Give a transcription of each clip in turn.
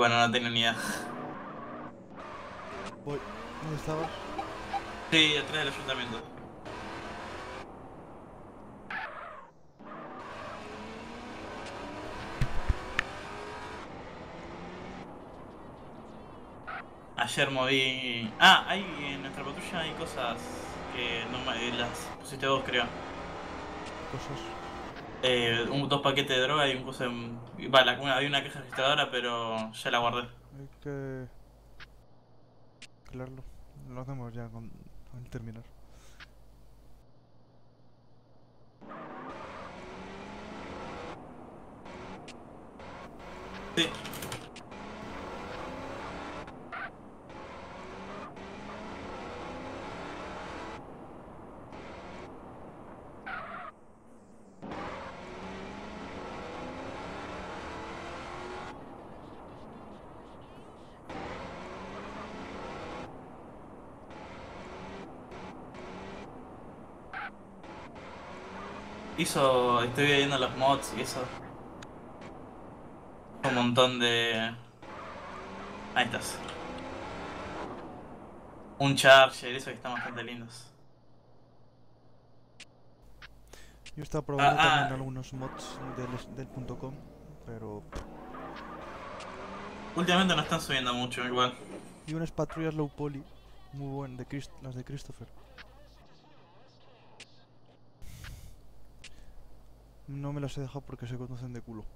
bueno, no tengo ni idea. Voy. ¿Dónde estabas? Sí, atrás del ayuntamiento. Ayer moví... Ah, hay en nuestra patrulla hay cosas que no las pusiste vos, creo. ¿Qué cosas? Dos paquetes de droga y un coso Va, había una caja registradora, pero ya la guardé. Hay que aclararlo. Lo hacemos ya al terminar. Sí. Estoy viendo los mods y eso. Un montón de... Ahí estás. Un charger, eso que están bastante lindos. Yo estaba Ah, probando también ah, algunos mods del .com, pero... últimamente no están subiendo mucho, igual. Y unas patrullas low poly, muy buenas, las de Christopher. No me las he dejado porque se conocen de culo.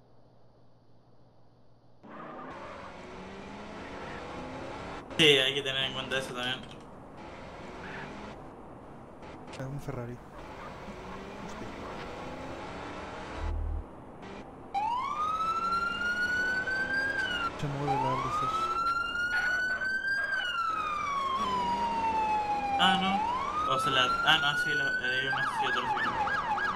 Sí, hay que tener en cuenta eso también. Un Ferrari. Hostia. Se mueve las luces. Ah, no. O sea, no, sí, hay unos sí, otros sí.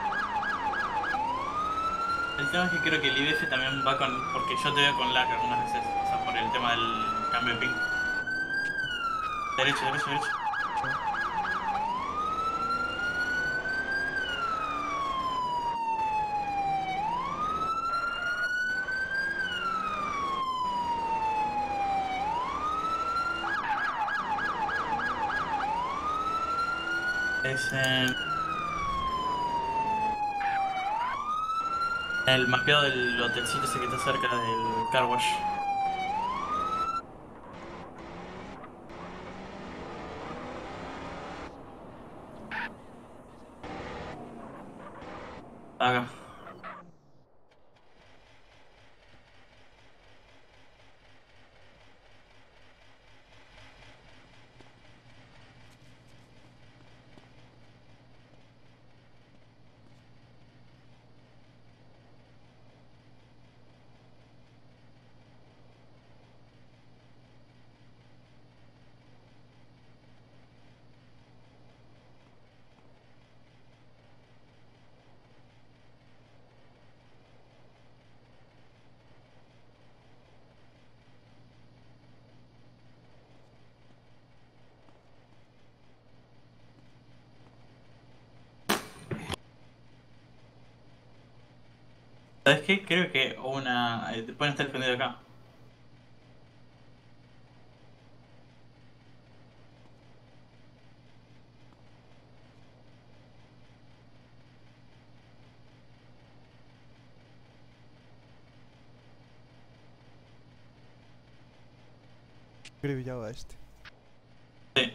El tema es que creo que el IDF también va con... Porque yo te veo con lag algunas veces. O sea, por el tema del cambio de ping. Derecho, derecho, derecho. Sí. Es el mapeado del hotelcito ese que está cerca del car wash. Acá. ¿Sabes qué? Creo que pueden estar escondidos acá. Creo este. Sí.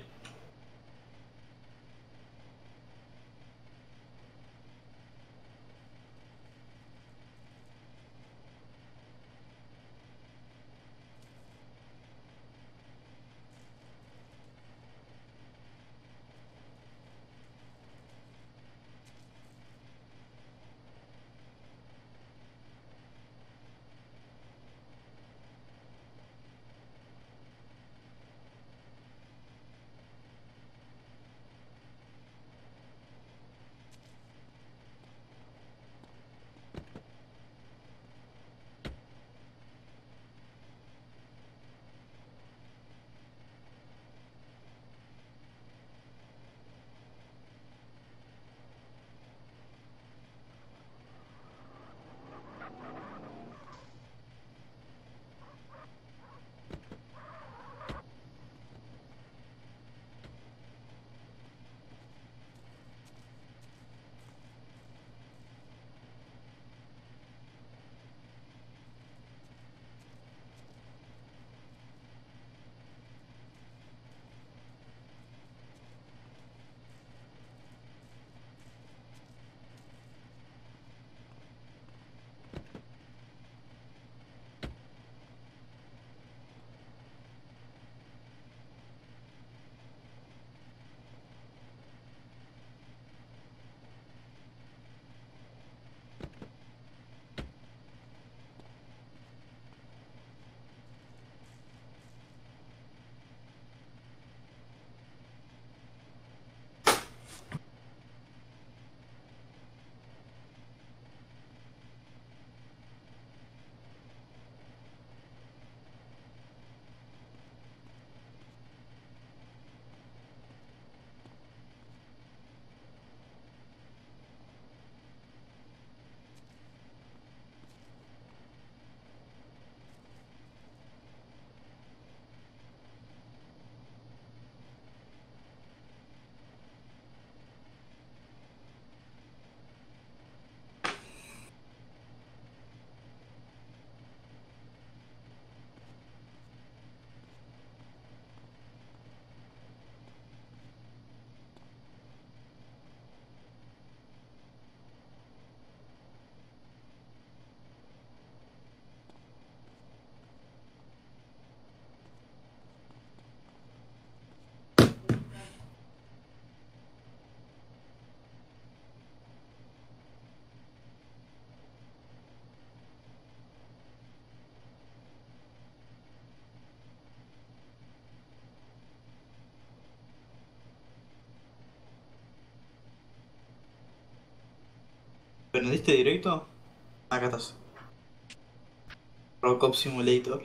¿Prendiste directo? Acá estás. Robocop Simulator.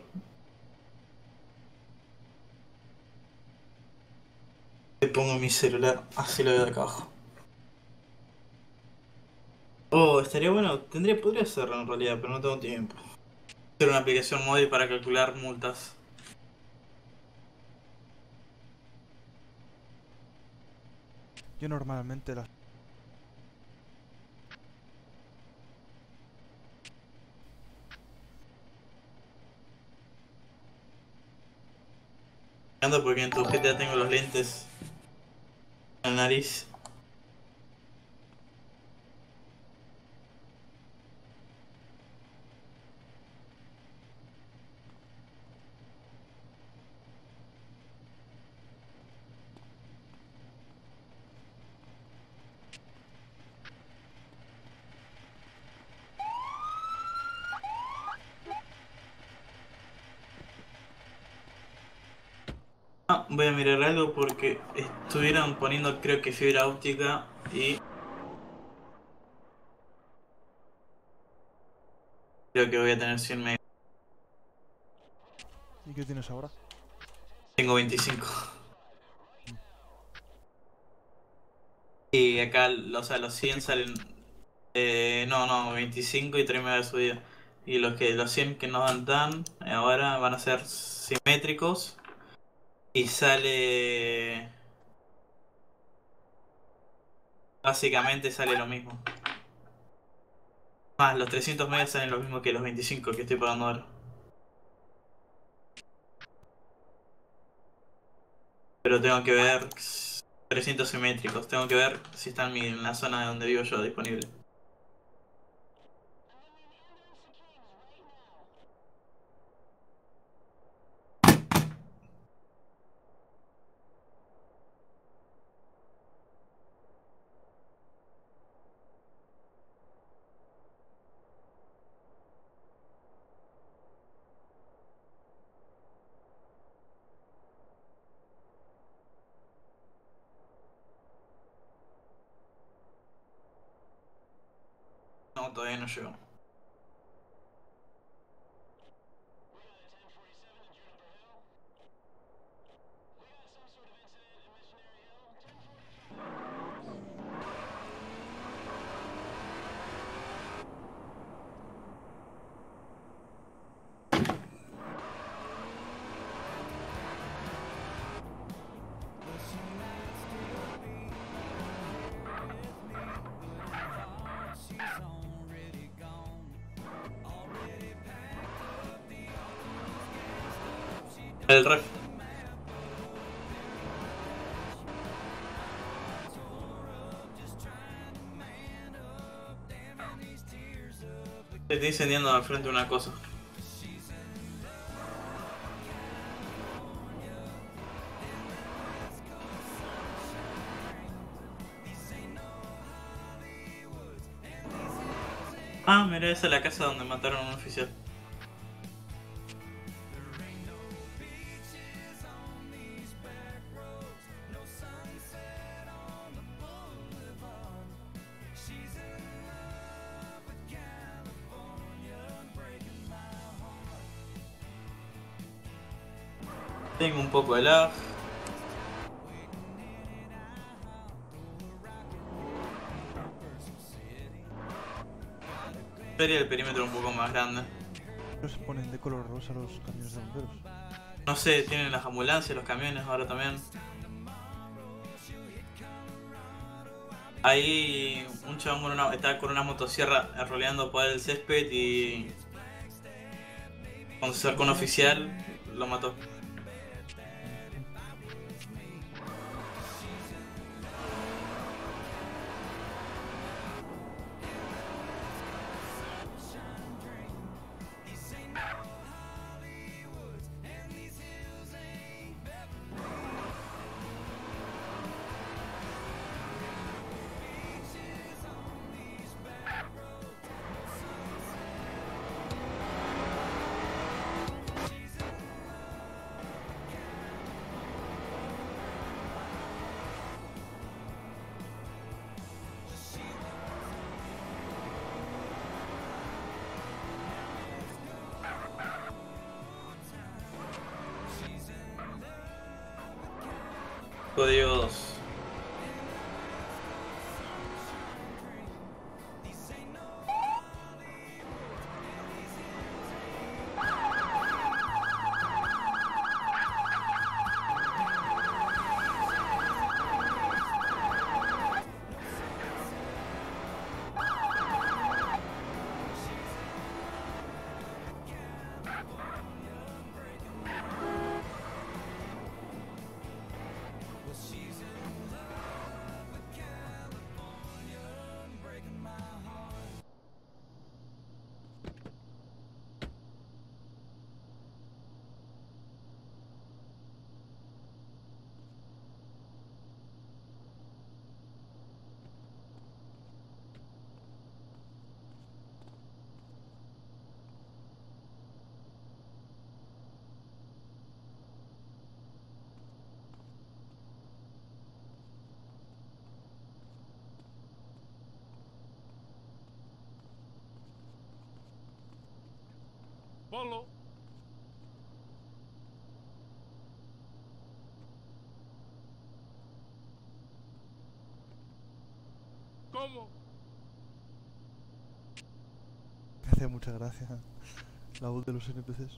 Le pongo mi celular, así lo veo de acá abajo. Oh, estaría bueno, podría hacerlo en realidad, pero no tengo tiempo. Hacer una aplicación móvil para calcular multas. Yo normalmente las... Ando porque en tu GTA tengo los lentes en la nariz. Ah, voy a mirar algo porque estuvieron poniendo creo que fibra óptica y creo que voy a tener 100 megas. ¿Y qué tienes ahora? Tengo 25. Y acá, o sea, los 100 salen... no, 25 y 3 megas de subida. Y los 100 que nos dan ahora van a ser simétricos y sale... Básicamente sale lo mismo. Más, los 300 megas salen lo mismo que los 25 que estoy pagando ahora. Pero tengo que ver 300 simétricos. Tengo que ver si están en la zona donde vivo yo disponible. No, todavía no llego. El ref. Se está incendiando al frente una cosa. Ah, mira, esa es la casa donde mataron a un oficial. Tengo un poco de lag. Sería el perímetro un poco más grande. Se ponen de color rosa los camiones de bomberos. No sé, tienen las ambulancias, los camiones ahora también. Ahí un chabón estaba con una motosierra roleando por el césped y cuando se acercó un oficial lo mató. Código 2. Polo. ¿Cómo? Me hace mucha gracia la voz de los NPCs.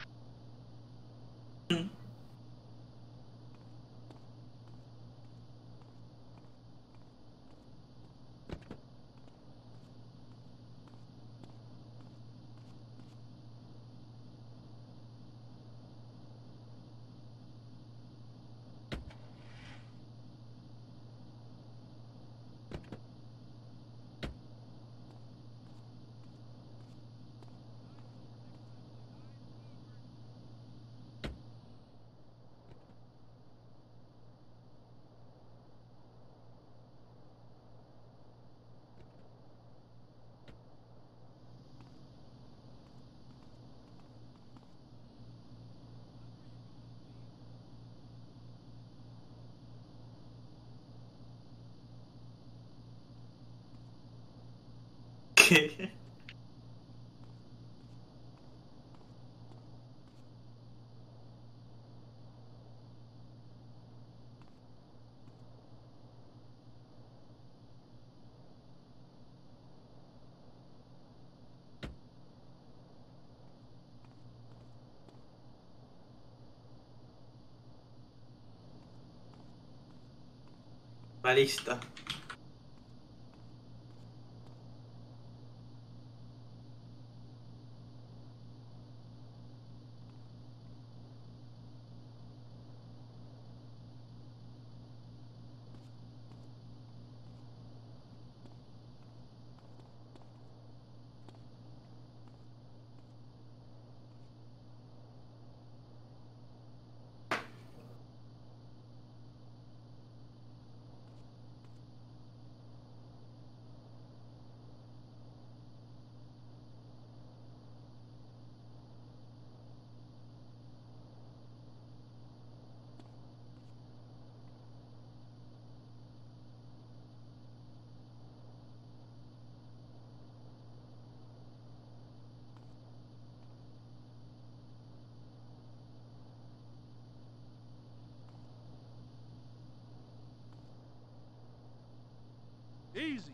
¿Qué? Balista. Easy.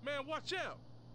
Man, watch out!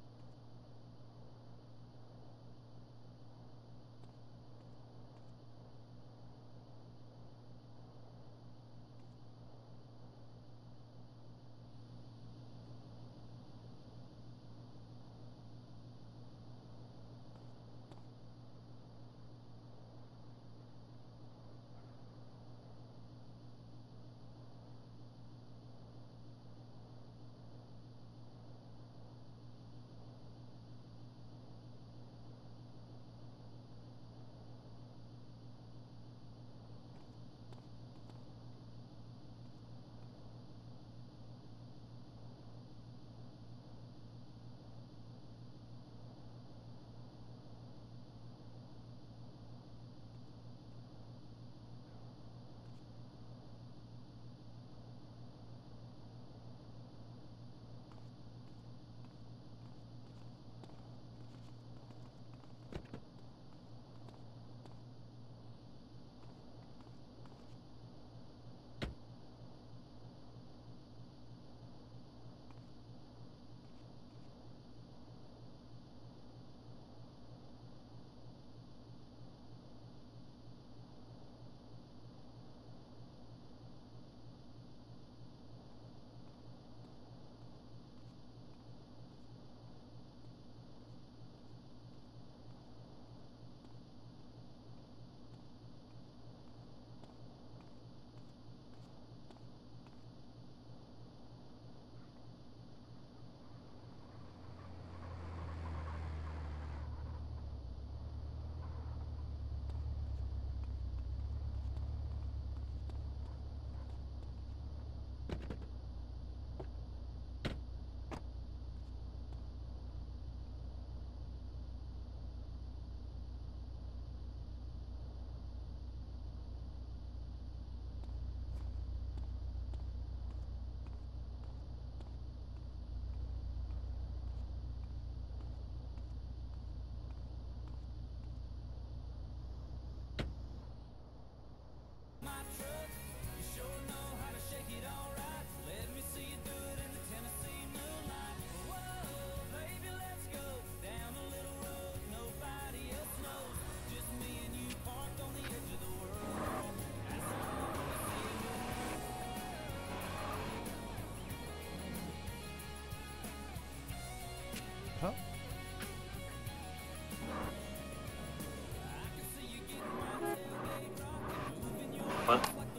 What?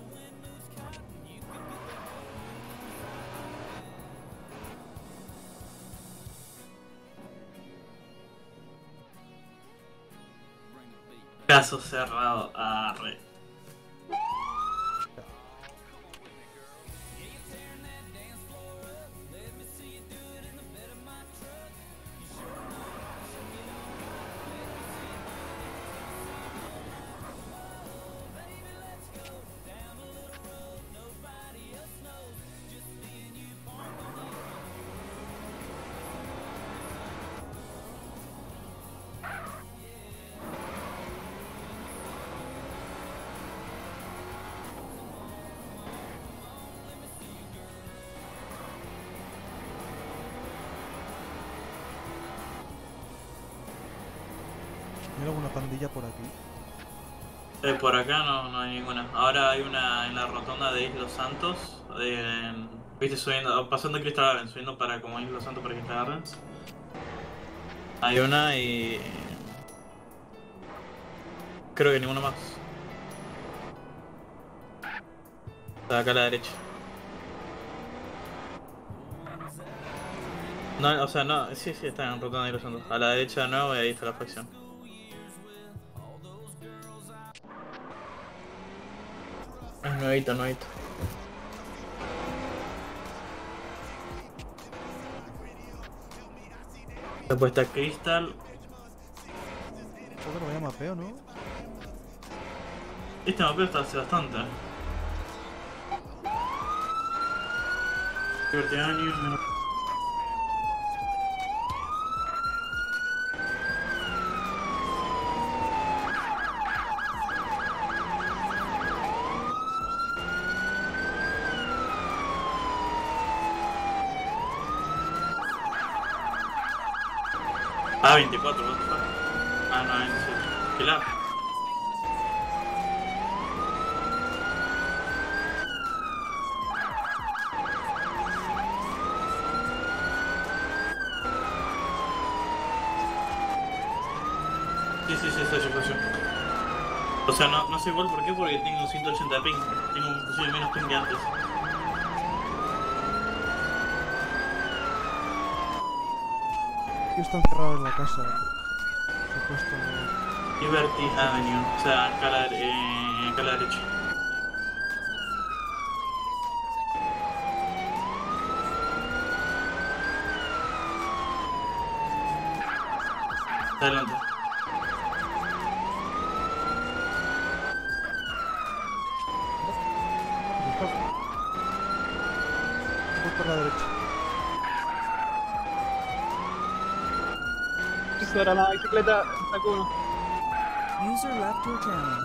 Caso cerrado. Arre. ¿Hay alguna pandilla por aquí? Por acá no hay ninguna. Ahora hay una en la rotonda de Islos Santos. Viste, subiendo, pasando Crystal Gardens, subiendo para como Islos Santos para Crystal Gardens. Hay una y. Creo que ninguno más. Está acá a la derecha. No, o sea, no, sí, está en rotonda de Islos Santos. A la derecha de nuevo y ahí está la facción. Es nuevito. Después está Crystal. Joder, vaya mapeo, ¿no? Este mapeo está hace bastante. Liberty Avenue. Ah, 24, what the fuck. Ah, no, 27. Qué lag. Sí, soy yo. O sea, no sé igual por qué, porque tengo 180 ping. Tengo inclusive menos ping que antes. Que están cerrados en la casa. Supuestamente. Liberty Avenue, o sea, acá a la derecha. Adelante. Voy por la derecha. Ahora la bicicleta sacó uno. User left your channel.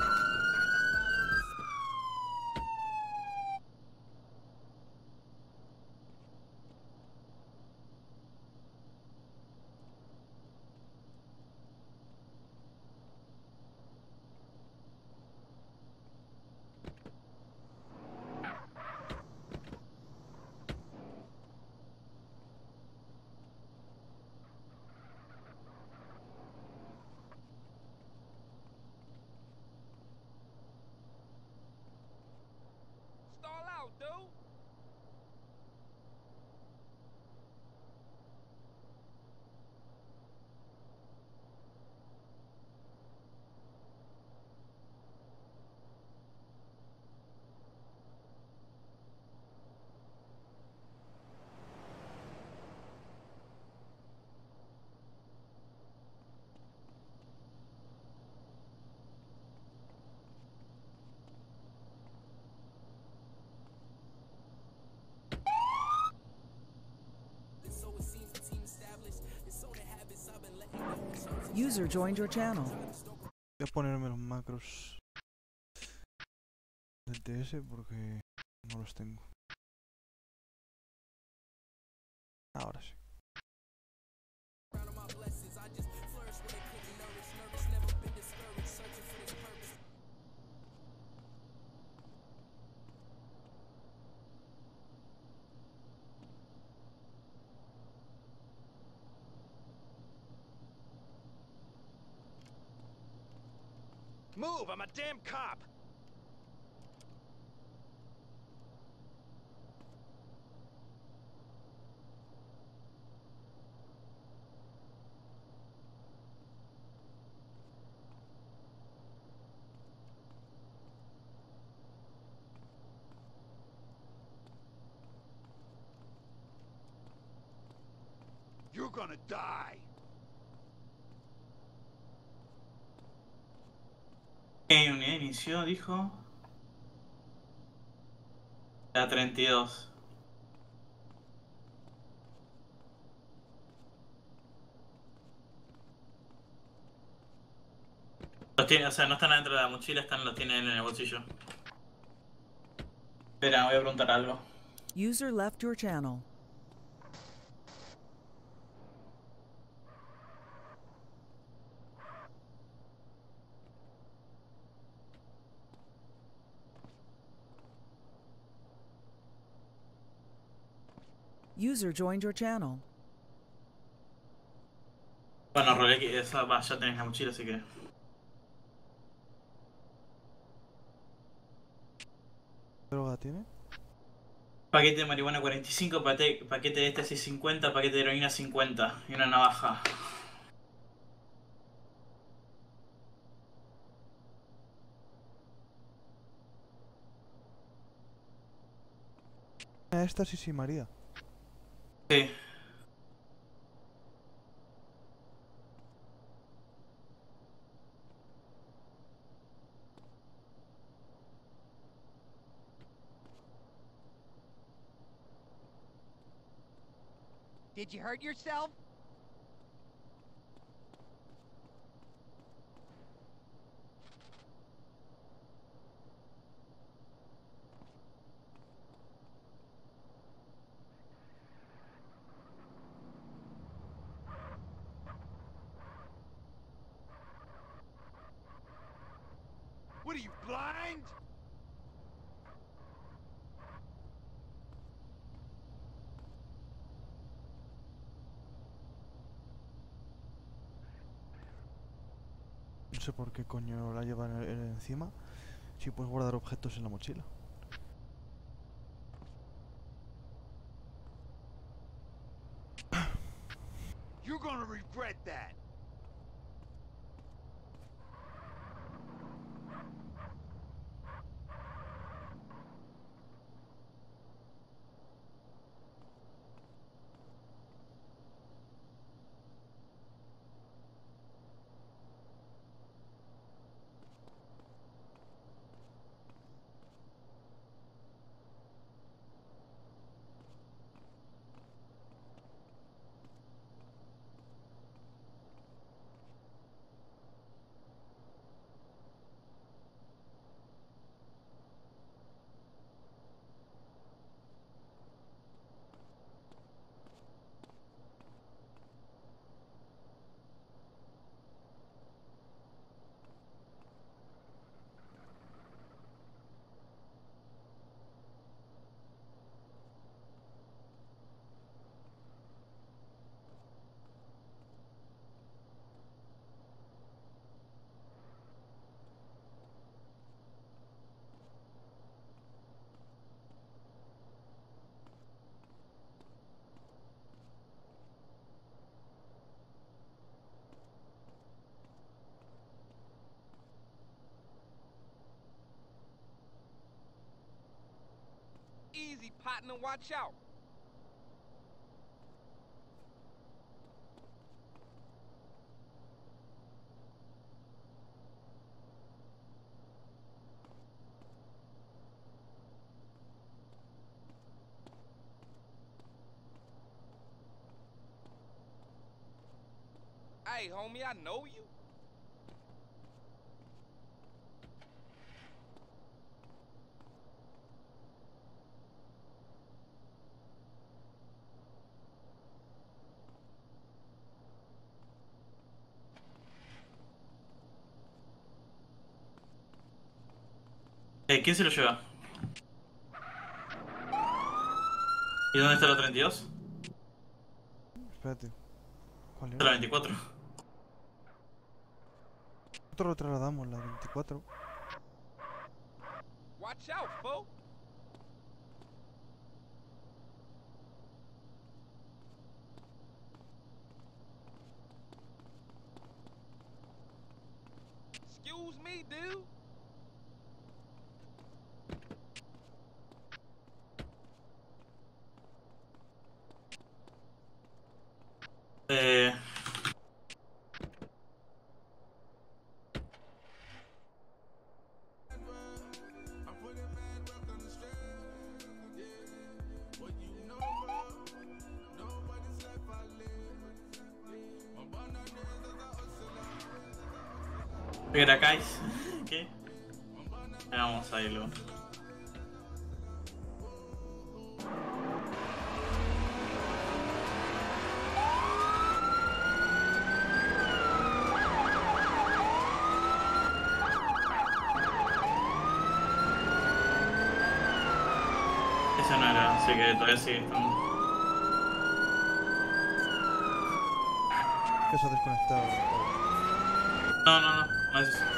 Stall out, dude. User joined your channel. Voy a ponerme los macros del TS porque no los tengo. Ahora sí. Move, I'm a damn cop. You're gonna die. Unidad inició, dijo. La 32. Los tiene, o sea, no están adentro de la mochila, los tienen en el bolsillo. Espera, voy a preguntar algo. User left your channel. User joined your channel. Bueno, rolé que esa va, ya tenés la mochila, así que. ¿Qué droga tiene? Paquete de marihuana 45, paquete de éxtasis 50, paquete de heroína 50 y una navaja. Esta sí, María. Sí. Did you hurt yourself? blind? No sé por qué coño la llevan encima. Si puedes guardar objetos en la mochila. You're gonna regret that. Easy, partner, watch out. Hey, homie, I know you. ¿Quién se lo lleva? ¿Y dónde está la 32? Espérate. ¿Cuál Está la era? 24. Nosotros lo trasladamos, la 24. Watch out, fo. Excuse me, dude. Eh... ¿Gracáis? ¿Qué? Vamos a irlo. Esa no era, así que todavía sigue estando. Que se ha desconectado. No es eso.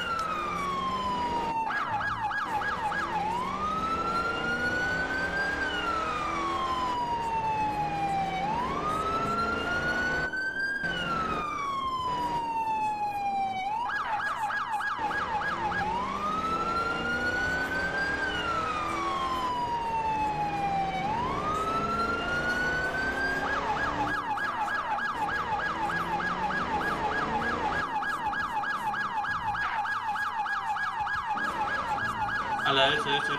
A la derecha.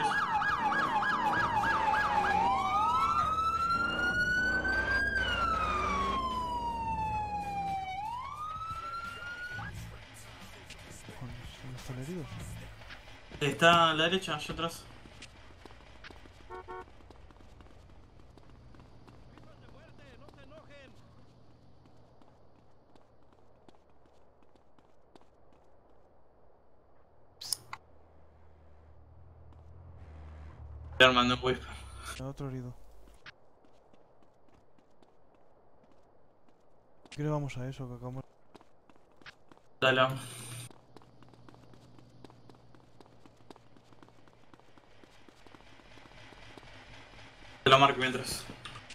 ¿Dónde están heridos? Está a la derecha, allá atrás. Le mandé un whisper. Otro herido. ¿Qué le vamos a eso? Que acabamos... Dale, vamos. Te lo marco mientras.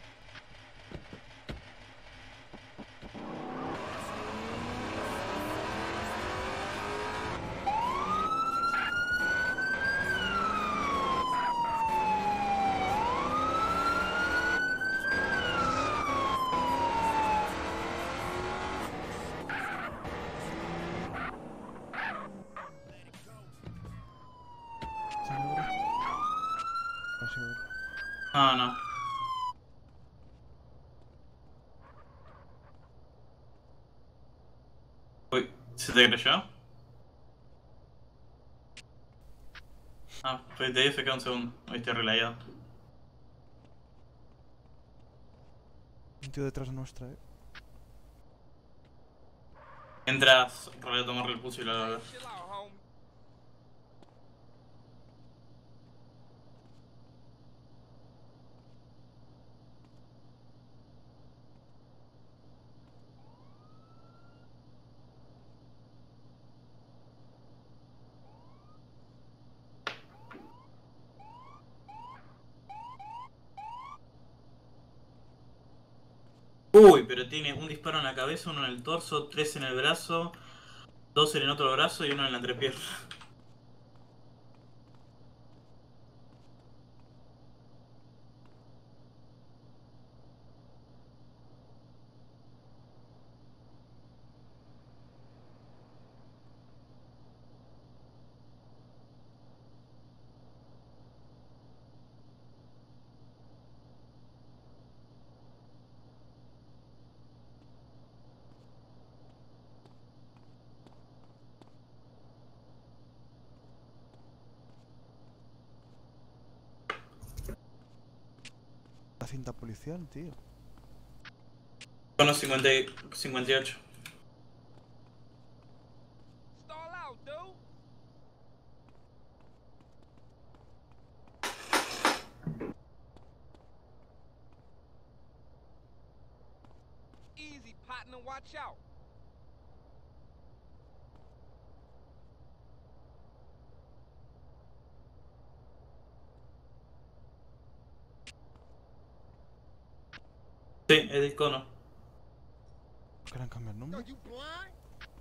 ¿Se me abre? Ah, sí, abre. No, no. Uy, ¿se te creyó? Ah, pues te dije que un segundo. Hoy estoy relayado. Un tío detrás nuestra, Entras, rollo, tomarle el pulso y lo... Chill out, homie. Uy, pero tiene un disparo en la cabeza, uno en el torso, 3 en el brazo, 2 en el otro brazo y uno en la entrepierna. La cinta policial, tío. Son los 58. Stall out, dude. Easy, partner, watch out. Sí, es de icono. ¿Por qué le han cambiado el Yo, nombre? you blind?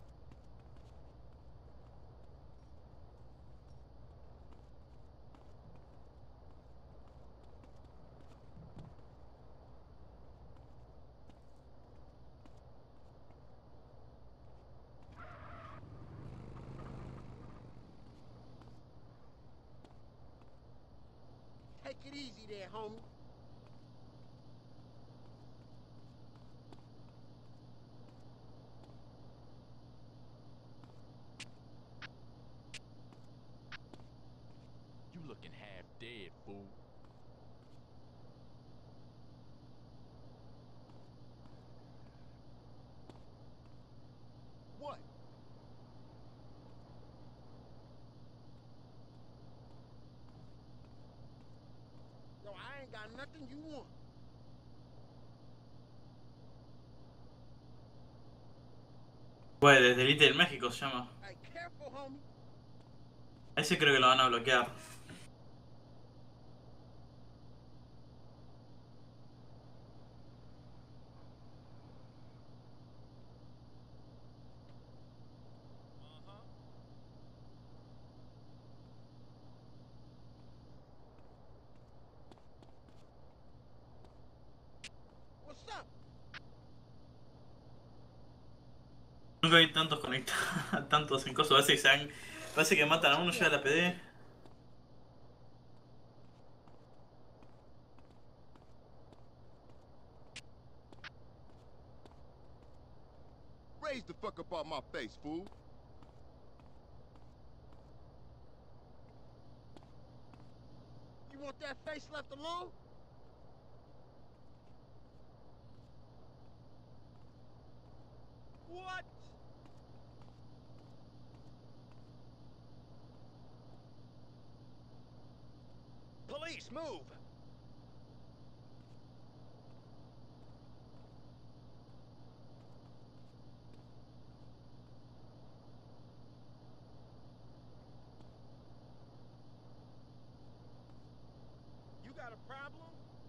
Take it easy there, homie. You looking half dead, fool. What? Yo, I ain't got nothing you want. Pues desde Little México se llama. Hey, careful, homie. A ese creo que lo van a bloquear. What's up? Nunca vi tantos conectados, tantos en cosas. Parece que matan a uno, llega la PD. Raise the fuck up off my face, fool. You want that face left alone? What? Police! Police, move! You got a problem?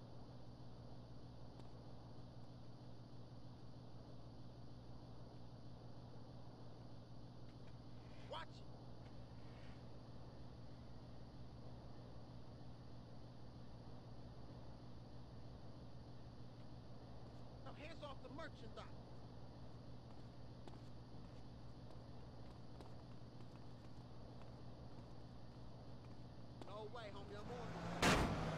Watch it. Now hands off the merchandise. No way, homie, I'm on.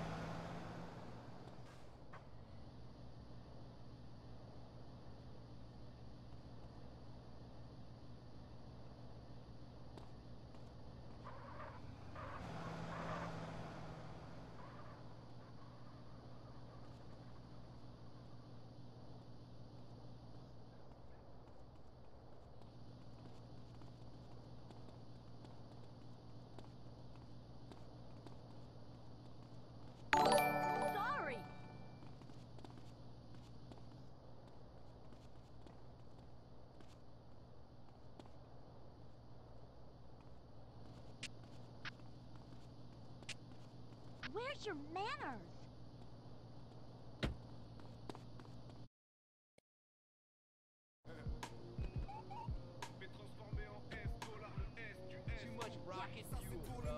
Sorry. Where's your manners? Too much rocket fuel, bro.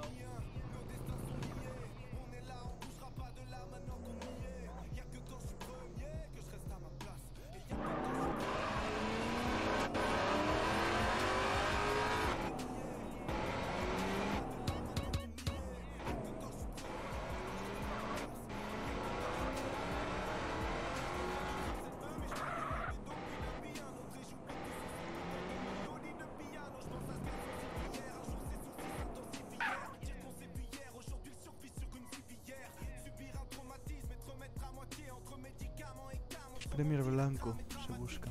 Premier blanco se busca.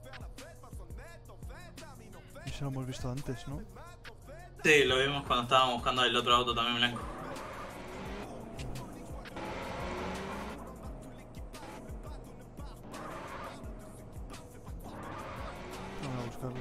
Eso lo hemos visto antes, ¿no? Sí, lo vimos cuando estábamos buscando el otro auto también blanco. Vamos a buscarlo.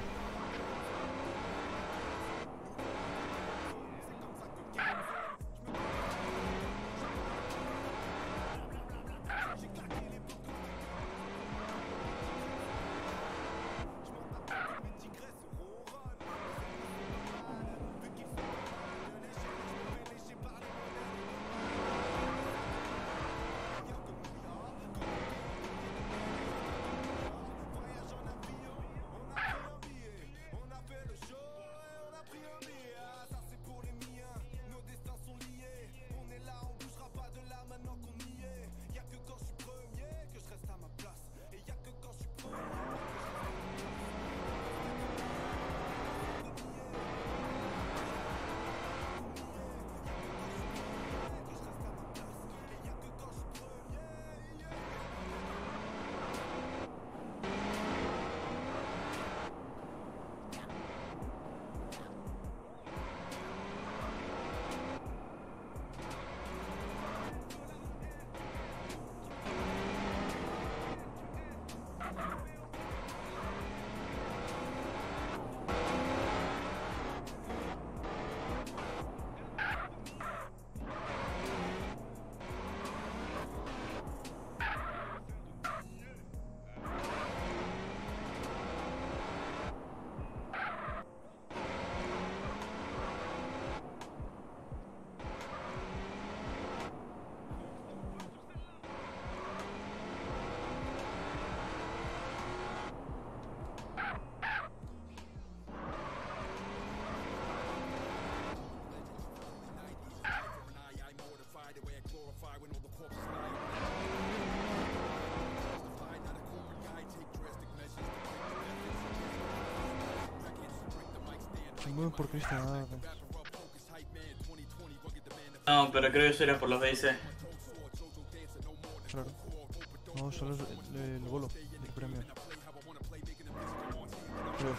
Se mueven por Cristian. No, pero creo que eso era por los BIC. Claro. No, solo es el bolo del premio. Creo.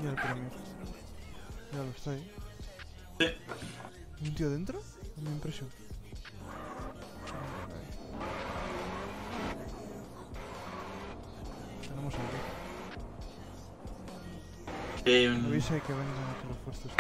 Mira el premio. Ya lo está ahí. Sí. ¿Y un tío dentro? Es mi impresión. Tenemos algo. Avisa y que vengan a que los fuerzas.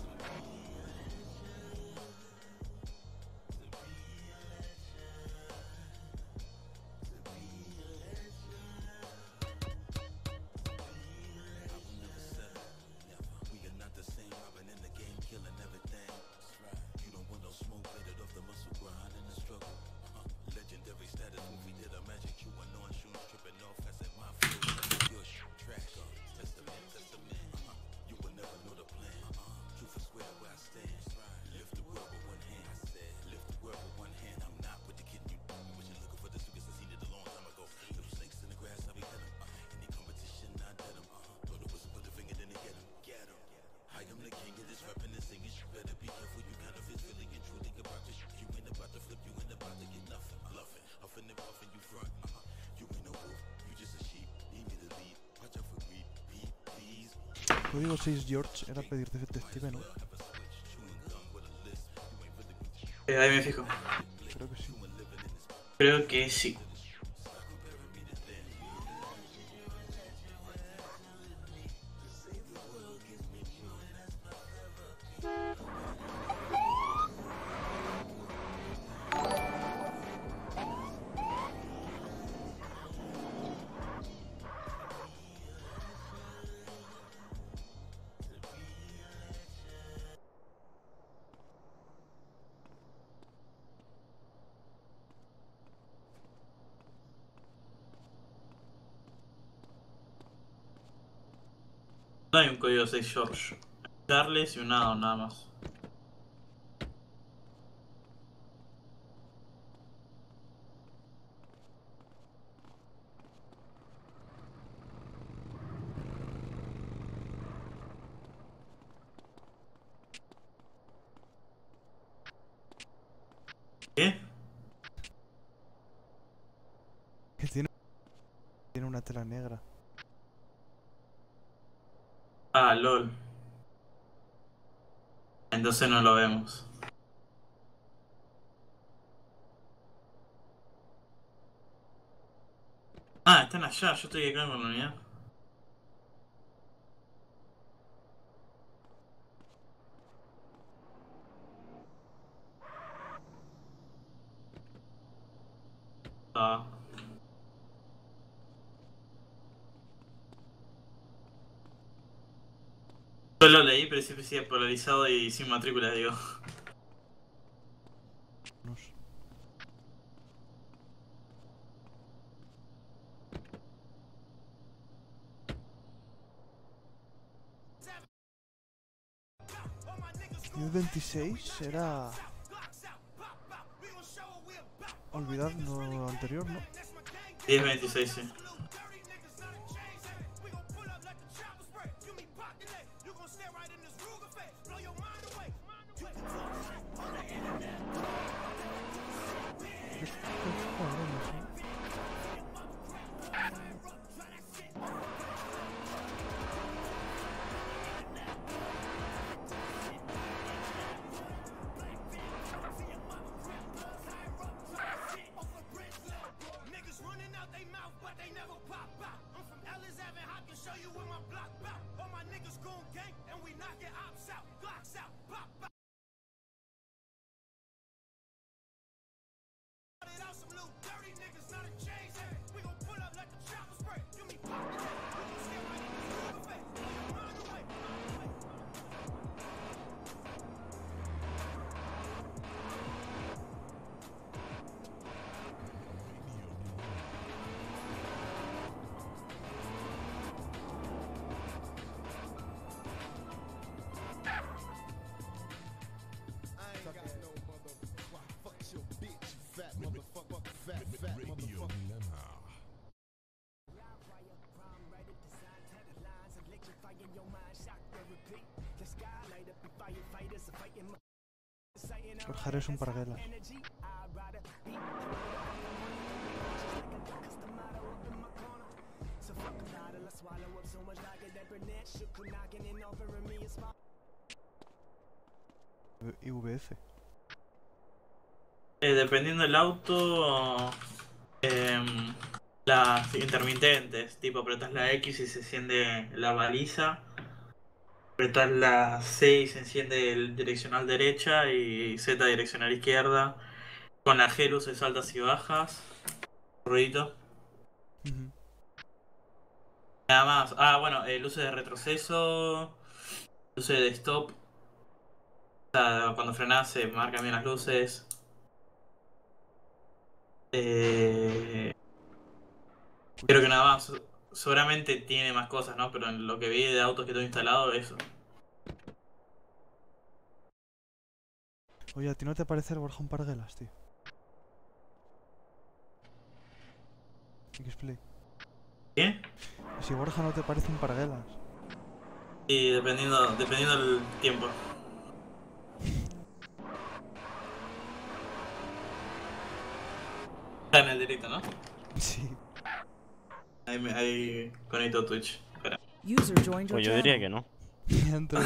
Código 6 George era pedir detective, ¿no? Ahí me fijo. Creo que sí. Creo que sí. No hay un código 6 George. Charles y un nado nada más. ¿Qué? Que tiene una tela negra. Ah, lol. Entonces no lo vemos. Ah, están allá, yo estoy acá con la unidad. Ah. Yo lo leí, pero siempre decía polarizado y sin matrícula, digo. No sé. El 26 era... Olvidad lo anterior, ¿no? 10-26, sí. Forjar es un parguela. IVF. Dependiendo del auto, em, las intermitentes, tipo apretas la X y se enciende la baliza, apretas la C y se enciende el direccional derecha y Z direccional izquierda. Con la G luces altas y bajas, ruidito. Ujú. Nada más. Ah, bueno, luces de retroceso, luces de stop. O sea, cuando frenás se marcan bien las luces. Creo que nada más. Seguramente tiene más cosas, ¿no? Pero en lo que vi de autos que tengo instalado, eso. Oye, ¿a ti no te parece el Borja un parguelas, tío? X-Play. ¿Qué? Si Borja no te parece un parguelas. Y dependiendo del tiempo. Está en el directo, ¿no? Sí. Ahí conecto Twitch. Espera. User joined your Pues yo diría channel. que no. Mientras.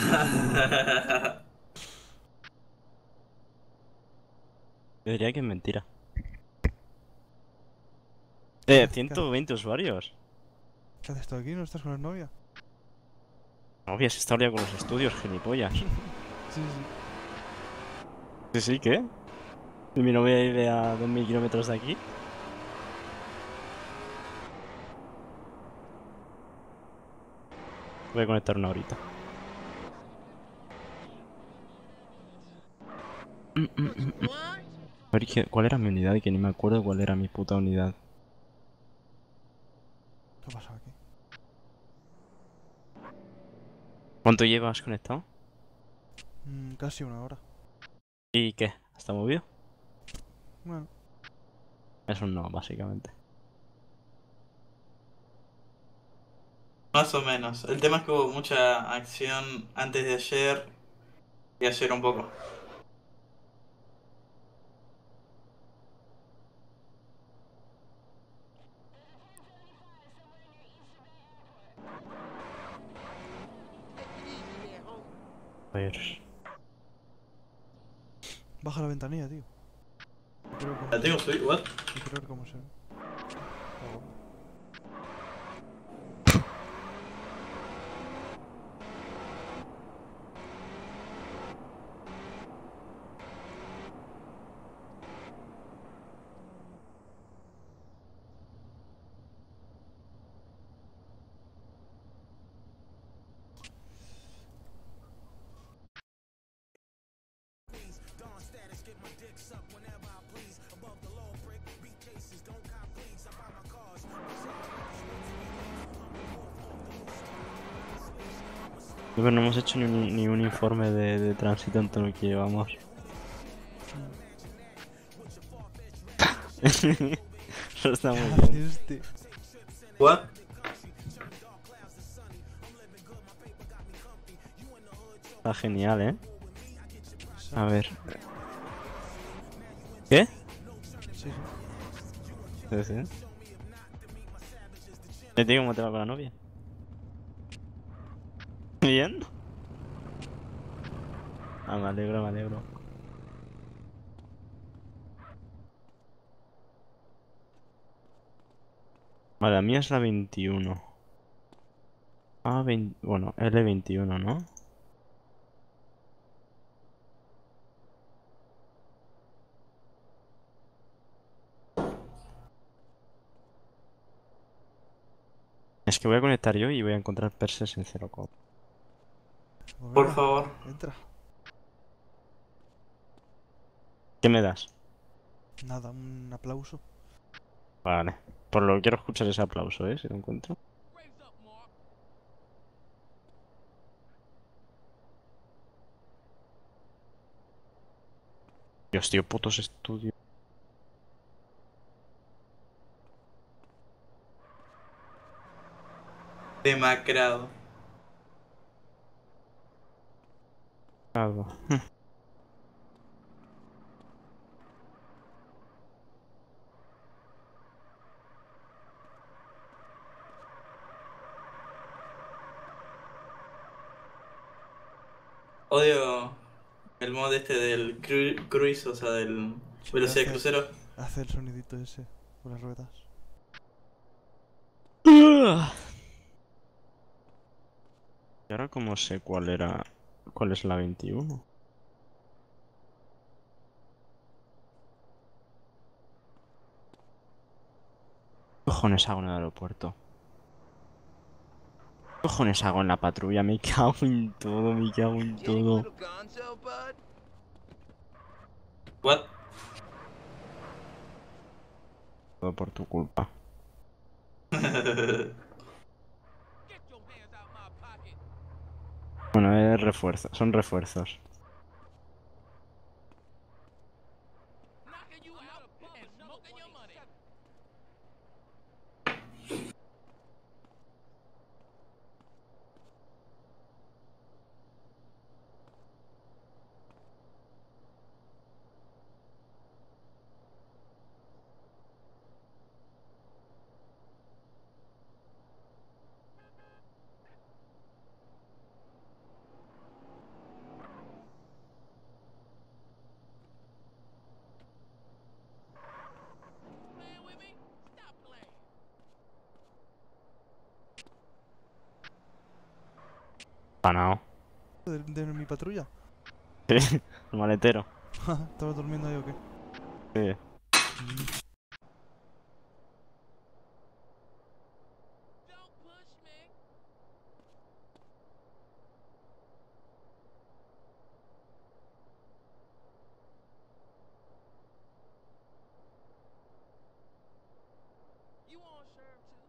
Yo diría que es mentira. ¿Qué haces? 120 usuarios. ¿Qué haces tú aquí? ¿No estás con la novia? Obvio, se está liado con los estudios, gilipollas. Sí, sí. Sí, sí, ¿qué? ¿Y mi novia vive a 2000 kilómetros de aquí? Voy a conectar una horita. What? A ver, ¿cuál era mi unidad? Que ni me acuerdo cuál era mi puta unidad. ¿Qué ha pasado aquí? ¿Cuánto llevas conectado? Casi una hora. ¿Y qué? ¿Está movido? Bueno, Es un no, básicamente. Más o menos. El tema es que hubo mucha acción antes de ayer y ayer un poco. Take it easy there, homie. A ver. baja la ventanilla, tío. Y quiero ver cómo ¿La se tengo ve. subida? ¿What? Y quiero ver cómo se ve. Está guapo. Pero no hemos hecho ni un informe de tránsito en todo lo que llevamos. Eso está muy ¿Qué bien. haces, tío? ¿What? Está genial, ¿eh? A ver. ¿Qué? Sí, sí. Sí, sí. ¿Te digo cómo te va con la novia? ¿Bien? Ah, me alegro, me alegro. Vale, la mía es la 21. Ah, bueno, L21, ¿no? Es que voy a conectar yo y voy a encontrar perses en 0. Pues Por venga, favor. entra. ¿Qué me das? Nada, un aplauso. Vale. Por lo que quiero escuchar ese aplauso, ¿eh? Si lo encuentro. Raise up, Mark. Dios, tío, putos estudios. Demacrado. Algo. Odio el mod este del cruise, o sea, del Sí, velocidad de crucero. hace el sonidito ese con las ruedas. ¿Y ahora cómo sé cuál es la 21? ¿Qué cojones hago en el aeropuerto? ¿Qué cojones hago en la patrulla? Me cago en todo, me cago en Getting a todo. little gonzo, bud? What? Todo por tu culpa. Get your hands out my pocket. Bueno, es refuerzo, son refuerzos. Knocking you out and smoking your money. Playing with me? Stop playing. Ganado. ¿De mi patrulla? Sí, el maletero. ¿Estabas durmiendo ahí o qué? Sí. Don't push me. You want serve too?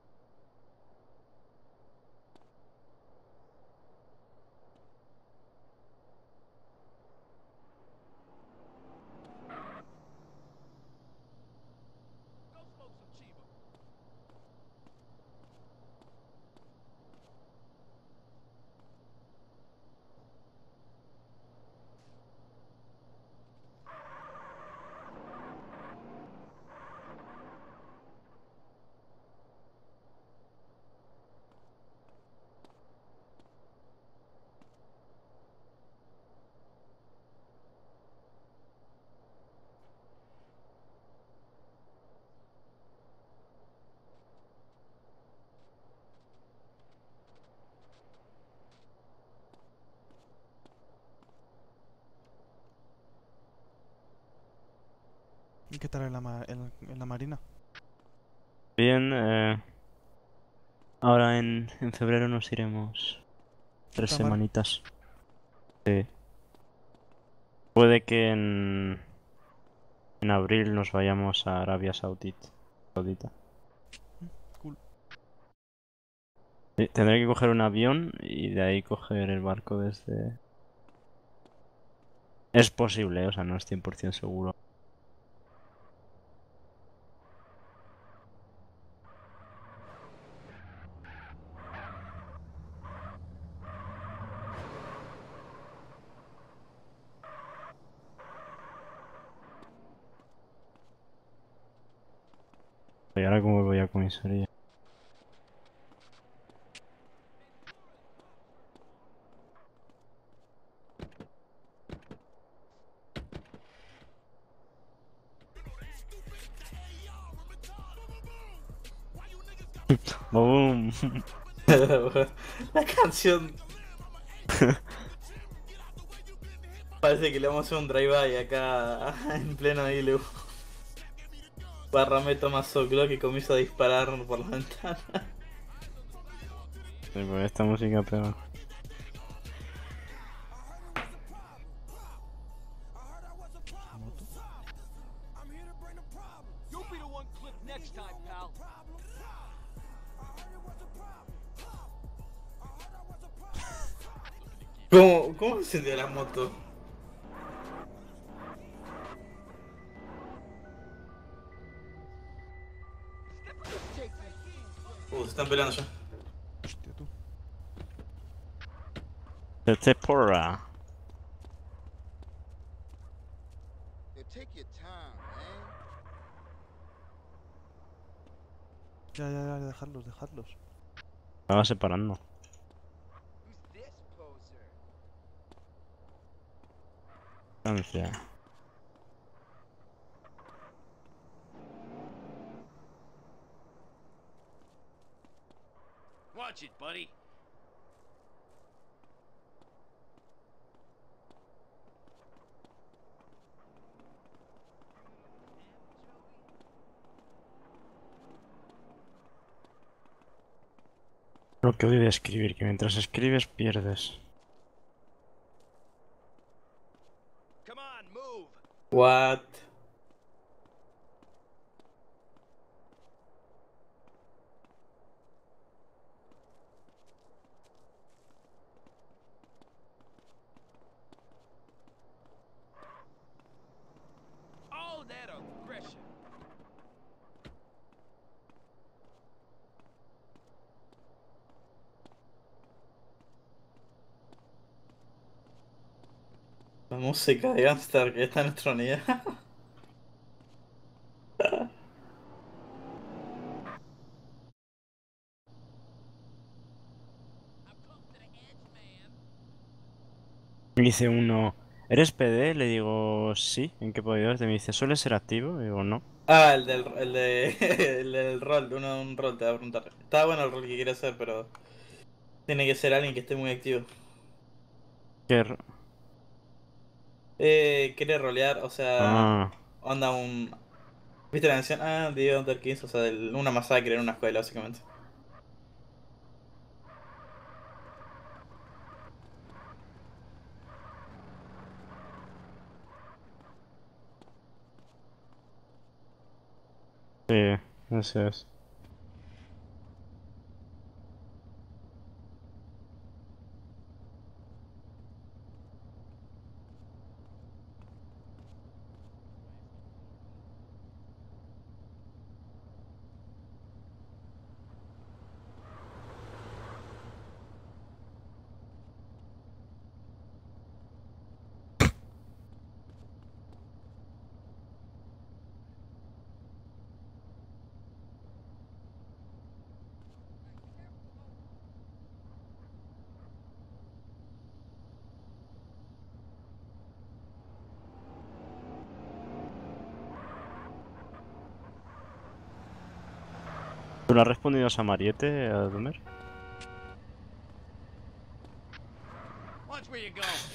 Go smoke some Chiba. ¿Y qué tal en la marina? Bien, ahora en febrero nos iremos 3 Puta madre. semanitas. Sí. Puede que en abril nos vayamos a Arabia Saudita. Cool. Sí, tendré que coger un avión y de ahí coger el barco desde... Es posible, o sea, no es 100% seguro. ¿Y ahora cómo voy a comisaría? ¡Boom! La canción. Parece que le vamos a hacer un drive-by acá en pleno ILU. Barra meto más Glock y comienzo a disparar por la ventana. Sí, pues esta música pega. ¿Moto? You'll be the one clipped next time, pal. ¿Cómo encendió la moto? Se están peleando ya. Hostia, tú. ¡Se porra! Yeah, take your time, man. Ya, dejadlos. Me va separando. Who's this poser? distancia. Watch it, buddy. Lo que odio de escribir, que mientras escribes pierdes. Come on, move. What? All that aggression. La música de Gunstar que está en nuestro nivel. I've come to the edge, man. Me dice uno, ¿eres PD? Le digo, sí. ¿En qué puedo ayudarte? Me dice, ¿suele ser activo? Y digo, no. Ah, el del rol, un rol te va a preguntar. Está bueno el rol que quiere hacer, pero tiene que ser alguien que esté muy activo. ¿Qué Quiere rolear, o sea, Ah, onda un... ¿Viste la canción? Ah, The Under Kings, o sea, una masacre en una escuela, básicamente. sí, ese es. ¿Tú le has respondido a Samariete, a Dumer? Watch where you're going.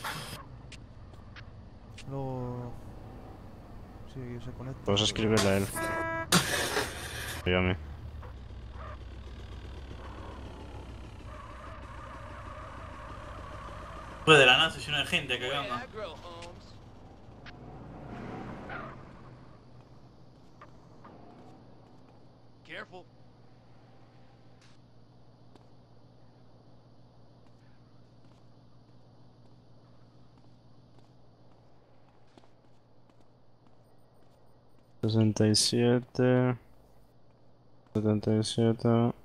Luego... Sí, se conecta. Puedes escribirle a él. Dígame. Pues de la nada se llena de gente Way cagando. aggro, Holmes. Careful. Sesenta y siete. 77.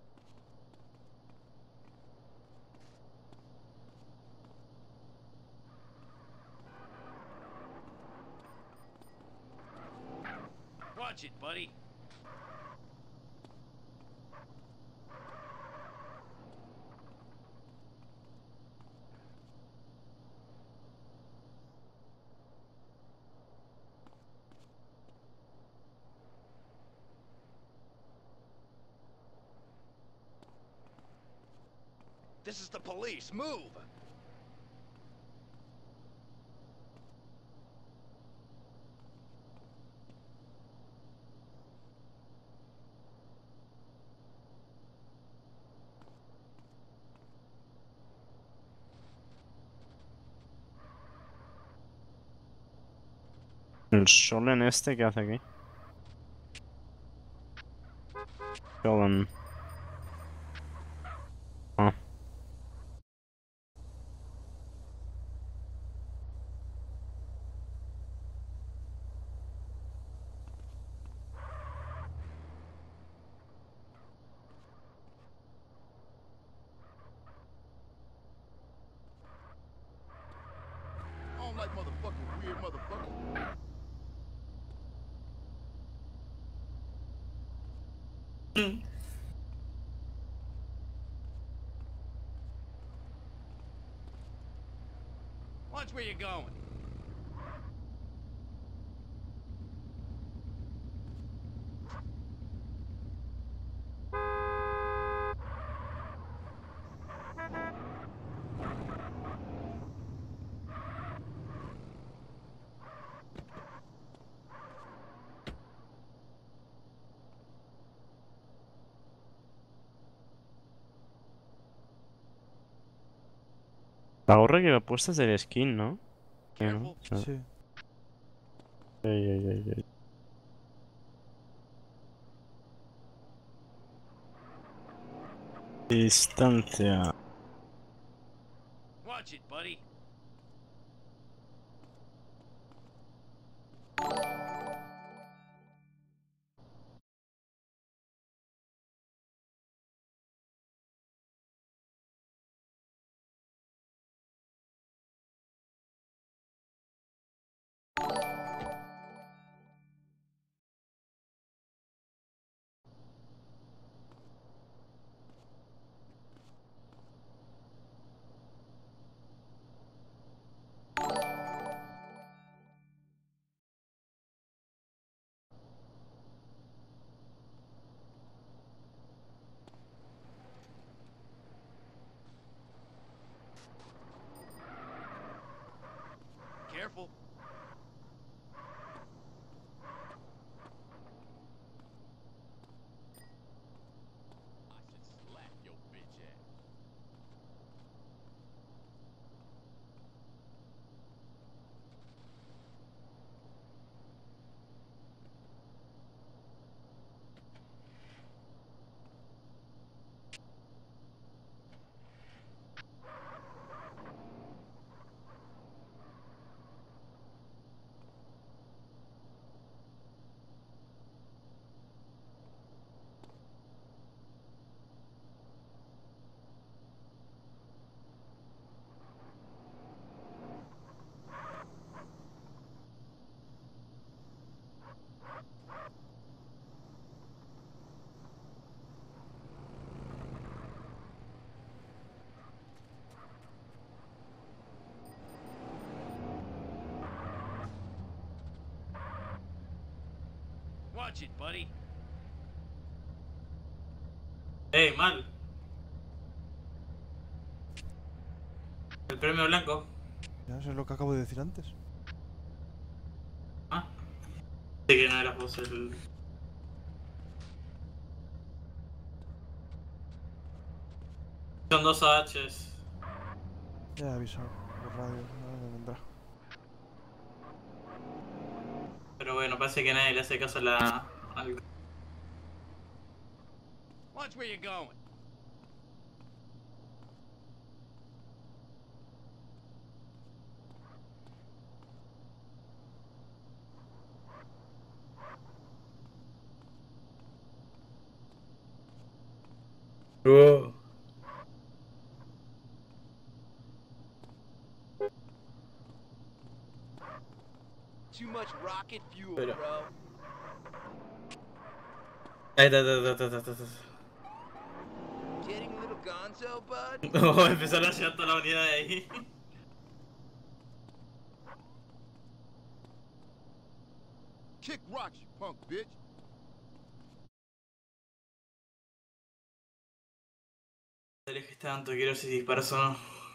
Watch it, buddy. This is the police. Move. ¿El Solen este qué hace aquí? Solen. Ah. I don't like motherfucking weird motherfuckers. Watch where you're going. La gorra que me he puesto es del skin, ¿no? Careful. ¿No? Sí. Ey, ey, ey, ey. Distancia. Watch it, buddy. Careful. I should slap your bitch ass. Watch it, buddy. Mal. El premio blanco. Ya, eso es lo que acabo de decir antes. Ah. Sí que no eras vos el... Son dos AHs. Ya he avisado por radio, ahora me vendrá. Pero bueno, parece que nadie le hace caso a la... al... Watch where you're going. Too much rocket fuel, Pero- bro. Ahí está. Getting a little gonzo, bud? No, empezaron a llegar toda la unidad de ahí. Kick rocks, you punk bitch. Te alejes tanto, quiero ver si disparas o no.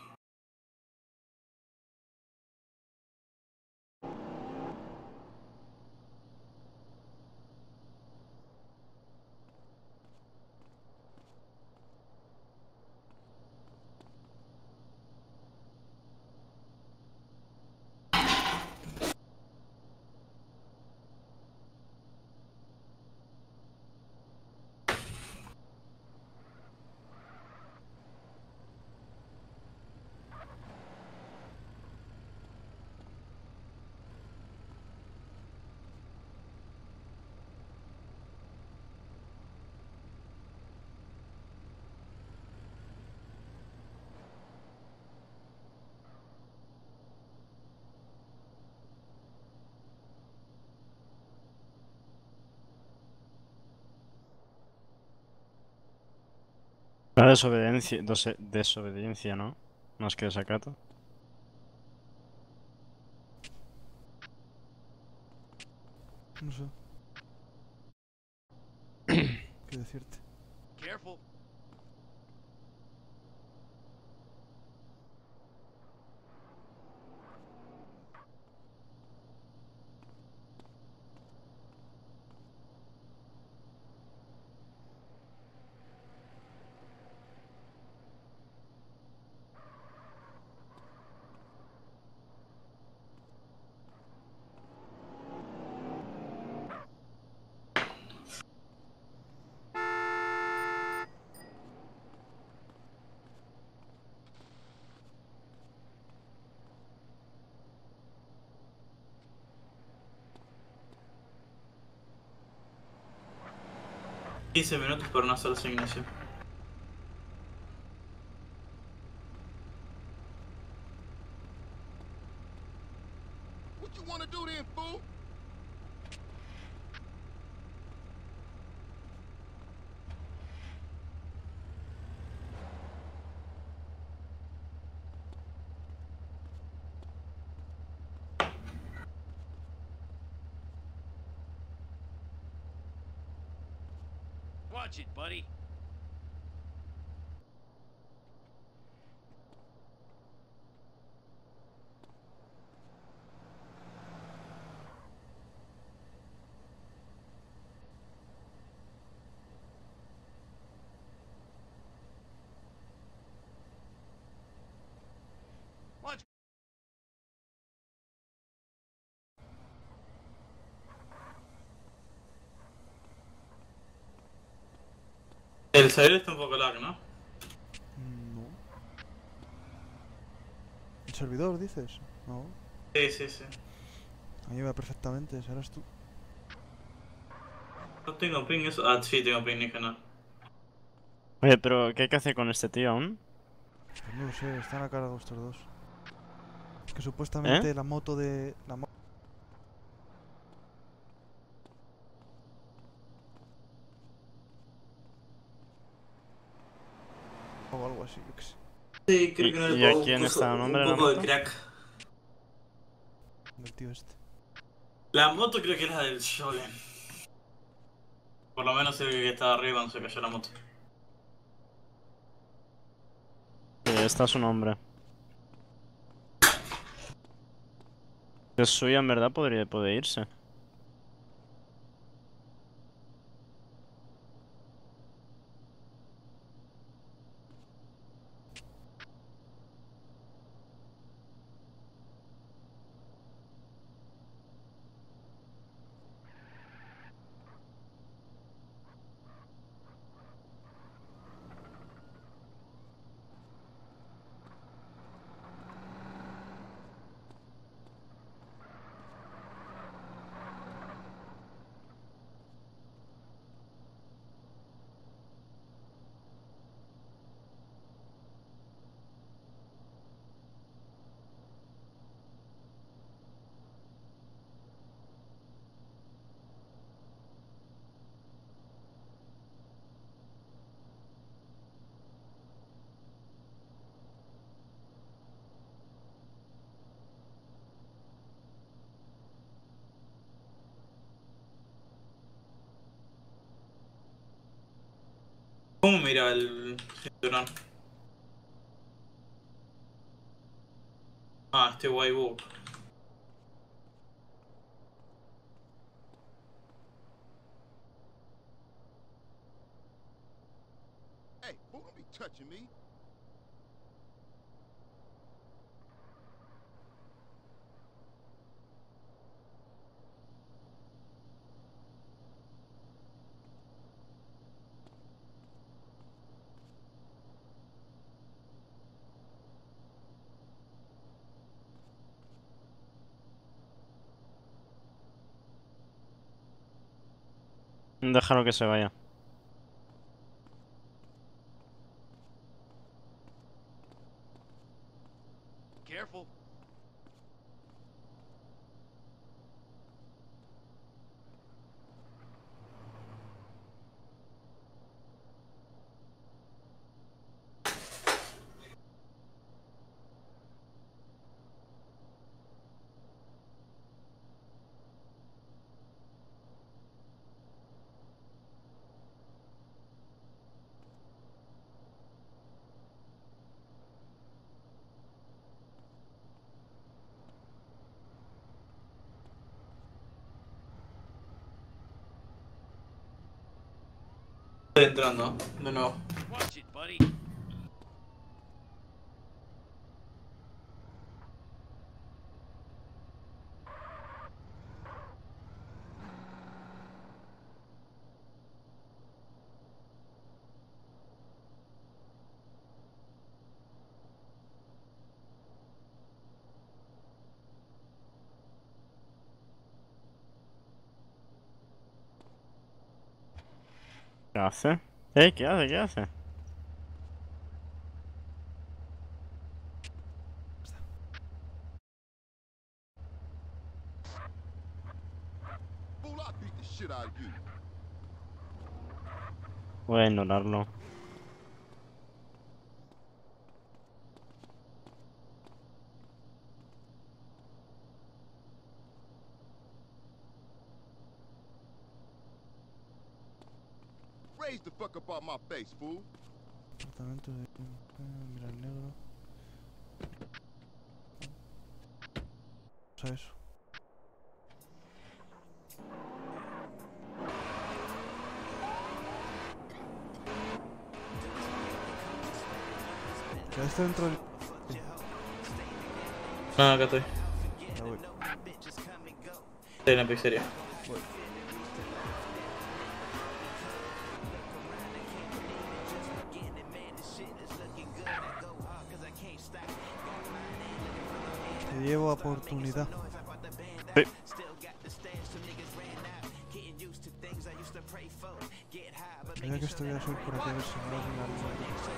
La desobediencia, desobediencia, ¿no? Más que desacato. No sé qué decirte. Careful. 15 minutos por una sola asignación. What you wanna do then, fool? Watch it, buddy. Watch. El servidor está un poco lag, ¿no? No. ¿El servidor dices? No. Sí, sí, sí. A mí me va perfectamente, serás tú. No tengo ping eso. Ah, sí, tengo ping, dije no. Oye, pero ¿qué hay que hacer con este tío aún? Pues no lo sé, están a cargo estos dos. Es que supuestamente la moto de... o algo así, yo qué sé. Sí, creo que no le ¿Y a pongo quién está a nombre un la poco de moto? crack. Del tío este. La moto creo que era del Sholen. Por lo menos el que estaba arriba cuando se cayó la moto. Sí, está su nombre. Si es suya, en verdad, puede irse. ¿Cómo mira el cinturón? Ah, este Waibu. Hey, fool, don't be touching me. Déjalo que se vaya. Careful. Estoy entrando, de nuevo. Watch it, buddy. ¿Qué hace? ¿Qué hace? ¿Qué hace? Fool, I beat the shit out of you. Voy a ignorarlo. Raise the fuck up on my face, fool. Apartamento de... mira el negro. O sea, eso. Quedaste dentro del... No, acá estoy. Ya voy. Estoy en la pizzería. Te llevo oportunidad. Sí. Ya que estoy a subir por aquí a ver si me va a mirar algo.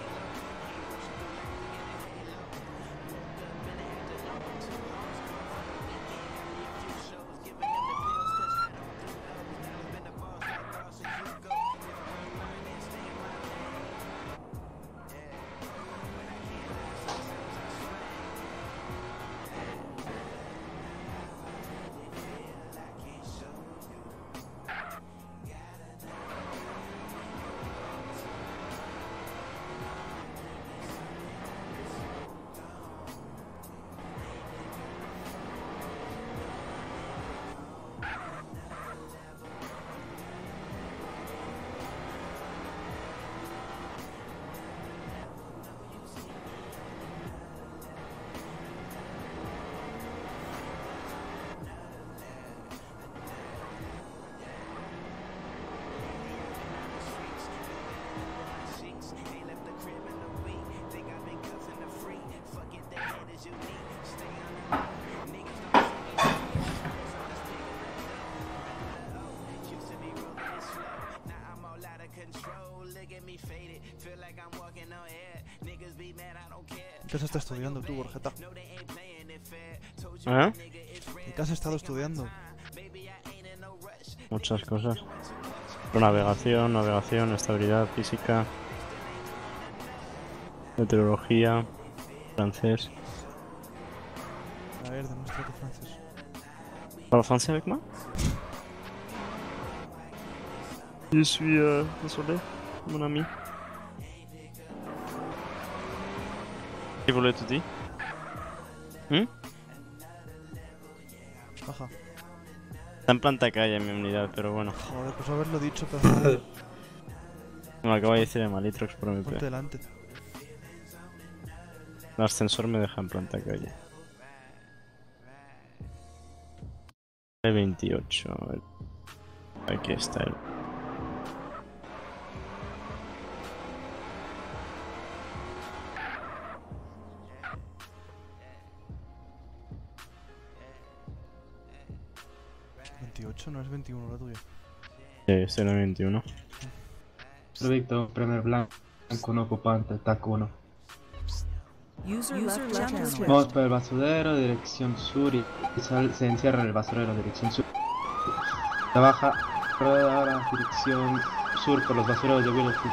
¿Qué has estado estudiando tú, Borjeta? ¿Eh? ¿Y qué has estado estudiando? Muchas cosas. Navegación, estabilidad física, meteorología, francés. A ver, demuestra tu francés. ¿Parle français avec moi? Je suis désolé, mon ami. ¿Qué voulais te dire? Baja. Está en planta calle en mi unidad, pero bueno. Joder, pues haberlo dicho, pero... Me acabo de decir de Malitrox por mi Ponte P. delante. El ascensor me deja en planta calle. El 28. Aquí está el... ¿28? No es 21 la tuya. Sí, estoy en el 21. Víctor, primer blanco, no ocupante, TAC 1. User left your channel. Vamos por el basurero, dirección sur y se encierra en el basurero, dirección sur. La baja, rueda ahora, dirección sur por los basureros de Willowfield.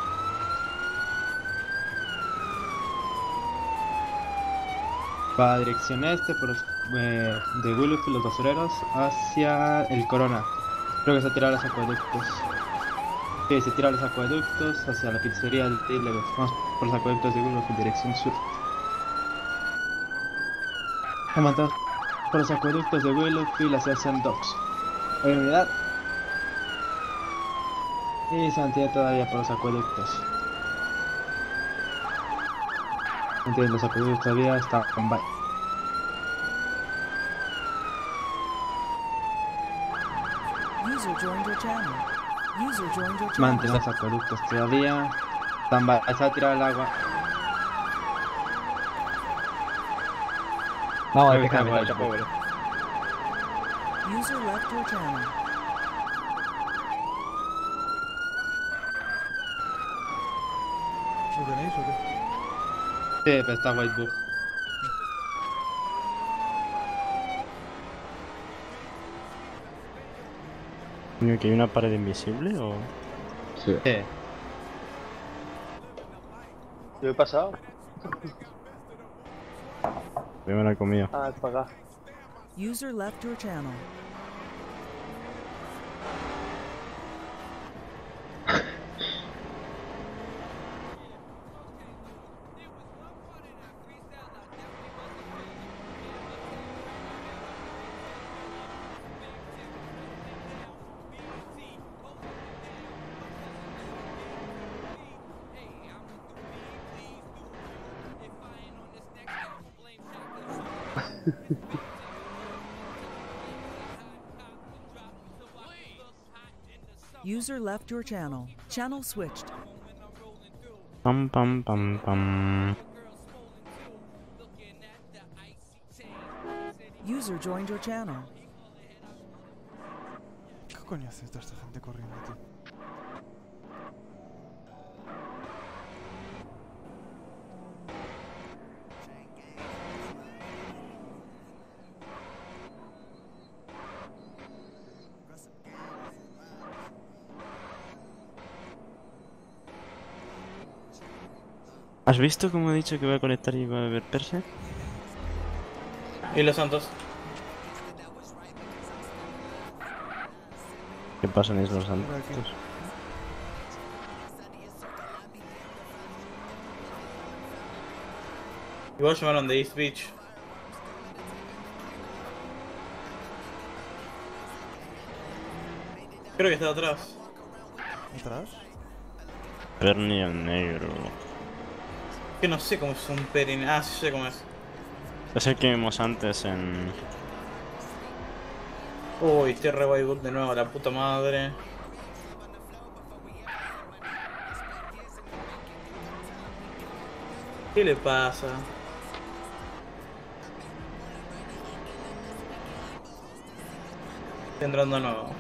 Va a dirección este por los de Willowfield, los basureros, hacia el Corona. Creo que se tira a los acueductos. Sí, se tira a los acueductos hacia la pizzería del Tilebet. Vamos por los acueductos de Willowfield, dirección sur. Vamos por los acueductos de Willowfield hacia St. Docks. Hay unidad. Y se mantiene todavía por los acueductos. Entiendo, los acueductos todavía están en bye. User joined your channel. User joined your channel. Mantén los acueductos todavía. Están bye. Se va a tirar el agua. Vamos a Creo que está despejar, bye. pobre. User left your channel. ¿Lo tenéis o qué? Sí, pero está White Bug. Coño, ¿que hay una pared invisible o...? Sí. ¿Yo he pasado? Yo me la he comido. Ah, es para acá. User left your channel. User left your channel. Channel switched. Pam pam pam pam. User joined your channel. ¿Qué coño hace toda esta gente corriendo, tío? ¿Has visto cómo he dicho que voy a conectar y va a beber perse? ¿Y los santos? ¿Qué pasa en esos Por aquí. santos? Igual llamaron de East Beach. Creo que está atrás. ¿Atrás? Bernie el negro. Que no sé cómo es un perin. Ah, sí sé cómo es. Es el que vimos antes en... Uy, estoy re White de nuevo, la puta madre. ¿Qué le pasa? Estoy entrando de nuevo.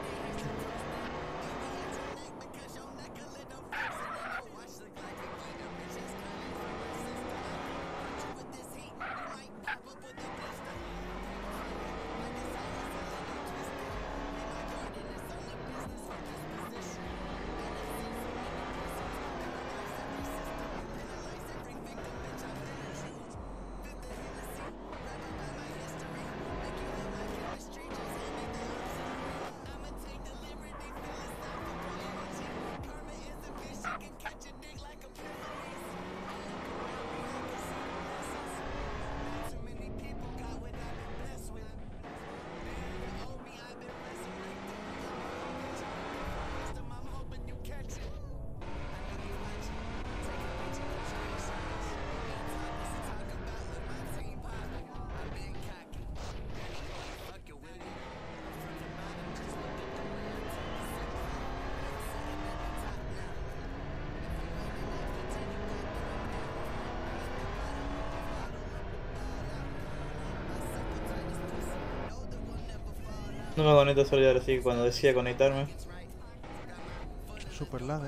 No me conecto a Solidar, así que cuando decida conectarme. Super lag,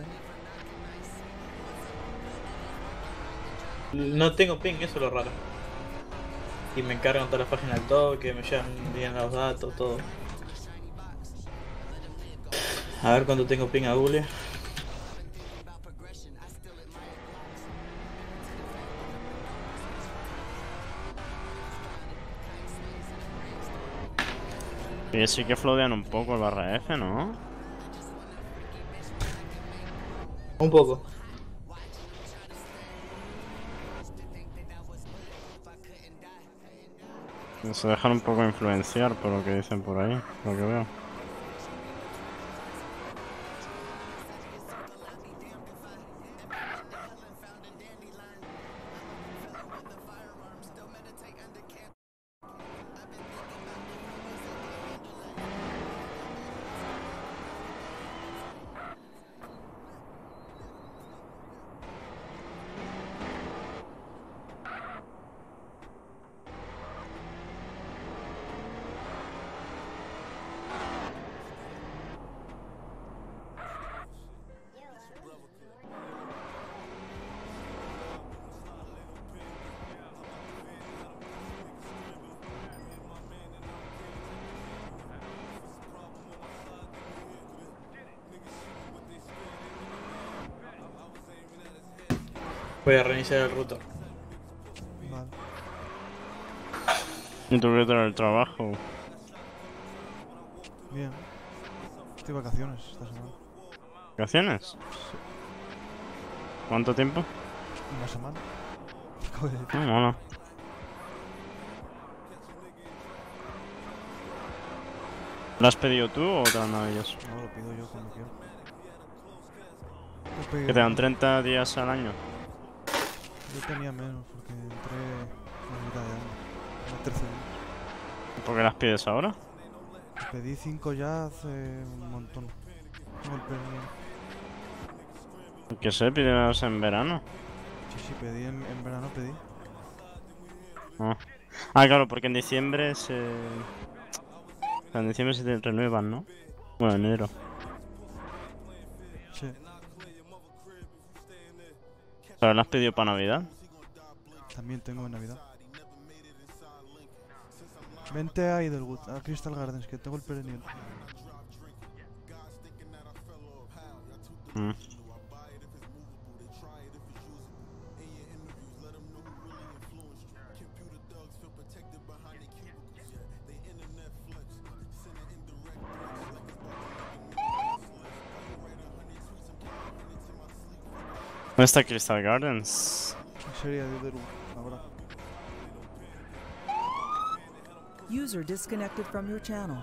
No tengo ping, eso es lo raro. Y me encargan todas las páginas del toque, me llegan bien los datos, todo. A ver cuánto tengo ping a Google. Y sí que flodean un poco el barra F, ¿no? Un poco. Se dejan un poco influenciar por lo que dicen por ahí, lo que veo. Voy a reiniciar el router. Vale. Y tú que traer el trabajo. Bien. Estoy de vacaciones esta semana. ¿Vacaciones? ¿Cuánto tiempo? Una semana. Acabo de decir. Ah, mola. ¿Lo has pedido tú o te lo han dado ellos? No, lo pido yo cuando quiero. Que te dan 30 días al año. Yo tenía menos porque entré a mitad de año. Unos 13 días. ¿Por qué las pides ahora? Pedí 5 ya hace un montón. No, Que sé, pídelas en verano. sí, pedí en verano, pedí. Ah, claro, porque en diciembre se... O sea, en diciembre se te renuevan, ¿no? Bueno, en enero. Sí. ¿Pero las has pedido para Navidad? También tengo en Navidad. Vente a Idlewood, a Crystal Gardens, que tengo el perennial. ¿Dónde está Crystal Gardens? Sería de Idlewood, ahora. User disconnected from your channel.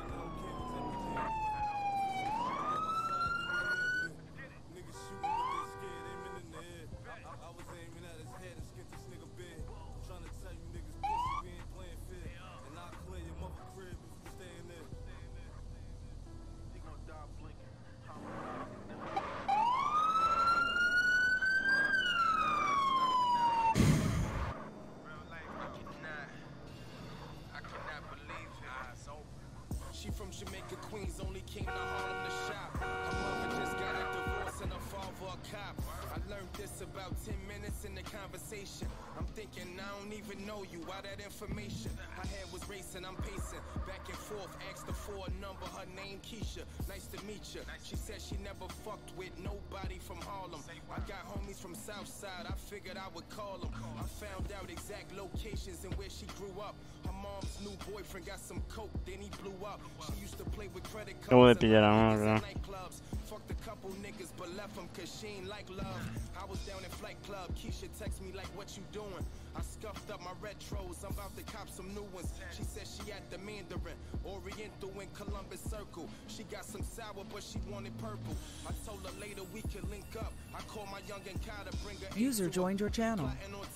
She from Jamaica, Queens, only came to Harlem to shop. Her mother just got a divorce and her father a cop. I learned this about 10 minutes in the conversation. I'm thinking I don't even know you, why that information? Her head was racing, I'm pacing, back and forth, asked her for a number, her name Keisha, nice to meet you. She said she never fucked with nobody from Harlem. I got homies from Southside, I figured I would call them. I found out exact locations and where she grew up. Her mom's new boyfriend got some coke, then he blew up. She used to play with credit cards. Acabo de pillar a uno, creo. Fucked a couple niggas but left them cause she ain't like love. I was down at Flight Club, Keisha text me like what you doing? I scuffed up my retros, I'm about to cop some new ones. She said she at the Mandarin, Oriental in Columbus Circle. She got some sour but she wanted purple. I told her later we could link up. I call my young and Kata, bring her User joined your channel.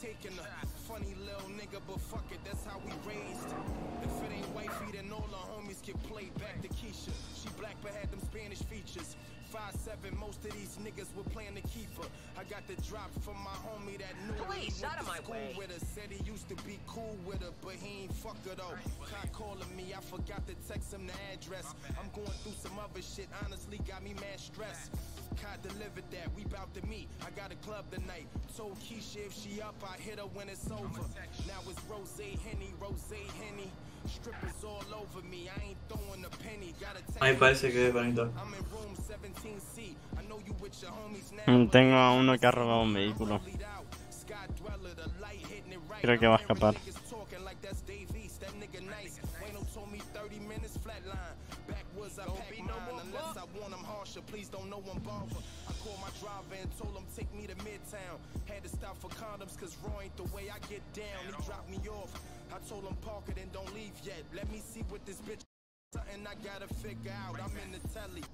Funny little nigga, but fuck it, that's how we raised. If it ain't wifey, then all our homies get played back to Keisha. She black but had them Spanish features. 5'7", most of these niggas were playing to keep her. I got the drop from my homie that knew her. He went to school with her. Said he used to be cool with her, but he ain't fuck her though. Cop calling me, I forgot to text him the address. I'm going through some other shit, honestly got me mad stressed. Cop delivered that, we bout to meet. I got a club tonight. Told Keisha if she up, I hit her when it's over. Now it's Rose Henny, Rose Henny. Strippers all over me, I ain't throwing a penny. Ahí parece que desconectó. I'm in room 17C. I know you with your homies now. Tengo a uno que ha robado un vehículo. Creo que va a escapar. Please don't know one bother. I called my driver and told him take me to Midtown. Had to stop for condoms cause raw ain't the way I get down. He dropped me off. I told him park it and don't leave yet. Let me see what this bitch something I gotta figure out. I'm in the telly.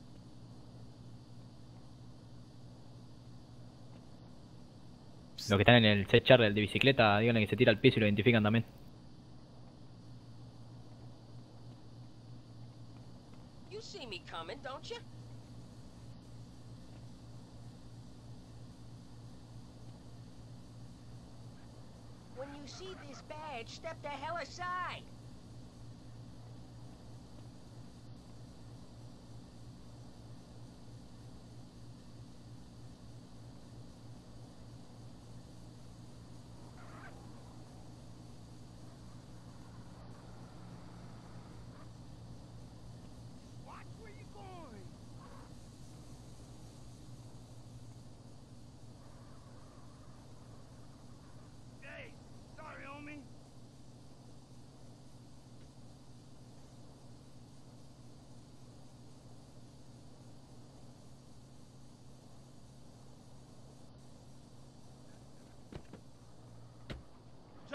Los que están en el set chart del de bicicleta, díganle que se tira al piso y lo identifican también. You see me coming, don't you? When you see this badge, step the hell aside.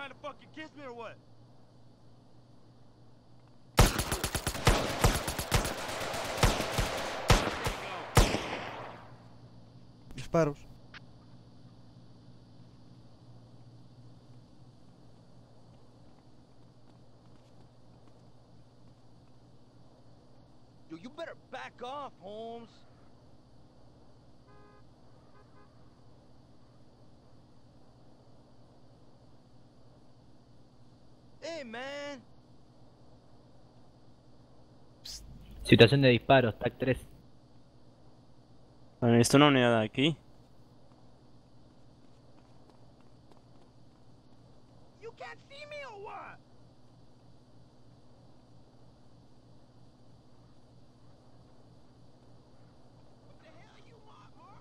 trying to fucking kiss me or what? Disparos. Yo, you better back off, Holmes. Hey, man. Situación de disparos, TAC 3. ¿Han visto una unidad aquí? You can't see me or what? What the hell you want, huh?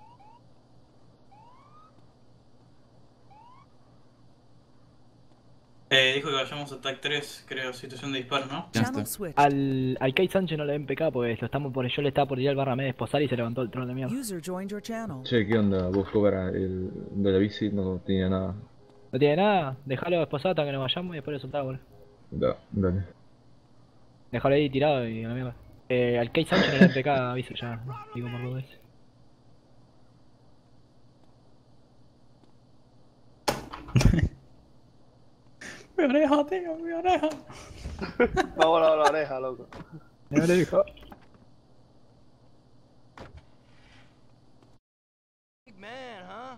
Dijo que vayamos a TAC 3, creo, situación de disparo, ¿no? Channel switch. Al Kate Sánchez no le den PK porque lo estamos por, yo le estaba por ir al barra media esposar y se levantó el troll de mierda. User joined your channel. Che, ¿qué onda? Vos cobras el de la bici, no tenía nada. No tiene nada, dejalo esposar hasta que nos vayamos y después lo soltamos, boludo. Dale. Déjalo ahí tirado y a la mierda. Al Kate Sánchez no le den PK, aviso ya, digo por lo veces. Mi oreja, tío, mi oreja. Vamos a la oreja, loco. Me oreja. Big man, huh?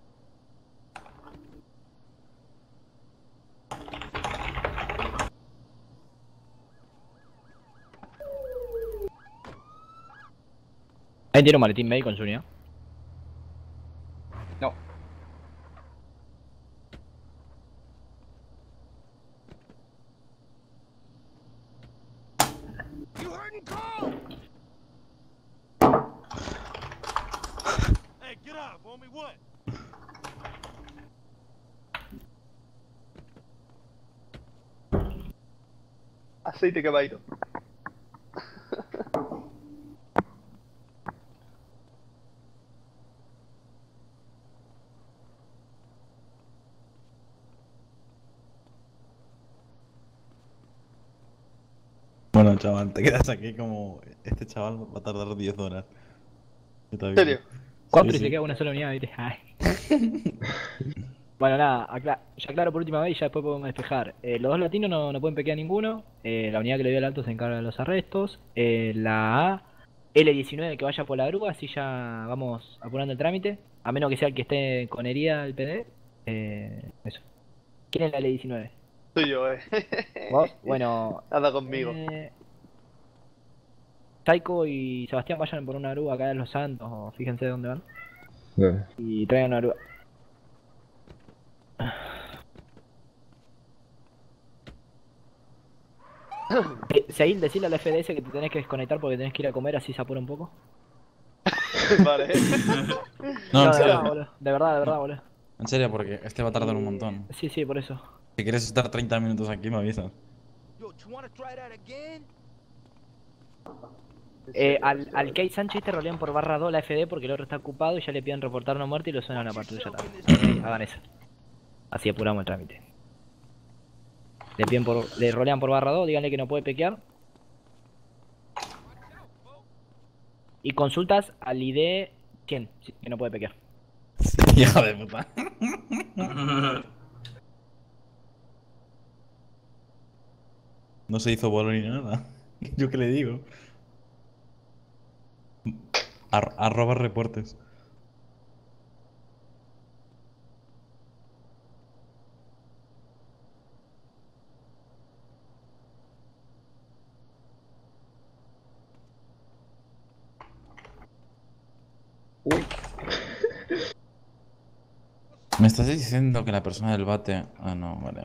¿Alguien tiene un maletín médico en su unidad? No. You heard him call! Hey, get up, homie, what? Aceite caballero. Bueno, chaval, te quedas aquí como... Este chaval va a tardar 10 horas. ¿En serio? 4 Sí, y se sí. queda una sola unidad, ¿viste? Ay. Bueno, nada, ya aclaro por última vez y ya después podemos despejar. Los dos latinos no pueden pequear ninguno. La unidad que le dio el alto se encarga de los arrestos. La A, L19 que vaya por la grúa, así ya vamos apurando el trámite. A menos que sea el que esté con herida del PD. Eso. ¿Quién es la L19? Soy yo, ¿Vos? Bueno. Anda conmigo. Taiko y Sebastián vayan por una grúa acá en Los Santos, o fíjense de dónde van. Dale. Y traigan una grúa. Seil, decirle al FDS que te tenés que desconectar porque tenés que ir a comer, así se apura un poco. Vale. No, en de serio. verdad, boludo. De verdad, boludo. En serio, porque este va a tardar un montón. Sí, sí, por eso. Si quieres estar 30 minutos aquí, me avisas. Yo, you wanna try that again? Al Kate Sánchez te rolean por barra 2 la FD porque el otro está ocupado y ya le piden reportar una muerte y lo suenan a la patrulla también. Hagan eso. Así apuramos el trámite. Le rolean por barra 2, díganle que no puede pequear. Y consultas al ID 100, sí, que no puede pequear. Hija de puta. No se hizo bolo ni nada. ¿Yo qué le digo? Arroba reportes. Uy. Me estás diciendo que la persona del bate... Ah, no, vale.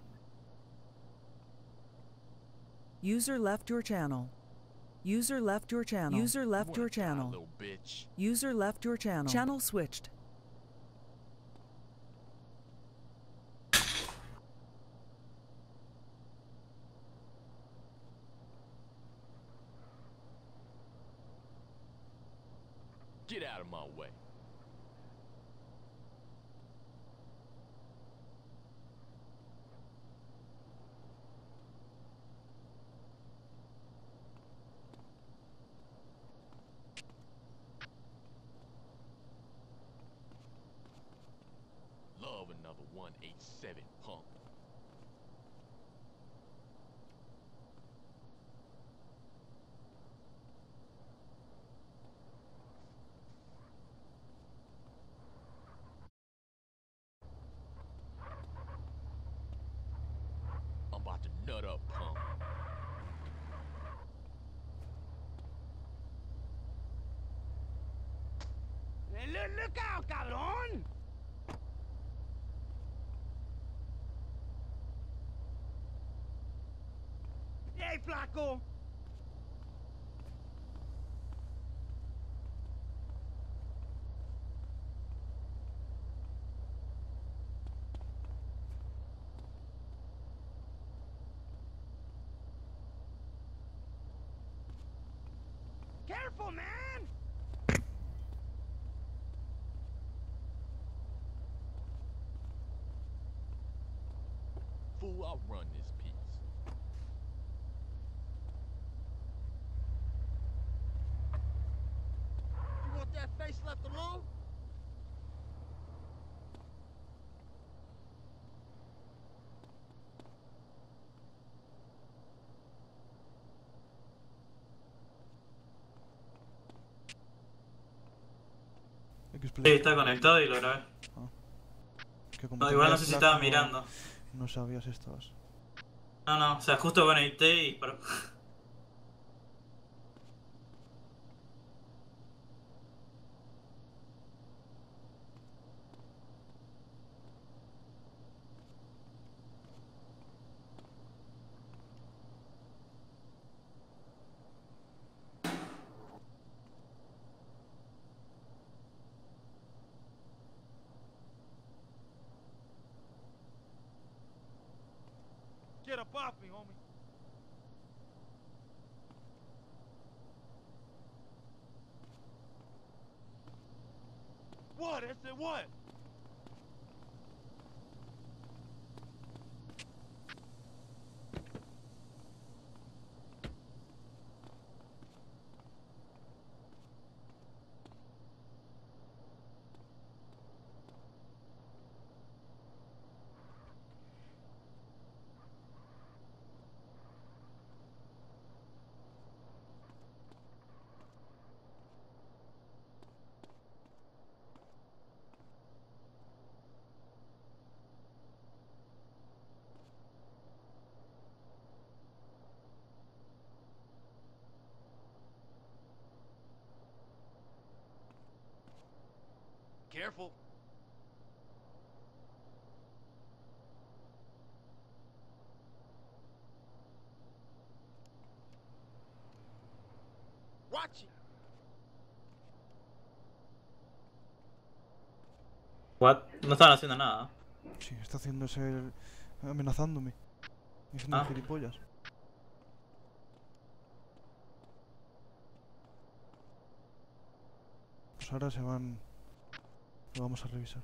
User left your channel. User left your channel. User left your channel. Little bitch. User left your channel. Channel switched. Get out of my way. yourself another 187, punk. I'm about to nut up, punk. Hey, look out, cabrón! Hey, flaco! Careful, man! Fool, I'll run this piece. You want that face left alone? Sí, está conectado y lo grabé. Que como No, igual no tenías sé si lag, estaba mirando. No sabía si estabas. No, o sea, justo conecté y disparó. Get up off me, homie. What? I said what? Careful. Watch it. What? No estaban haciendo nada. Sí, está haciéndose amenazándome. Diciendo Ah. gilipollas. Pues ahora se van. Lo vamos a revisar.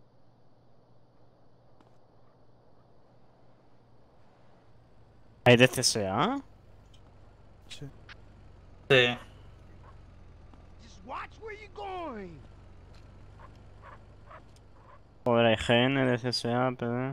¿Hay DCSA? Sí. Sí. Just watch where you're going. Joder, hay GN, DCSA, PD.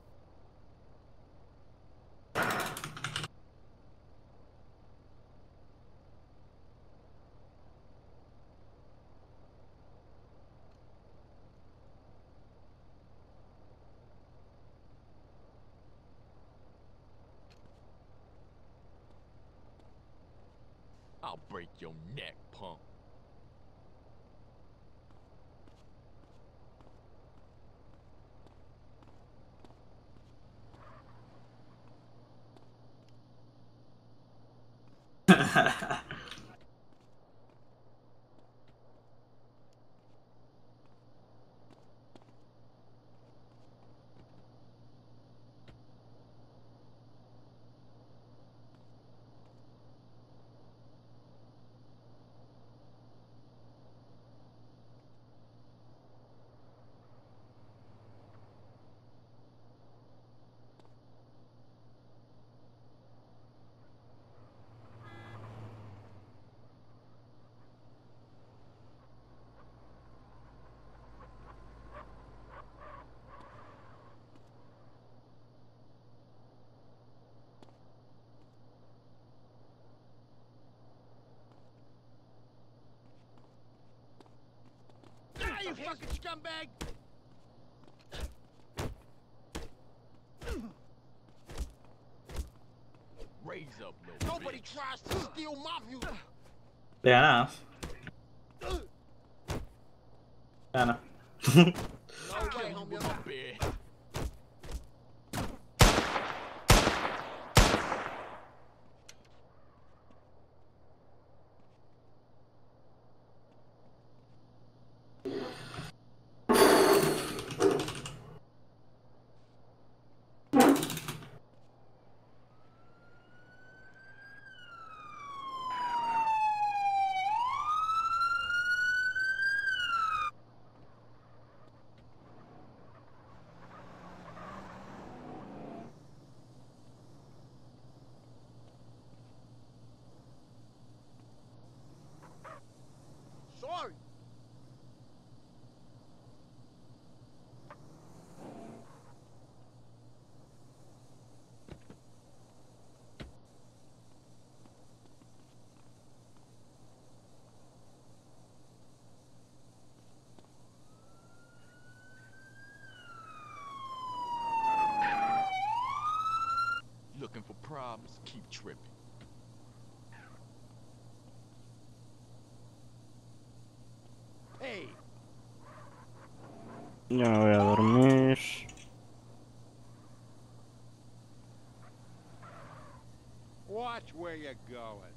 I'll break your neck, punk. Die, you fucking scumbag! Raise up, little Nobody bitch. tries to steal my music. Le ganamos. Gana. No way, homie. I'm not Bed. sorry. Looking for problems? Keep tripping. Hey, Ya me voy a dormir. watch where you're going.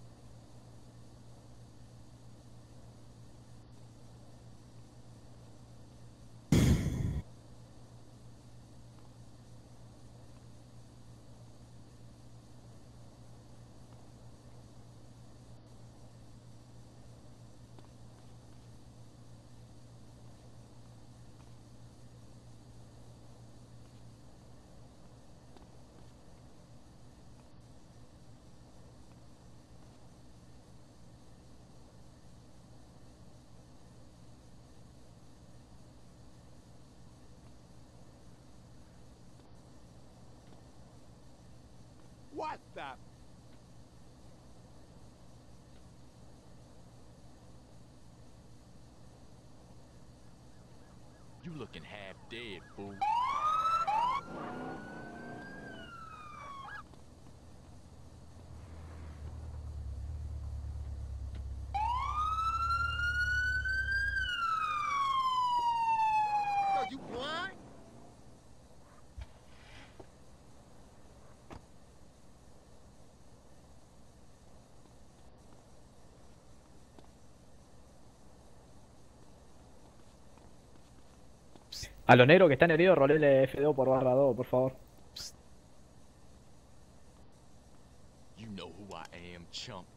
What the? You looking half dead, fool. Yo, you blind? A los negros que están heridos, rolele F2 por /2, por favor. You know who I am, chump.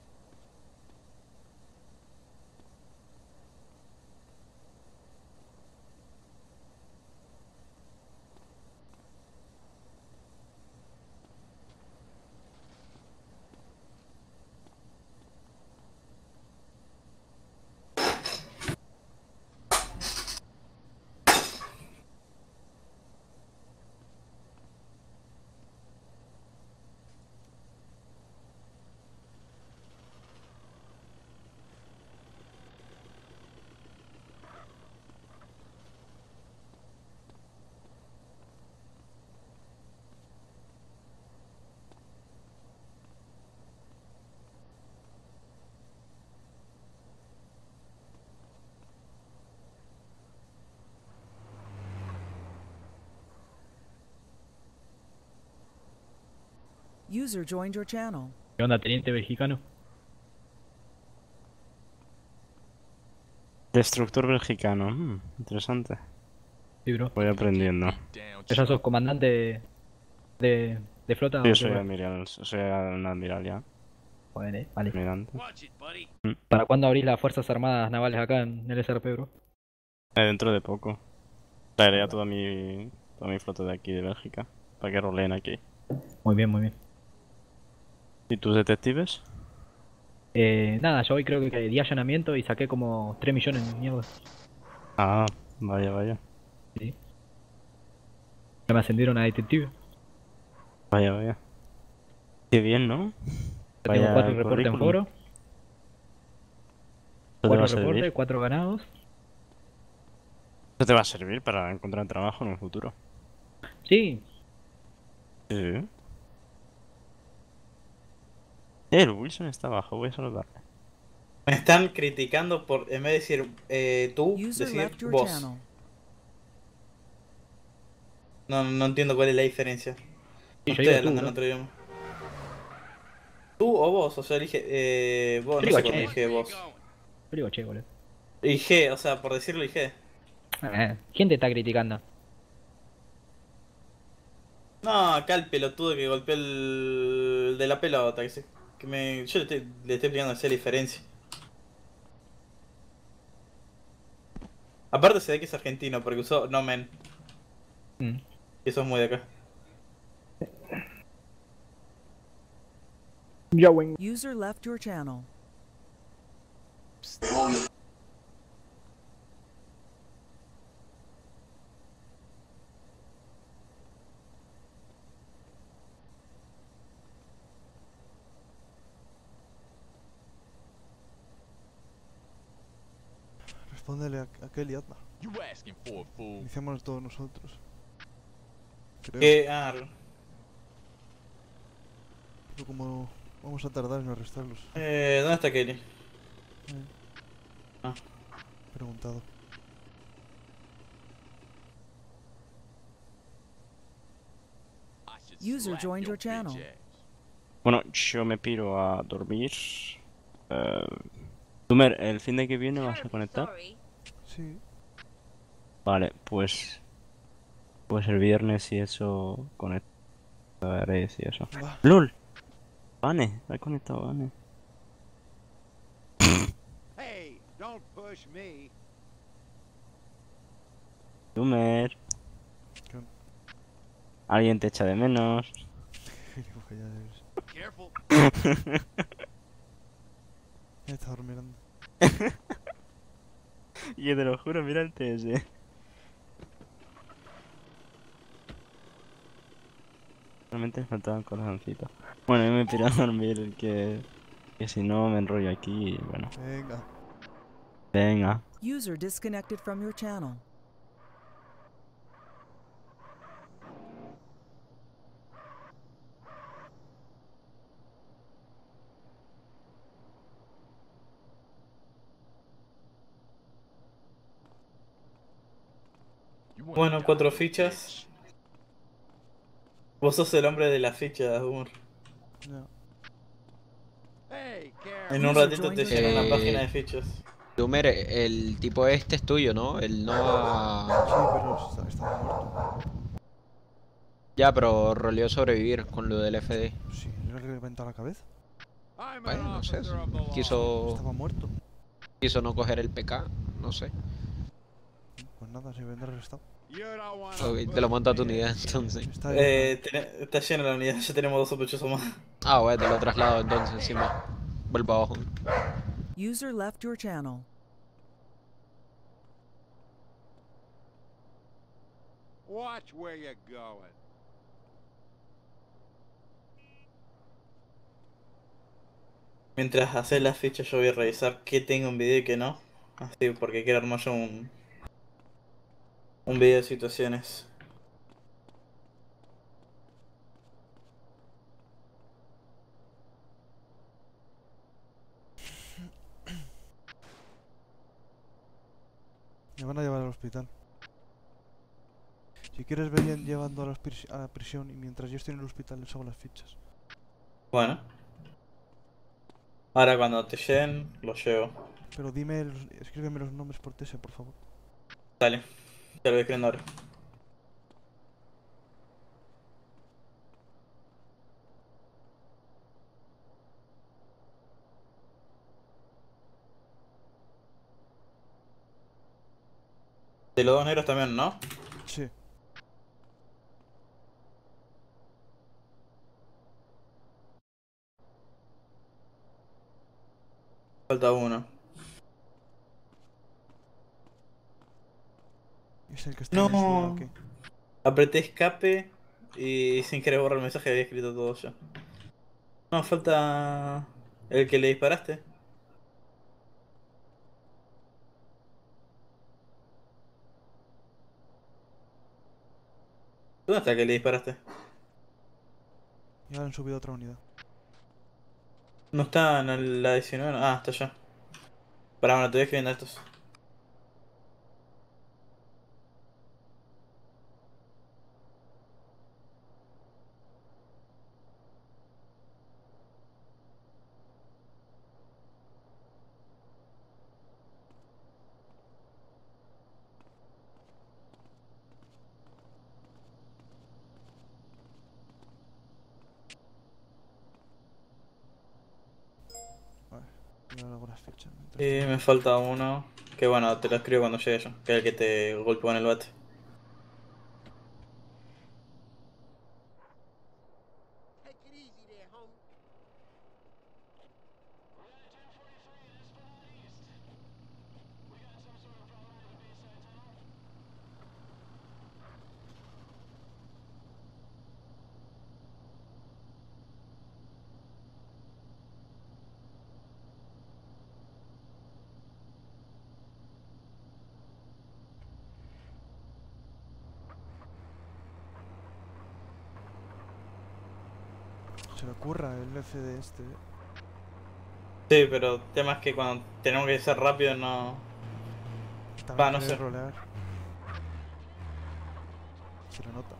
User joined your channel. ¿Qué onda, teniente mexicano? Destructor belgicano. Interesante. Sí, bro. Voy aprendiendo. ¿Ya sos comandante de flota? Yo o soy qué? admiral, soy un admiral ya. Joder, vale. Almirante. ¿Para cuándo abrís las Fuerzas Armadas Navales acá en el SRP, bro? Dentro de poco. Traeré a toda mi flota de aquí, de Bélgica, para que roleen aquí. Muy bien, muy bien. ¿Y tus detectives? Nada, yo hoy creo que di allanamiento y saqué como 3 millones de mierda. Ah, vaya, vaya. Sí. Ya me ascendieron a detective. Vaya, vaya. Qué bien, ¿no? Ya tengo 4 reportes en foro. ¿Dónde va 4 a servir? reportes, 4 ganados. Eso te va a servir para encontrar trabajo en un futuro. Sí. Sí. El Wilson está abajo, voy a saludarle. Me están criticando por, en vez de decir tú, User decir left your vos. channel. No entiendo cuál es la diferencia. Sí, No yo estoy digo tú, hablando en bro. otro idioma. ¿Tú o vos? O sea, elige. Vos, Yo no digo sé por qué che. dije vos. Yo digo che, boludo. Y G, o sea, por decirlo y G. ¿Quién te está criticando? No, acá el pelotudo que golpeó el de la pelota. Yo le estoy pidiendo hacer la diferencia. Aparte se ve que es argentino porque usó no men. Mm. Y eso es muy de acá. User left your channel. Respóndele a Kelly, anda. You asking for a fool. Iniciamos todos nosotros. Creo. Pero como vamos a tardar en arrestarlos. ¿Dónde está Kelly? Ah. Preguntado. User joined your channel. Bueno, yo me piro a dormir. Tumer, ¿el fin de que viene vas a conectar? Sí. Vale, pues el viernes y eso conectaré y eso. Va. ¡Lol! Vane, ha conectado Vane. Hey, don't push me. Tumer. ¿Qué? Alguien te echa de menos. Careful. Ya está durmiendo. Y te lo juro, mira el TS. Realmente me faltaba un corazoncito. Bueno, yo me piro a dormir que si no me enrollo aquí y bueno. Venga. Venga. User disconnected from your channel. Bueno, 4 fichas. Vos sos el hombre de las fichas, Humor. No. Hey, En un ratito te llena una página de fichas. Dumer, el tipo este es tuyo, ¿no? El no Sí, ha... pero está muerto. Ya, pero roleó sobrevivir con lo del FD. Sí, ¿le reventó la cabeza? Bueno, no sé. Quiso... Estaba muerto. Quiso no coger el PK, no sé. Pues nada, se vendrá arrestado. Ok, te lo monto a tu unidad entonces. Está llena la unidad, ya tenemos 2 sospechosos más. Ah, bueno, te lo traslado entonces encima. Vuelvo abajo. User left your channel. Watch where you're going. Mientras haces las fichas yo voy a revisar qué tengo en video y qué no. Así, porque quiero armar yo un video de situaciones. Me van a llevar al hospital. Si quieres venir llevando a la prisión y mientras yo estoy en el hospital les hago las fichas. Bueno. Ahora cuando te lleguen, los llevo. Pero escríbeme los nombres por TS, por favor. Dale, te lo voy escribiendo ahora. De los 2 negros también, ¿no? Sí. Falta uno. ¿Es el que está en el suelo No. o qué? Apreté escape y sin querer borrar el mensaje había escrito todo yo. No, falta el que le disparaste. ¿Dónde está que le disparaste? Ya han subido otra unidad. No está en la 19. Ah, está allá. Pará, bueno, te voy escribiendo estos. Vale, voy a hago las fichas. Y me falta uno. Que bueno, te lo escribo cuando llegue yo. Que es el que te golpeó en el bate. Se le ocurra el F de este. Sí, pero el tema es que cuando tenemos que ser rápido no... También no quiere sé. rolear. Se le nota.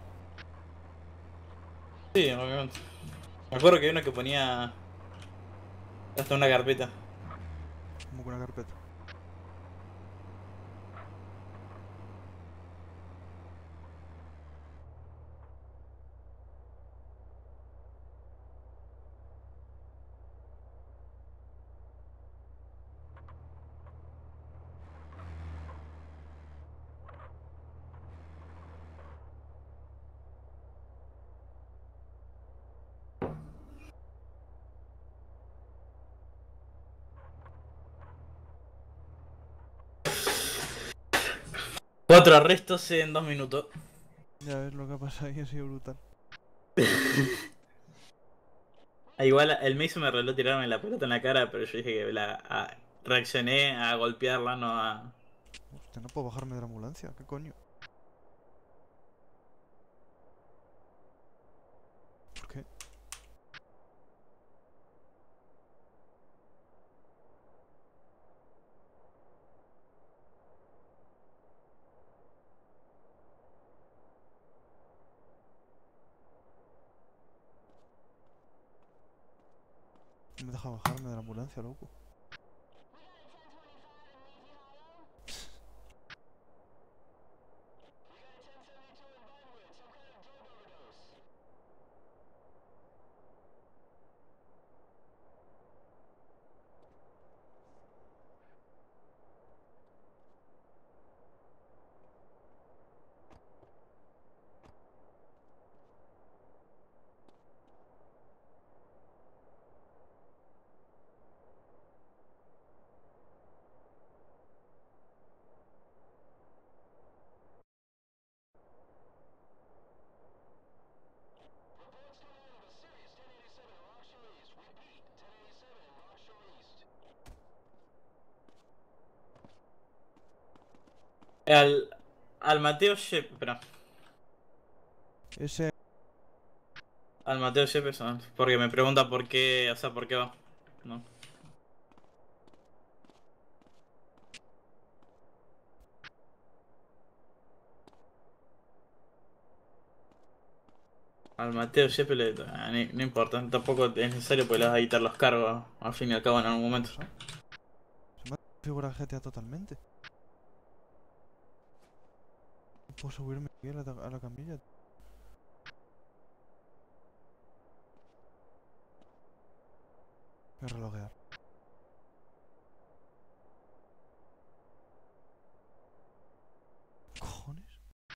Sí, obviamente. Me acuerdo que hay uno que ponía... hasta una carpeta. Como con una carpeta. Cuatro arrestos en 2 minutos. Ya ves lo que ha pasado ahí, ha sido brutal. Igual el Mason me arregló tirarme la pelota en la cara, pero yo dije que reaccioné a golpearla, no a... Hostia, no puedo bajarme de la ambulancia, ¿qué coño? ¿Por qué? No me deja bajarme de la ambulancia, loco. Al, al Mateo Shep... Espera. Ese... Al Mateo Jefferson, porque me pregunta por qué, o sea, por qué va. No. Al Mateo Shepard no importa, tampoco es necesario porque le vas a quitar los cargos al fin y al cabo en algún momento. Se me ha configurado el GTA totalmente. No puedo subirme aquí a la camilla. Voy a relojear. ¿Cojones?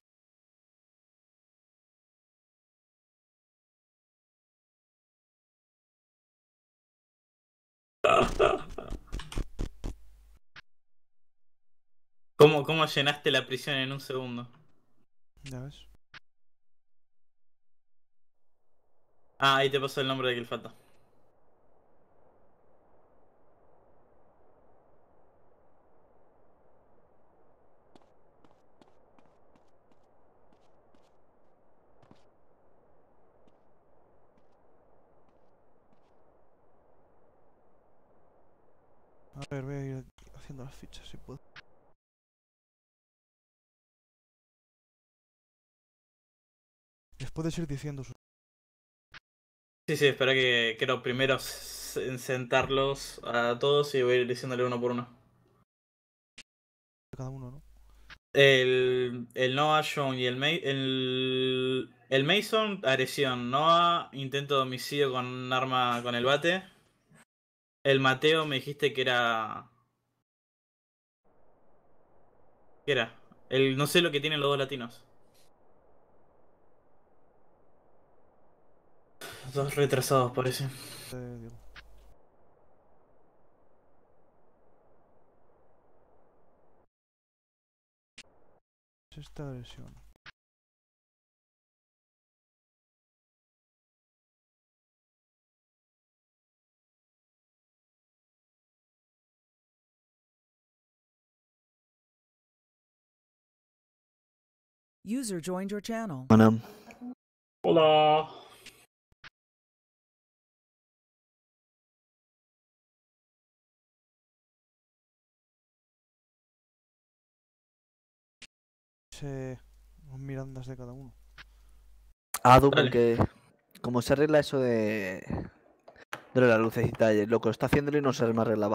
¿Cómo llenaste la prisión en un segundo? Ya ves. Ah, ahí te pasó el nombre de que le falta. A ver, voy a ir haciendo las fichas si puedo. Les puedes ir diciendo su... Sí, espera que quiero primero sentarlos a todos y voy a ir diciéndole uno por uno. Cada uno, ¿no? El Noah, John y el Mason, agresión. Noah, intento de homicidio con un arma con el bate. El Mateo me dijiste que era... ¿Qué era? No sé lo que tienen los dos latinos. Dos retrasados parece. Diego. Es esta agresión. User joined your channel. Hola. Unos Mirandas de cada uno. Ah, tú, porque... ¿Cómo se arregla eso de la lucecita? Lo que está haciéndolo y no se me arreglaba.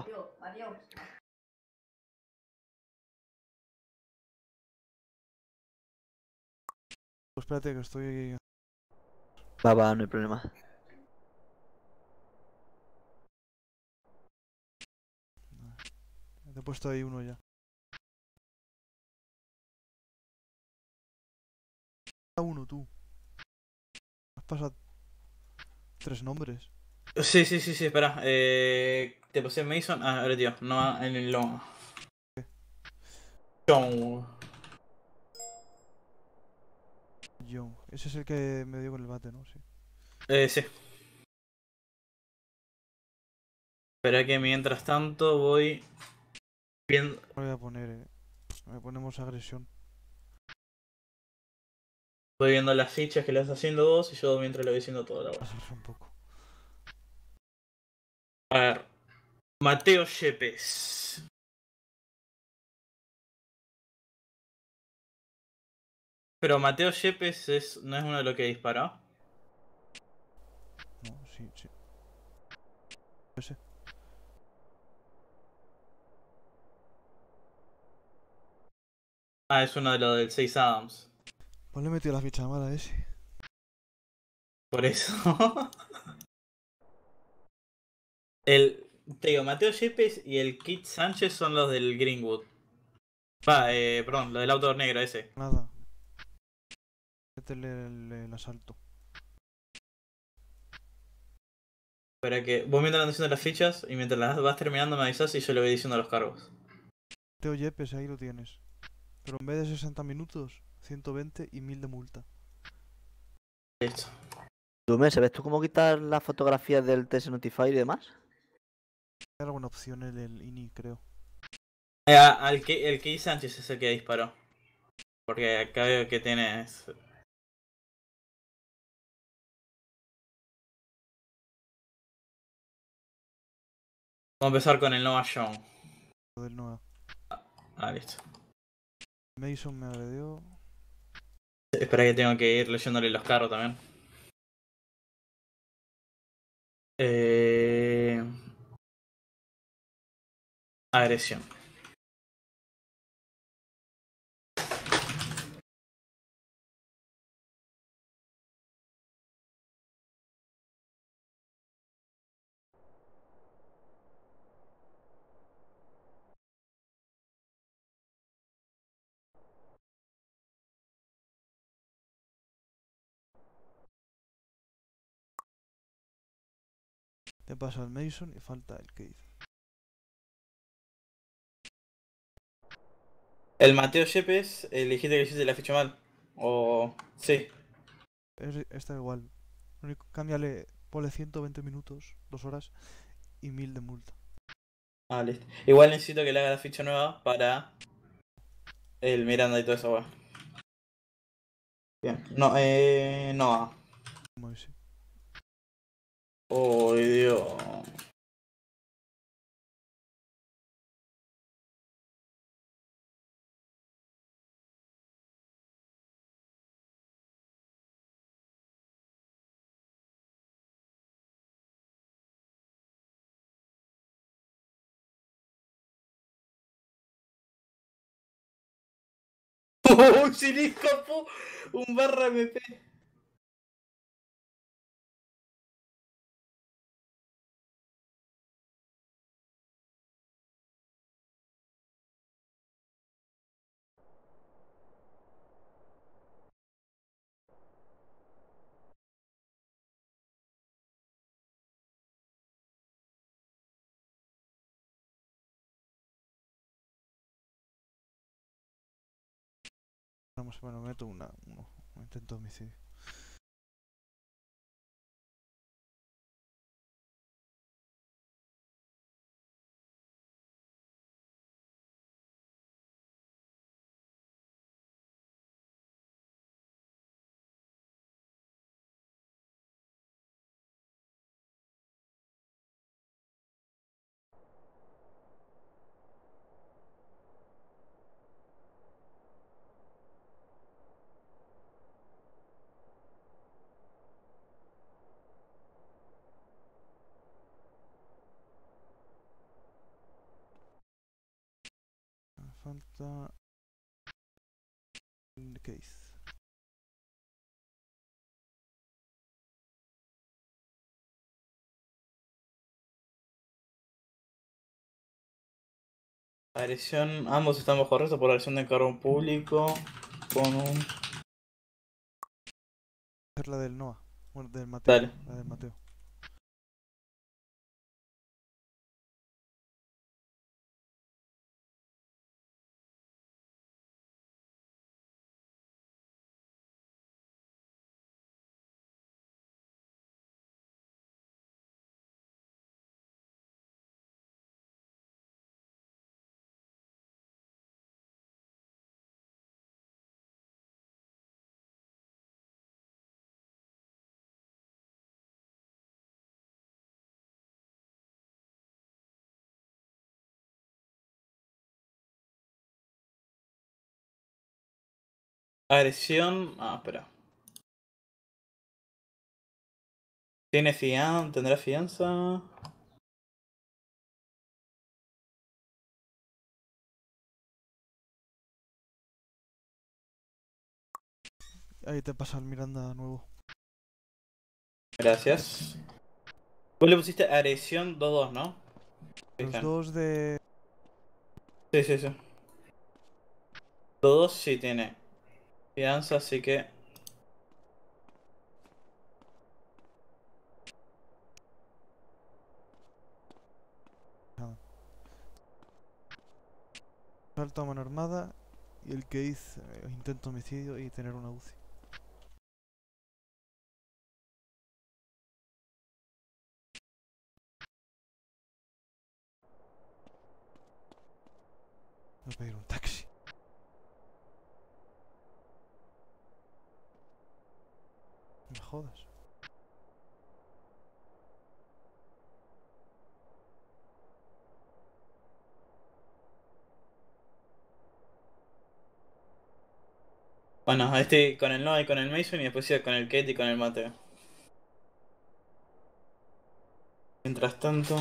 Pues espérate que estoy... Va, no hay problema. Te he puesto ahí uno ya. Uno tú. Has pasado 3 nombres. Sí, espera. Te pasé Mason. Ah, ahora tío. No en el Noah. John. John. Ese es el que me dio con el bate, ¿no? Sí. Sí. Espera que mientras tanto voy viendo. Voy a poner, me ponemos agresión. Voy viendo las fichas que le estás haciendo vos y yo mientras lo voy diciendo todo la hora. Un poco. A ver. Mateo Yepes. Pero Mateo Yepes no es uno de los que disparó. No, sí. Ese. Ah, es uno de los del 6 Adams. Pues le he metido la ficha mala a ese. Por eso. Te digo, Mateo Yepes y el Kit Sánchez son los del Greenwood. Perdón, los del auto negro ese. Nada. Métele el asalto. Espera que vos mientras van diciendo las fichas y mientras las vas terminando me avisas y yo le voy diciendo los cargos. Teo Yepes, ahí lo tienes. Pero en vez de 60 minutos, 120 y 1000 de multa. Listo. ¿Sabes tú cómo quitar las fotografías del TS Notify y demás? Hay alguna opción en el INI, creo. El Kit Sánchez es el que disparó. Porque acá veo que tienes... Vamos a empezar con el Noah John. Del Noah. Listo. Mason me agredió. Espera que tengo que ir leyéndole los carros también. Agresión. Te pasa el Mason y falta el Keith. El Mateo Yepes, dijiste que hiciste la ficha mal. O... sí. Está igual. Cámbiale, ponle 120 minutos, 2 horas y 1000 de multa. Listo. Igual necesito que le haga la ficha nueva para el Miranda y todo eso, weón. Bien. No, no. Oh, Dios. ¡Uy, se le escapó! Un barra MP. Vamos, bueno, meto uno. Intento homicidio. Me falta el case. Agresión, ambos están bajo arresto por agresión de cargo público. Con un. Es la del Noah. Bueno, del Mateo. Dale. La del Mateo. Agresión. Ah, espera. ¿Tiene fianza? ¿Tendrá fianza? Ahí te pasa el Miranda nuevo. Gracias. Vos le pusiste agresión 2-2, ¿no? Los Fijan. dos de... Sí, sí, sí. 2-2 sí tiene fianza, así que. Salto a mano armada y el case intento homicidio y tener una UCI. Voy a pedir un taxi. No me jodas. Bueno, este con el Noah y con el Mason y después sigue con el Kate y con el Mateo. Mientras tanto.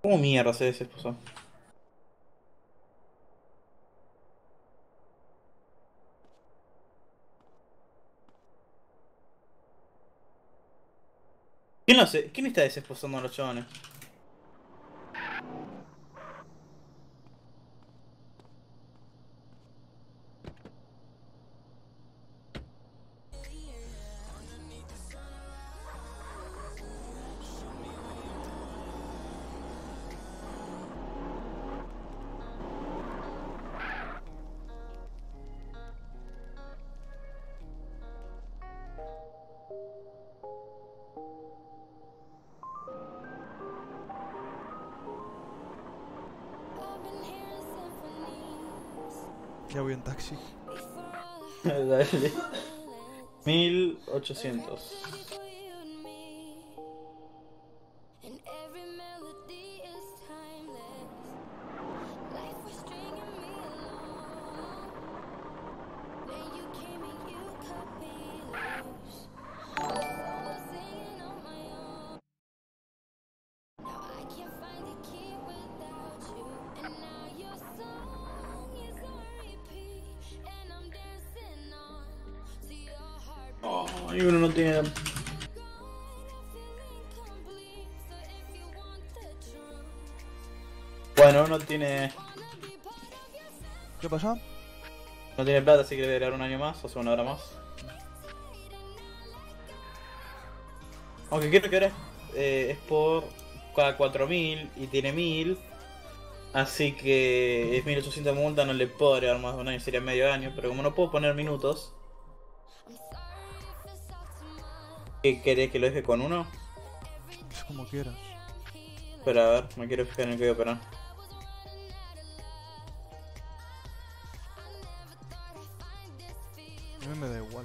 ¿Cómo mierda se desesposó? ¿Quién lo hace? ¿Quién está desesposando a los chavales? Ya voy en taxi. Dale. 1800. Oh, y uno no tiene. Bueno, no tiene. ¿Qué pasa? No tiene plata, así que debe durar un año más, o sea, una hora más. Aunque creo que ahora es por cada 4000 y tiene 1000. Así que es 1800 de multa, no le puedo agregar más de un año, sería medio año. Pero como no puedo poner minutos. ¿Qué querés que lo deje con uno? Es como quieras. Pero a ver, me quiero fijar en el código penal. A mí me da igual.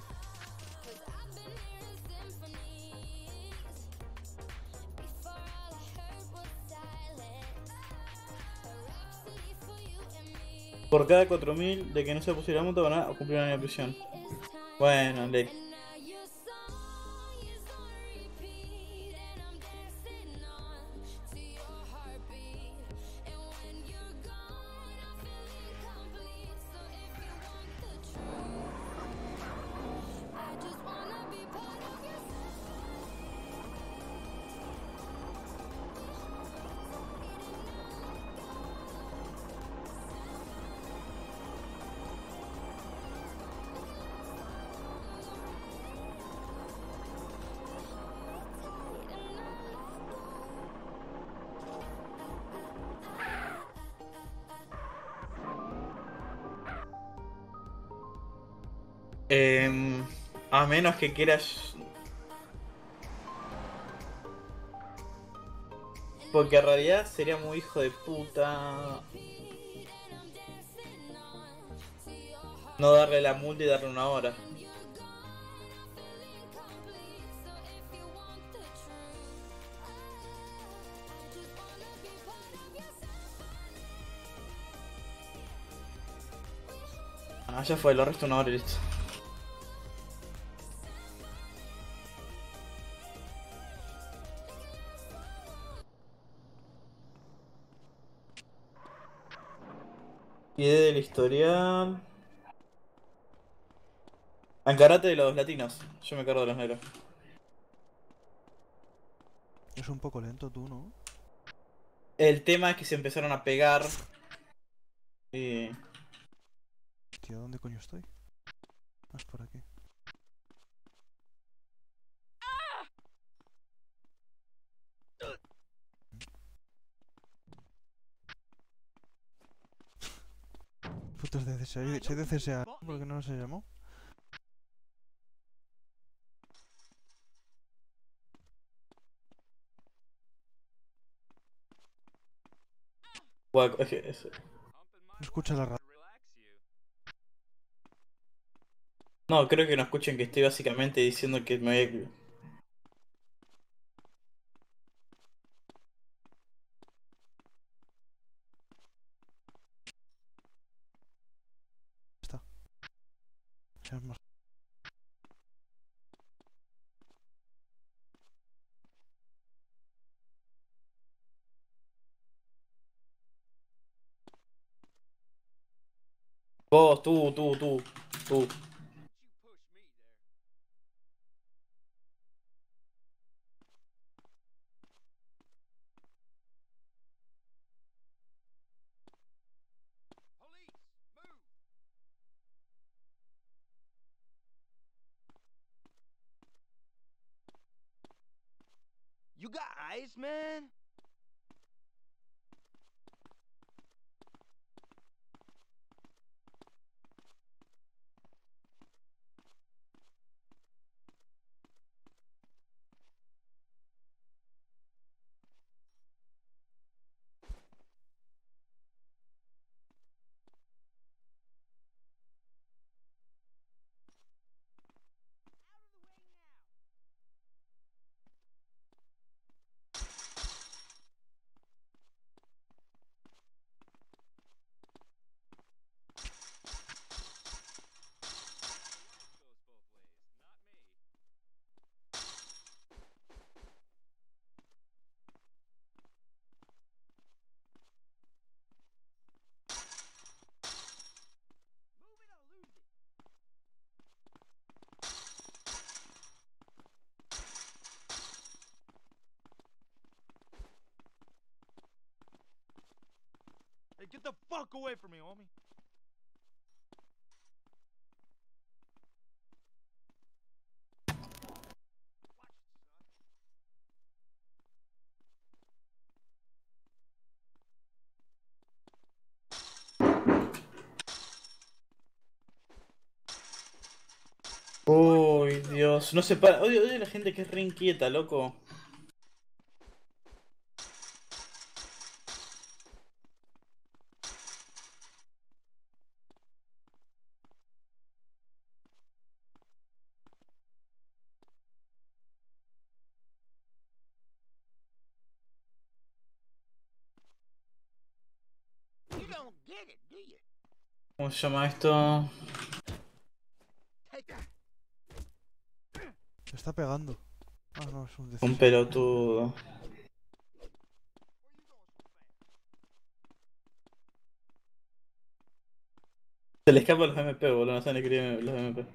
Por cada 4000 de que no se pusiera multa van a cumplir un año de prisión. Bueno, le... a menos que quieras... Porque en realidad sería muy hijo de puta no darle la multa y darle una hora. Ah, ya fue, lo resto una hora y listo. Y del historial... Encárate de los latinos, yo me cargo de los negros. Es un poco lento tú, ¿no? El tema es que se empezaron a pegar. Y... Tío, ¿dónde coño estoy? Ah, es por aquí. Putos de CSA. ¿Soy de CSA? ¿Por qué no se llamó? Bueno, es que... No escucha la radio. No, creo que no escuchen que estoy básicamente diciendo que me voy a... Está. Ya es más. Vos, tú. You got ice, man? Hey, get the fuck away from me, homie. Uy, Dios, no se para. Odio a la gente que es re inquieta, loco. You don't get it, do you? ¿Cómo se llama esto? Se está pegando. Ah, no, es un Un decisivo. pelotudo. Se le escapan los MP, boludo, no saben escribir los MP.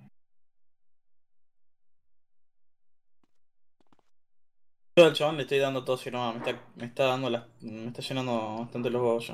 Yo al chabón le estoy dando tos y no, me está dando me está llenando bastante los huevos ya.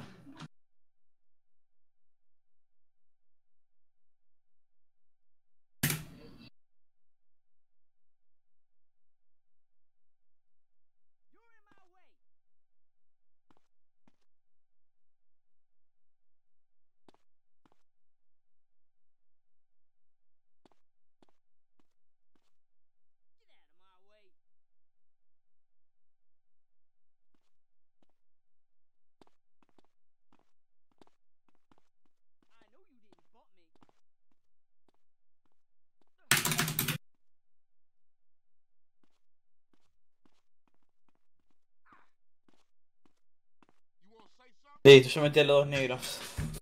Listo, yo metí a los dos negros.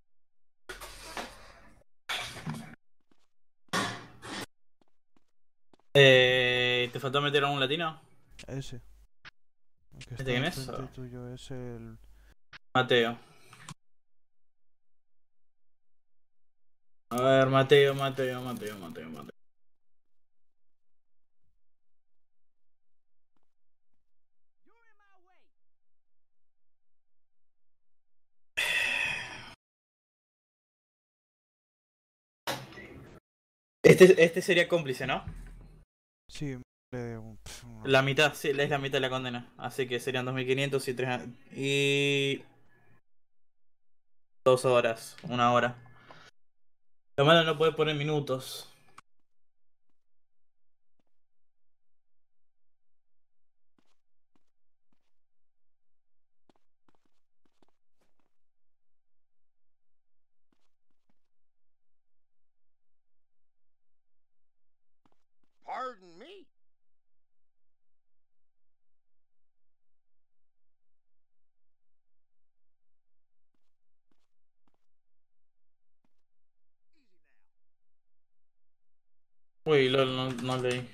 ¿Te faltó meter a un latino? Ese. El que ¿Este está quién es? enfrente tuyo es el... Mateo. A ver, Mateo. Este sería cómplice, ¿no? Sí, La mitad, sí, es la mitad de la condena. Así que serían 2500 y 3 y 2 horas, 1 hora. Lo malo no puede poner minutos. Pardon me? Uy, LOL, no leí.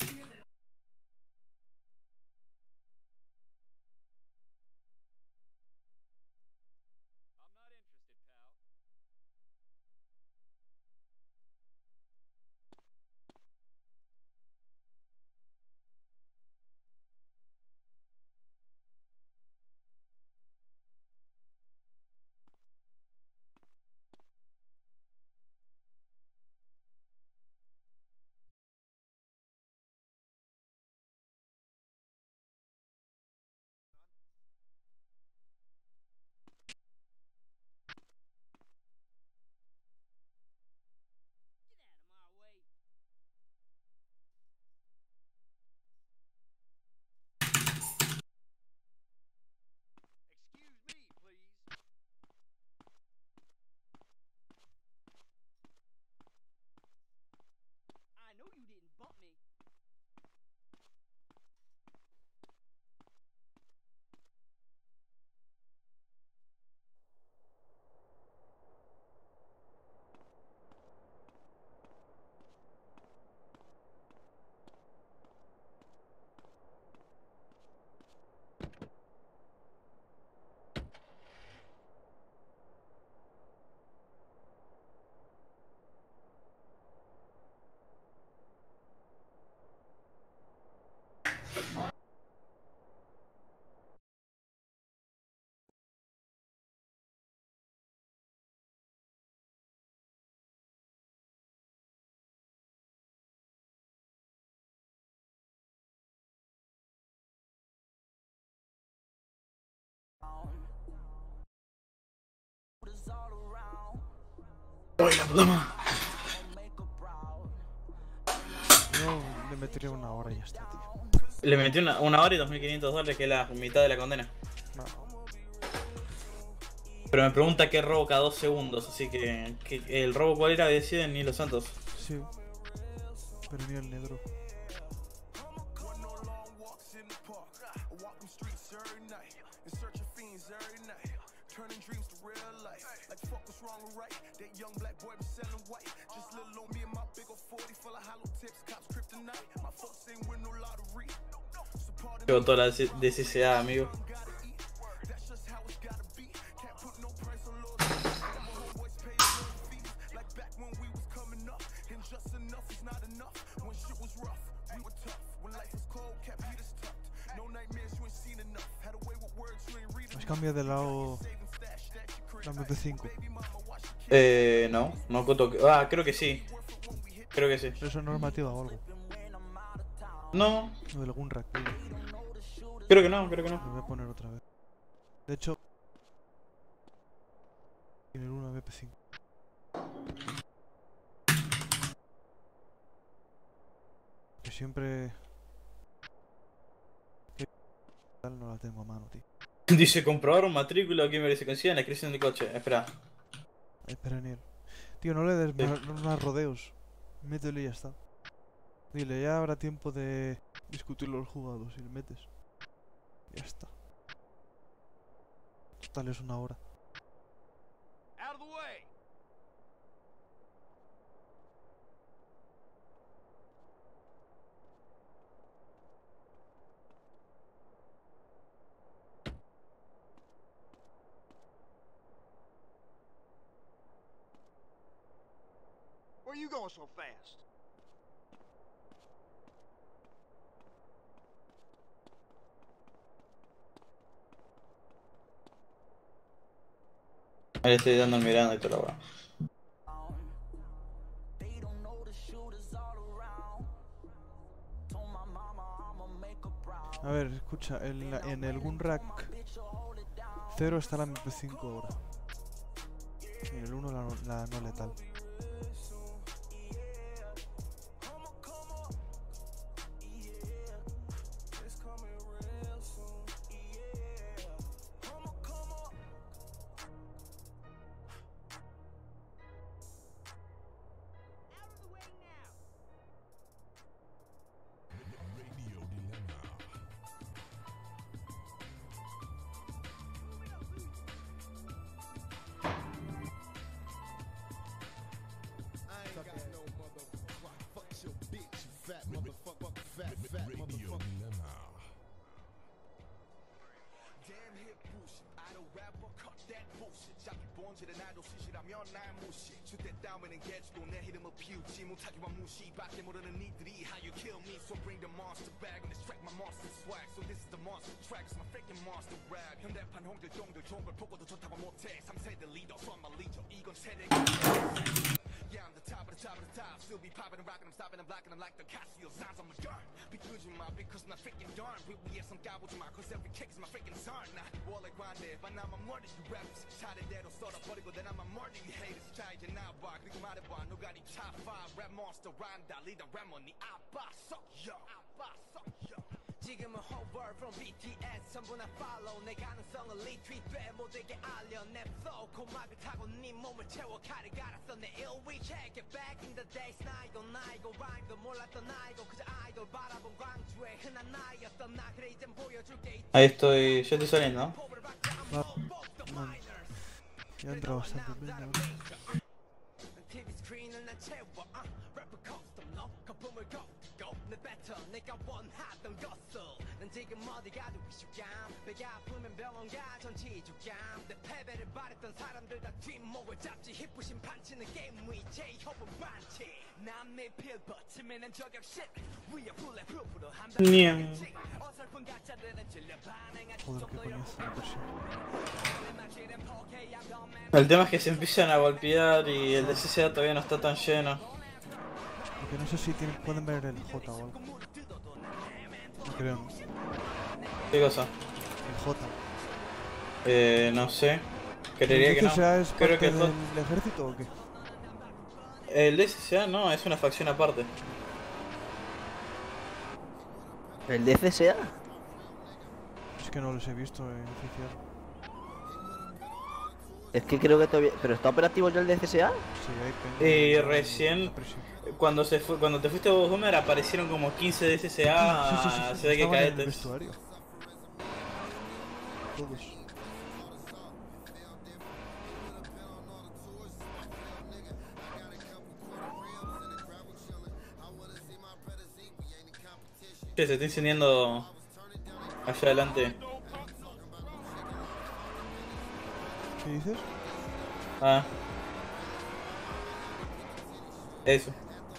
Uy, la puta madre. Yo le metería una hora y ya está, tío. Le metí una hora y $2.500, que es la mitad de la condena. No. Pero me pregunta qué robo cada 2 segundos, así que el robo cuál era decide ni los santos. Sí. Pero ni el negro. Llevo toda la de CCA, amigo. ¿Has cambiado de lado la MP5? No toque. Ah, creo que sí. Creo que sí. ¿Eso es normativa o algo? No. ¿O de algún rack? Creo que no, creo que no. Lo voy a poner otra vez. De hecho, tiene una MP5. Que siempre... no la tengo a mano, tío. Dice comprobaron matrícula que me se consigue en la inscripción del coche. Espera. Espera, Niel. Tío, no le des más rodeos. Métele y ya está. Dile, ya habrá tiempo de discutir los jugados si le metes. Ya está. Total, es una hora. Out of the way. Where you going so fast? Ahí estoy dando el mirando y toda la weá. A ver, escucha, en el Gunrack 0 está la MP5 ahora. Y en el 1 la no letal. 지금은 hover from BTS 전부나 follow 내 가능성을 retweet돼 모두에게 알려 내 flow 고막을 타고 네 몸을 채워 칼을 갈았어 내 일위 check it back in the days 나이고 rhyme도 몰랐던 나이고 그저 아이돌 바라본 광주의 흔한 나이였던 나 그래 이젠 보여줄게 Ahí estoy, yo estoy saliendo, ¿no? Ya entra bastante bien ahora. TV screen을 난 채워 래퍼 custom 너 거품을 걷고 내 배터 내가 원하던 것을 난 지금 어디 가도 위축감 배가 아프면 병원 가 전치주감 내 패배를 바랬던 사람들 다 뒷목을 잡지 힙부심 판치는 게임 위제 협은 반치 남의 필버치면 저격 shit 위에 풀에 프로프로 한다 어설픈 가짜들은 질려 반응하지 Joder, qué coñazo la presión. El tema es que se empiezan a golpear y el de CCA todavía no está tan lleno. Porque no sé si pueden ver el J o algo. No creo. ¿No? ¿Qué cosa? El J. No sé. Creería que no. ¿Es Creo que parte del ejército o qué? El DSA no, es una facción aparte. ¿El DCSA? Es que no los he visto en oficial. Es que creo que todavía... ¿Pero está operativo ya el DCSA? Sí, hay Y recién, cuando te fuiste vos, Homer, aparecieron como 15 DSA, se ve que estaban en el caetes. vestuario. Todos. Che, se está incendiando allá adelante. ¿Qué dices? Ah. Eso.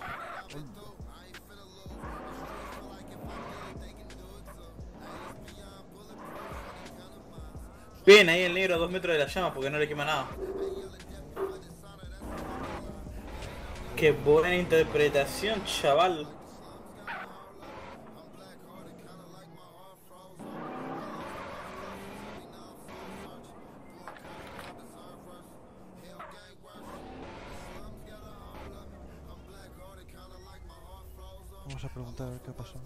Bien, ahí el negro a 2 metros de la llama porque no le quema nada. Qué buena interpretación, chaval. Vamos a preguntar a ver qué ha pasado.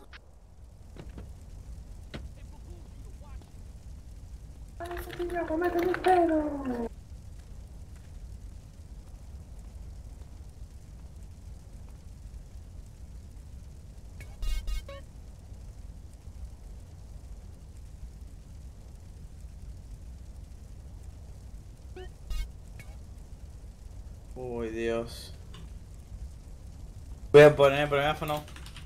Uy, Dios. Voy a poner el megáfono.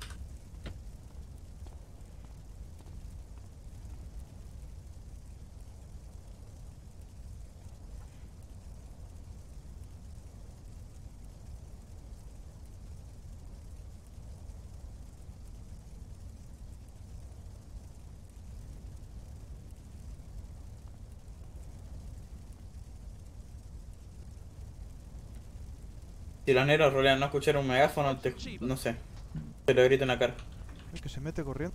Si los negros rolean no escuchar un megáfono, no sé. Te lo grito en la cara. Es que se mete corriendo.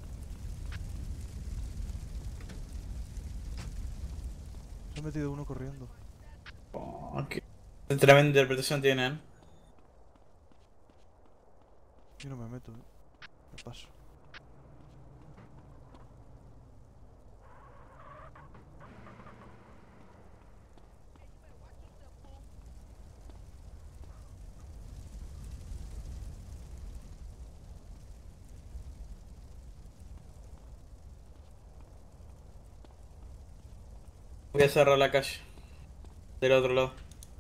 Se ha metido uno corriendo. Oh, qué tremenda interpretación tienen. Yo no me meto, me paso. Voy a cerrar la calle. Del otro lado.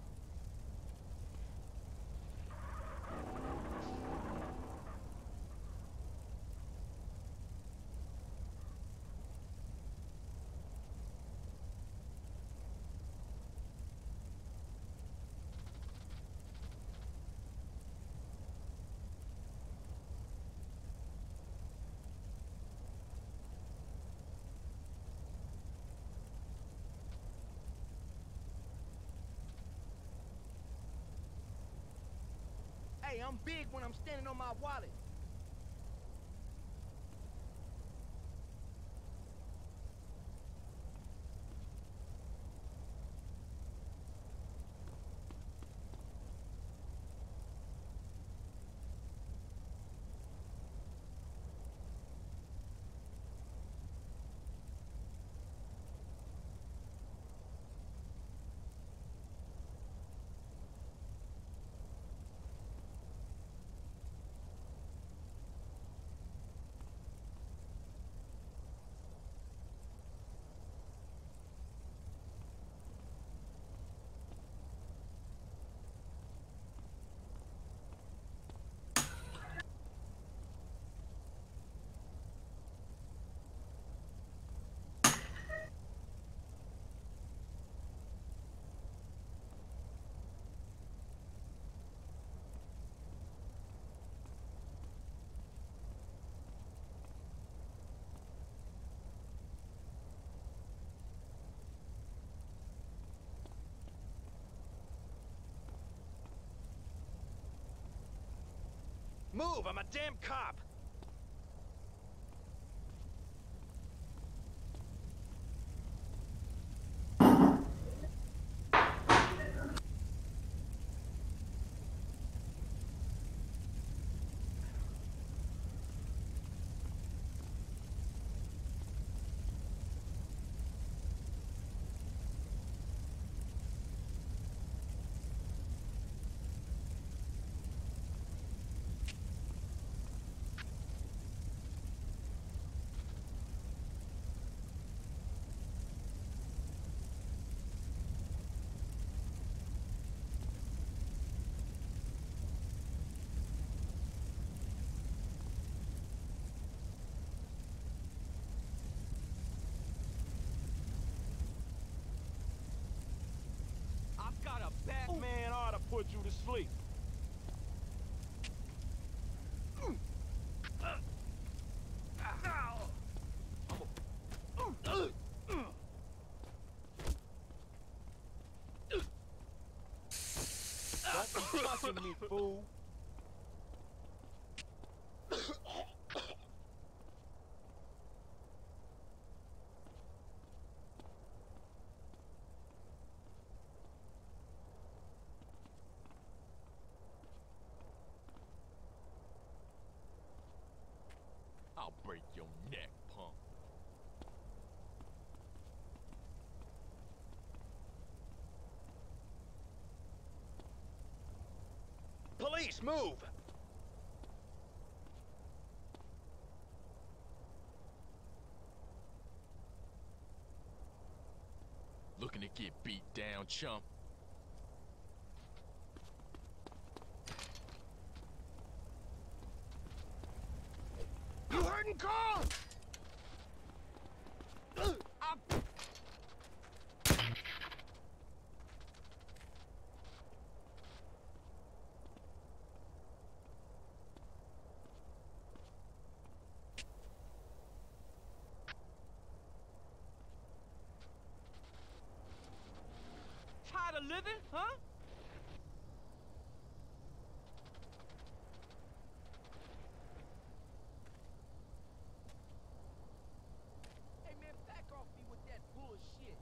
Hey, I'm big when I'm standing on my wallet. Move, I'm a damn cop. put you to sleep. Don't be touching me, fool. I'll break your neck, punk. Police, move! Looking to get beat down, chump. You hurting, Carl? Tired of living, huh? Hey man, back off me with that bullshit.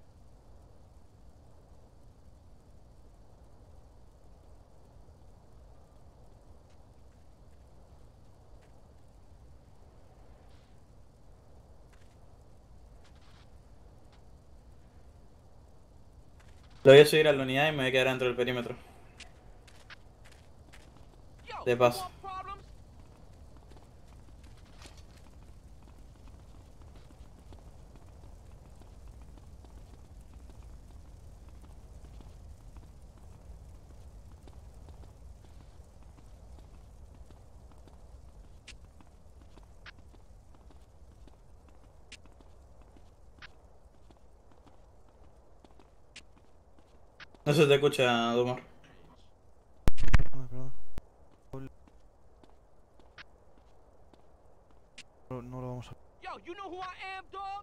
Lo voy a subir a la unidad y me voy a quedar dentro del perímetro. De paso. No se te escucha, Dumar. Perdón. No lo vamos a... Yo, you know who I am, dog?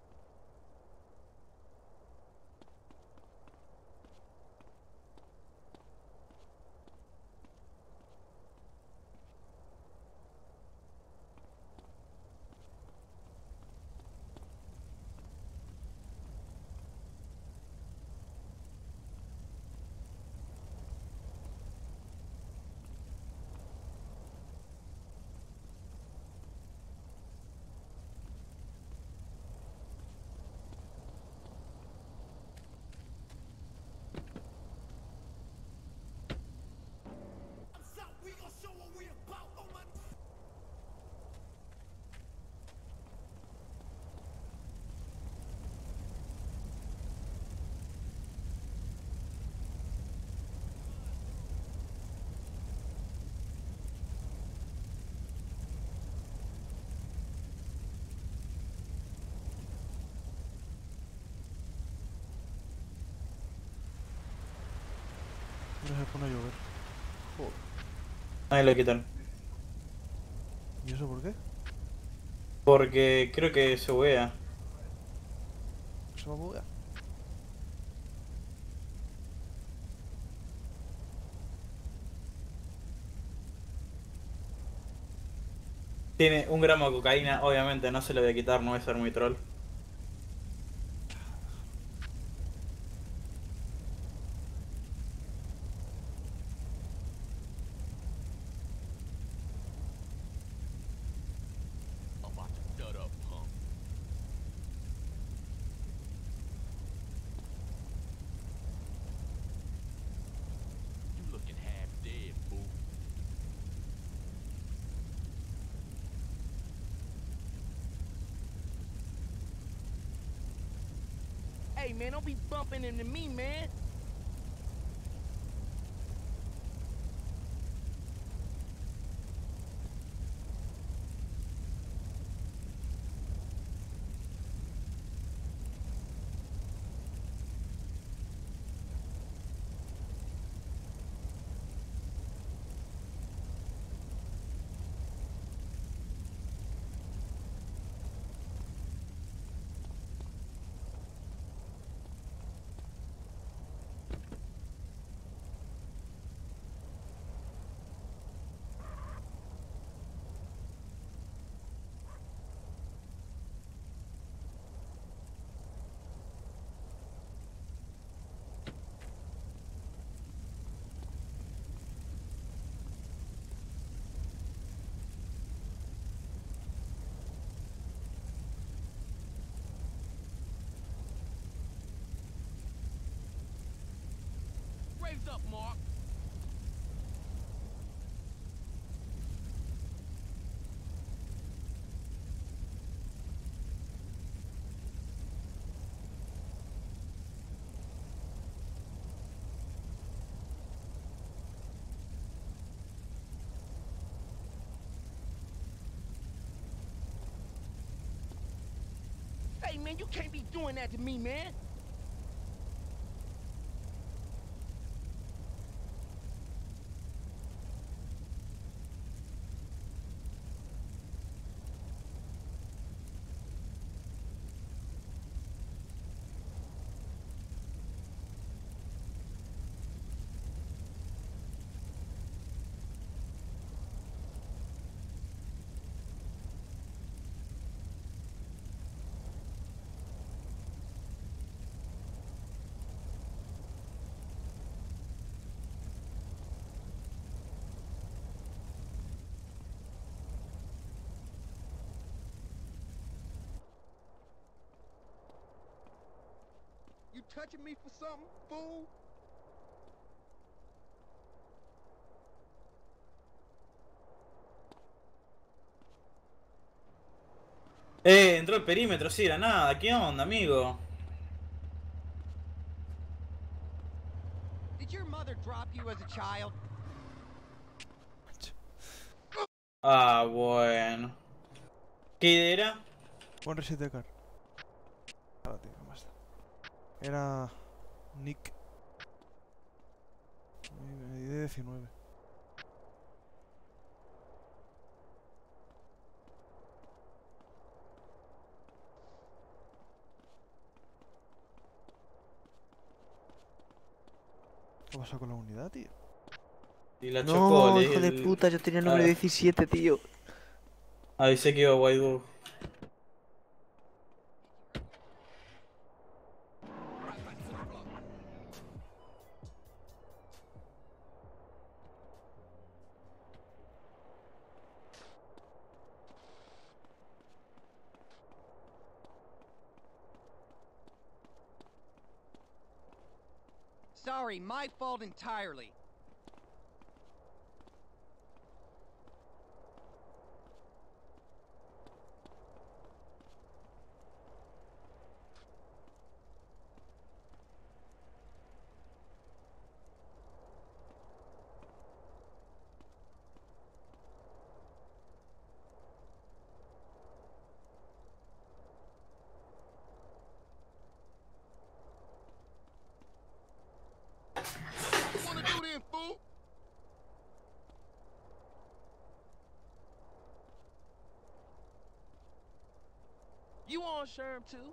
Se pone a llover. Joder. Ahí lo quitaron. ¿Y eso por qué? Porque creo que se buguea. ¿Se va a buguear? Tiene 1 gramo de cocaína, obviamente no se lo voy a quitar, no voy a ser muy troll. I'm about to nut up, punk. You looking half dead, fool. Hey man, don't be bumping into me, man. Hands up, Mark. Hey, man, you can't be doing that to me, man. You touching me for something, fool? Entró el perímetro, sí, era nada. ¿Qué onda, amigo? Did your mother drop you as a child? Ah, bueno. ¿Qué era? Pon reset de car. Ahora, tío, más da. Era Nick. Me di 19. ¿Qué pasa con la unidad, tío? Y la No, chocó, hijo de puta, yo tenía el número 17, tío. Avisé que iba a Guaidó. Sorry, my fault entirely. What you wanna do then, fool? You on Sherm too?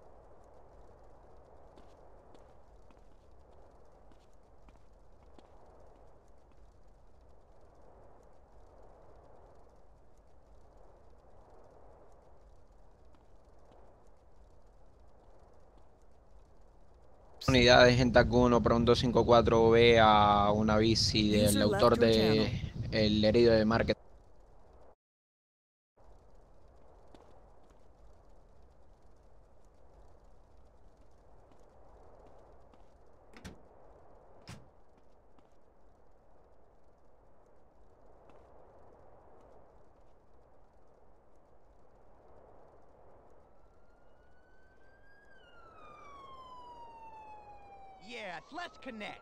Unidades en TAC 1 para un 254B a una bici del User left autor your de el herido de Market. Yes, let's connect.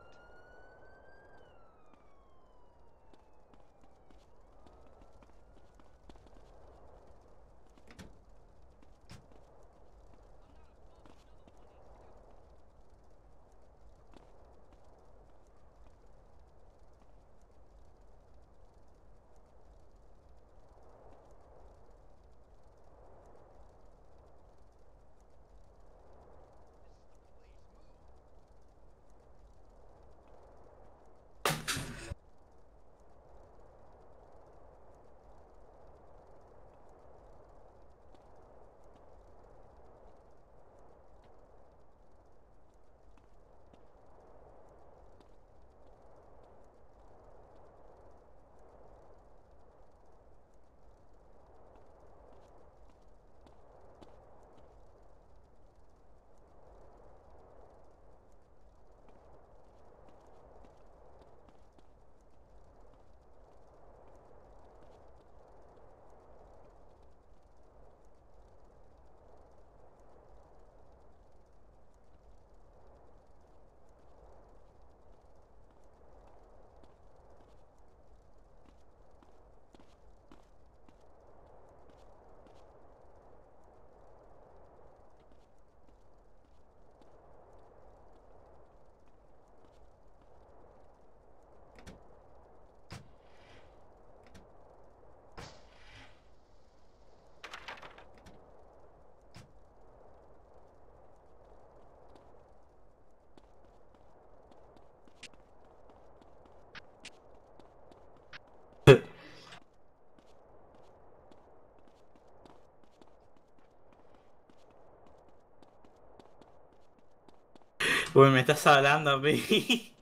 Uy, me estás hablando, pi.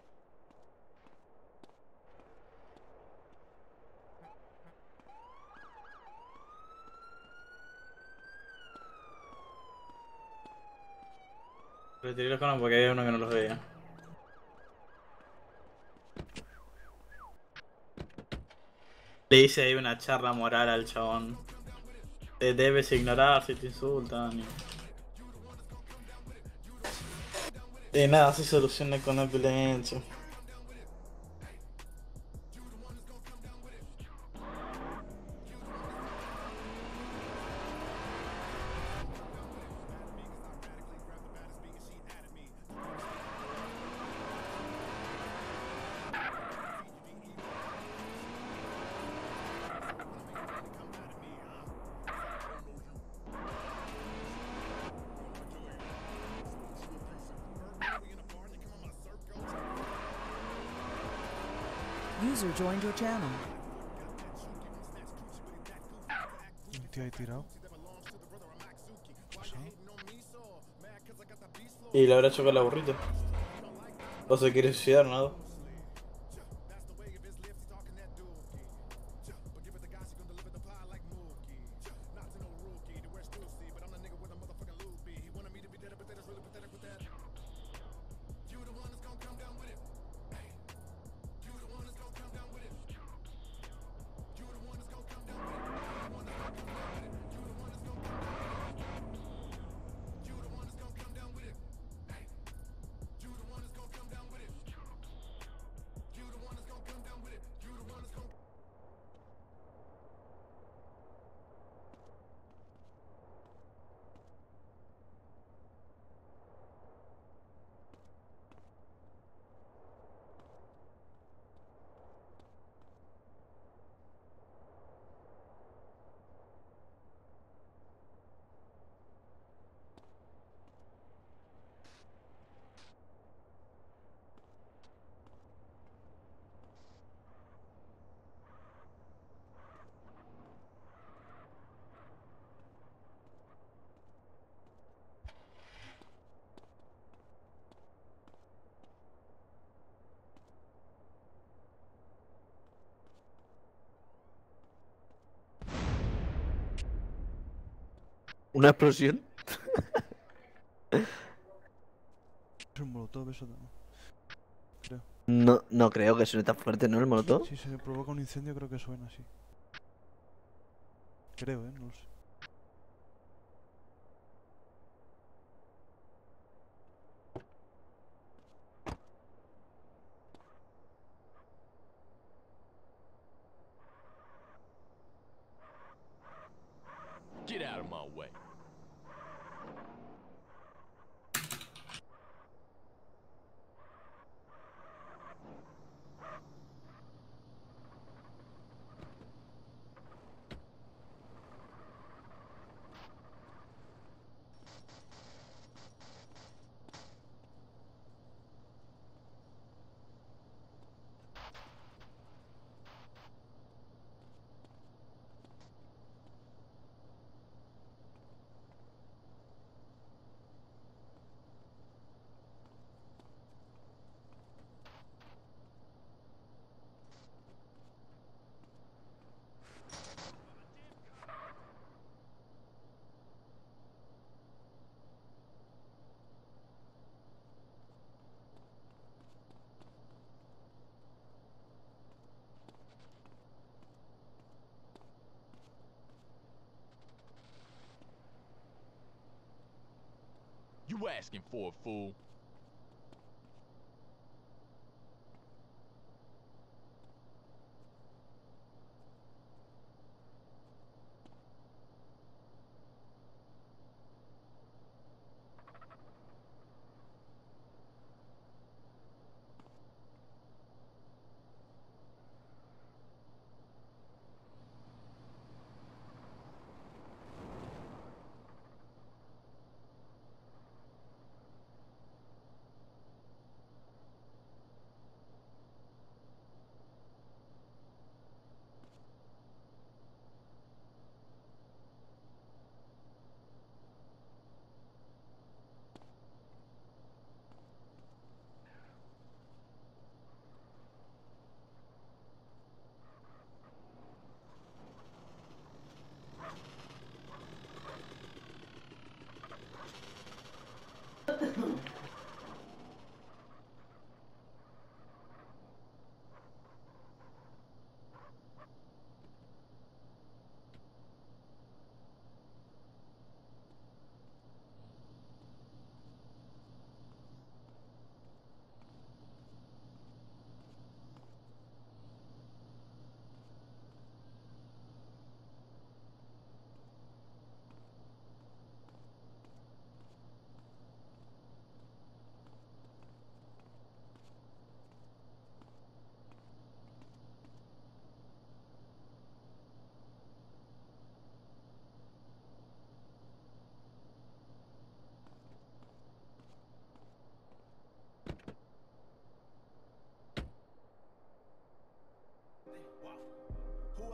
Retiré los conos porque había uno que no los veía. Le hice ahí una charla moral al chabón. Te debes ignorar si te insultan. Y nada, se soluciona con la violencia. User joined your channel. Un tío ahí tirado. Y le habrá chocado la burrita. O se quiere suicidar, nada. ¿Una explosión? Es un molotov eso también. Creo. No creo que suene tan fuerte, ¿no? El molotov. Si se provoca un incendio creo que suena así. Creo, no lo sé. Get out of my way. You asking for it, fool?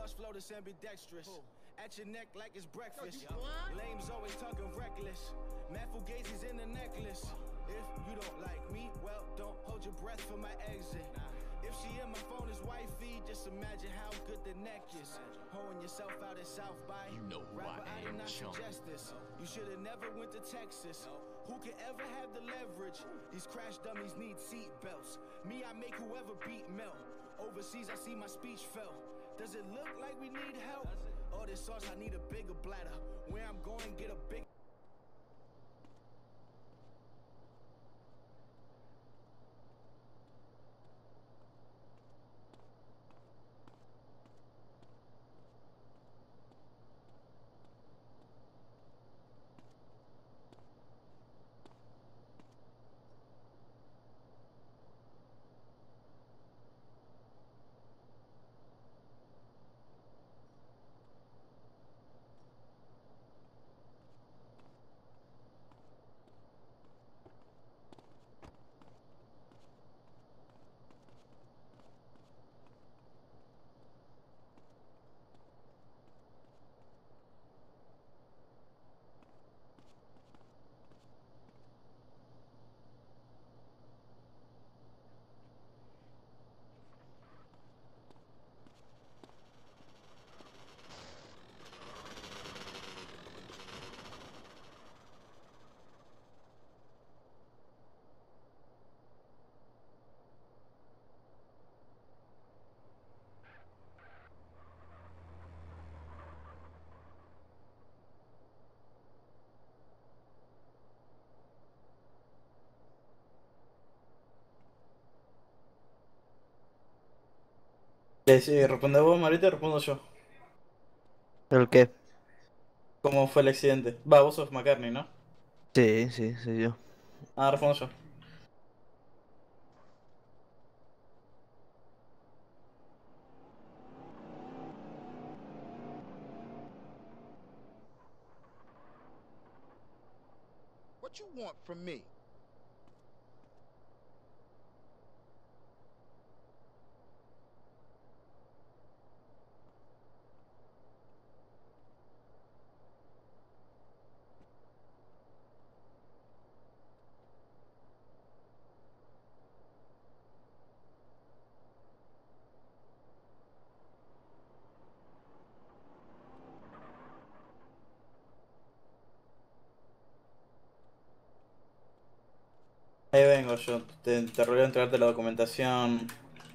bust flow that's ambidextrous. At your neck like it's breakfast. Lames always talking reckless. Mad Fugazi's in the necklace. If you don't like me, well, don't hold your breath for my exit. If she in my phone is wifey, just imagine how good the neck is. Hoeing yourself out at South by. You know who Rapper, I did am, not chump. suggest this. You should have never went to Texas. Who can ever have the leverage? These crash dummies need seat belts. Me, I make whoever beat melt. Overseas, I see my speech fell. Does it look like we need help? All this sauce, I need a bigger bladder. Where I'm going, get a big. Sí, responde vos, Marita, respondo yo. ¿El qué? ¿Cómo fue el accidente? Va, vos sos McCartney, ¿no? Sí, sí, soy yo. Ah, respondo yo. What you want from me? Ahí vengo yo, te ruego entregarte la documentación.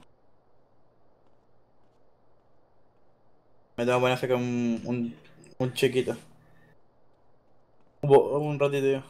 Me tengo que poner a sacar un chiquito. Un ratito, digo.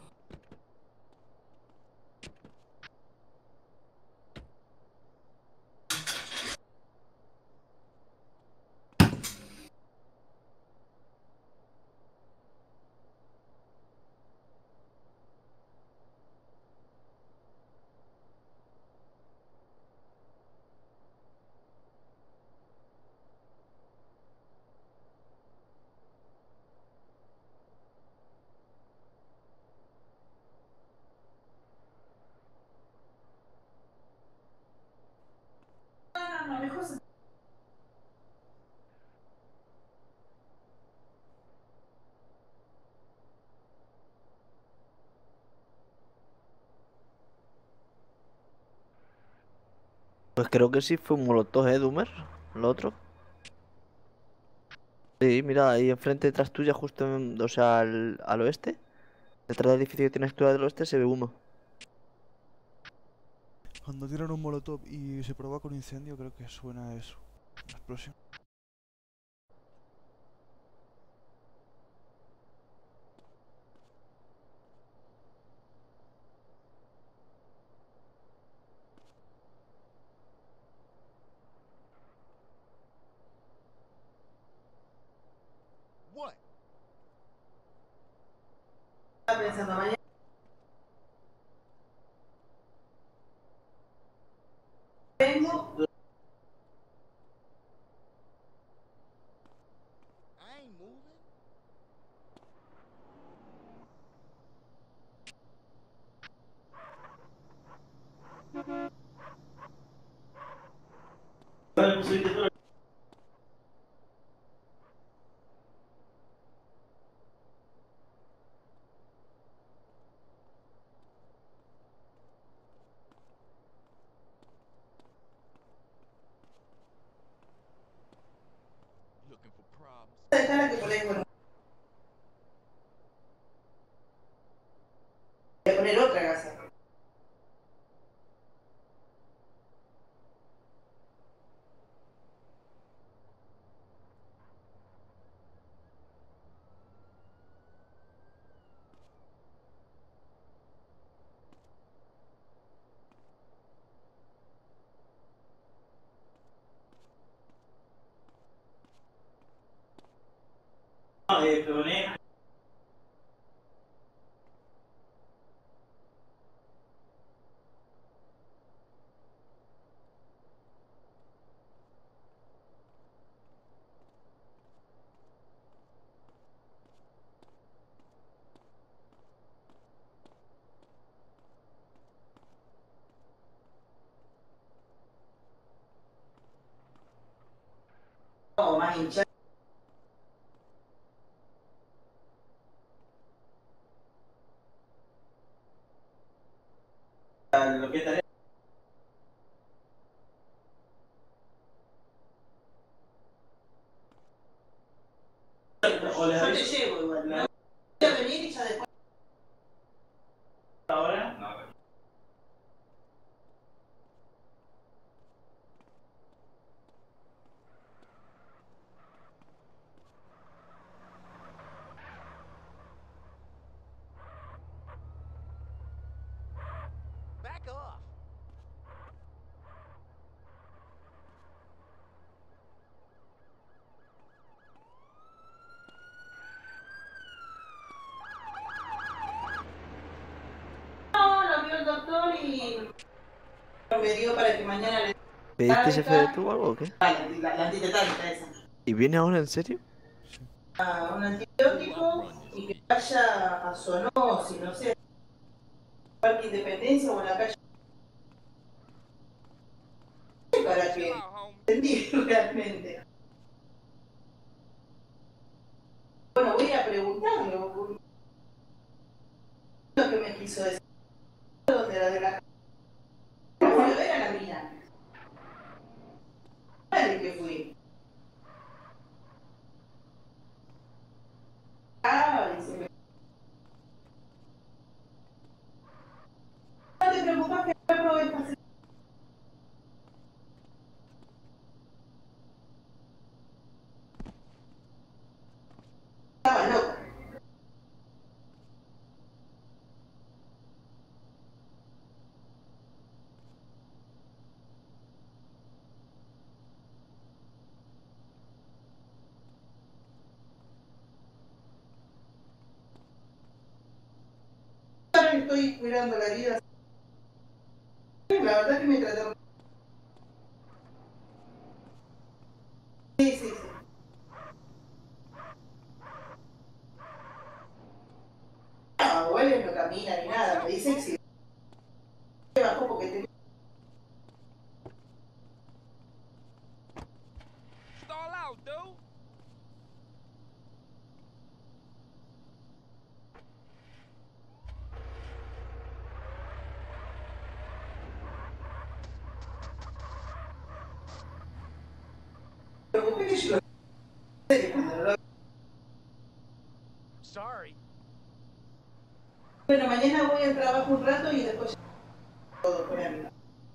Pues creo que sí fue un molotov, Doomer. Lo otro. Sí, mira, ahí enfrente detrás tuya, justo, o sea, al oeste. Detrás del edificio que tienes tú al oeste se ve humo. Cuando tiran un molotov y se provoca un incendio, creo que suena a eso. Una explosión. What? Estaba pensando mañana. Vengo. I ain't moving. Déjala que por ahí, bueno. Voy a poner otra gasa. Peoné. O más hinchada. Lo que está o les yo te llevo igual. No voy a venir y ya después. Ahora. No. Back off. No, lo vio el doctor y me dio para que mañana le. ¿Pediste ese FD tú o algo o qué? La antitetánica esa. ¿Y viene ahora en serio? Un antibiótico y que vaya a zoonosis, no sé, Parque Independencia o en la calle. Para que entendí realmente. Bueno, voy a preguntarle lo que me quiso decir. ¿Dónde era de la fui a ver a la mina? Dale que fui. Ah, dice. No te preocupes que no probé el paseo. Estaba loca. Ahora estoy cuidando la vida. La verdad que me trataron. Sí, sí, sí. No, abuelo no camina ni nada. Me dice que sí. Bajó porque te. Stall out, dude. Preocupé que yo lo. Sorry. Bueno, mañana voy al trabajo un rato y después todo con él.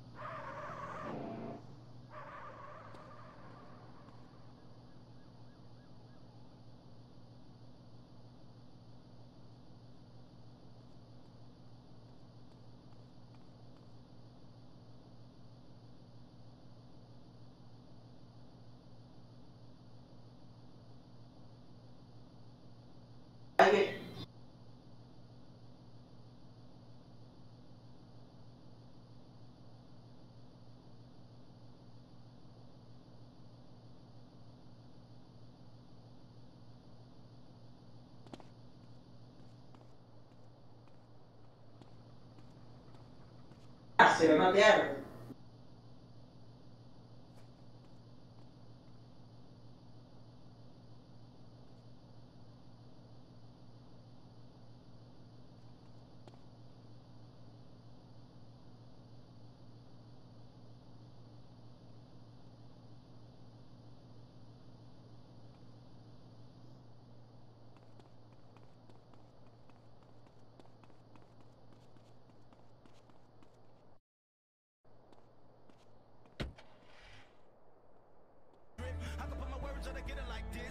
Se lo mandé algo.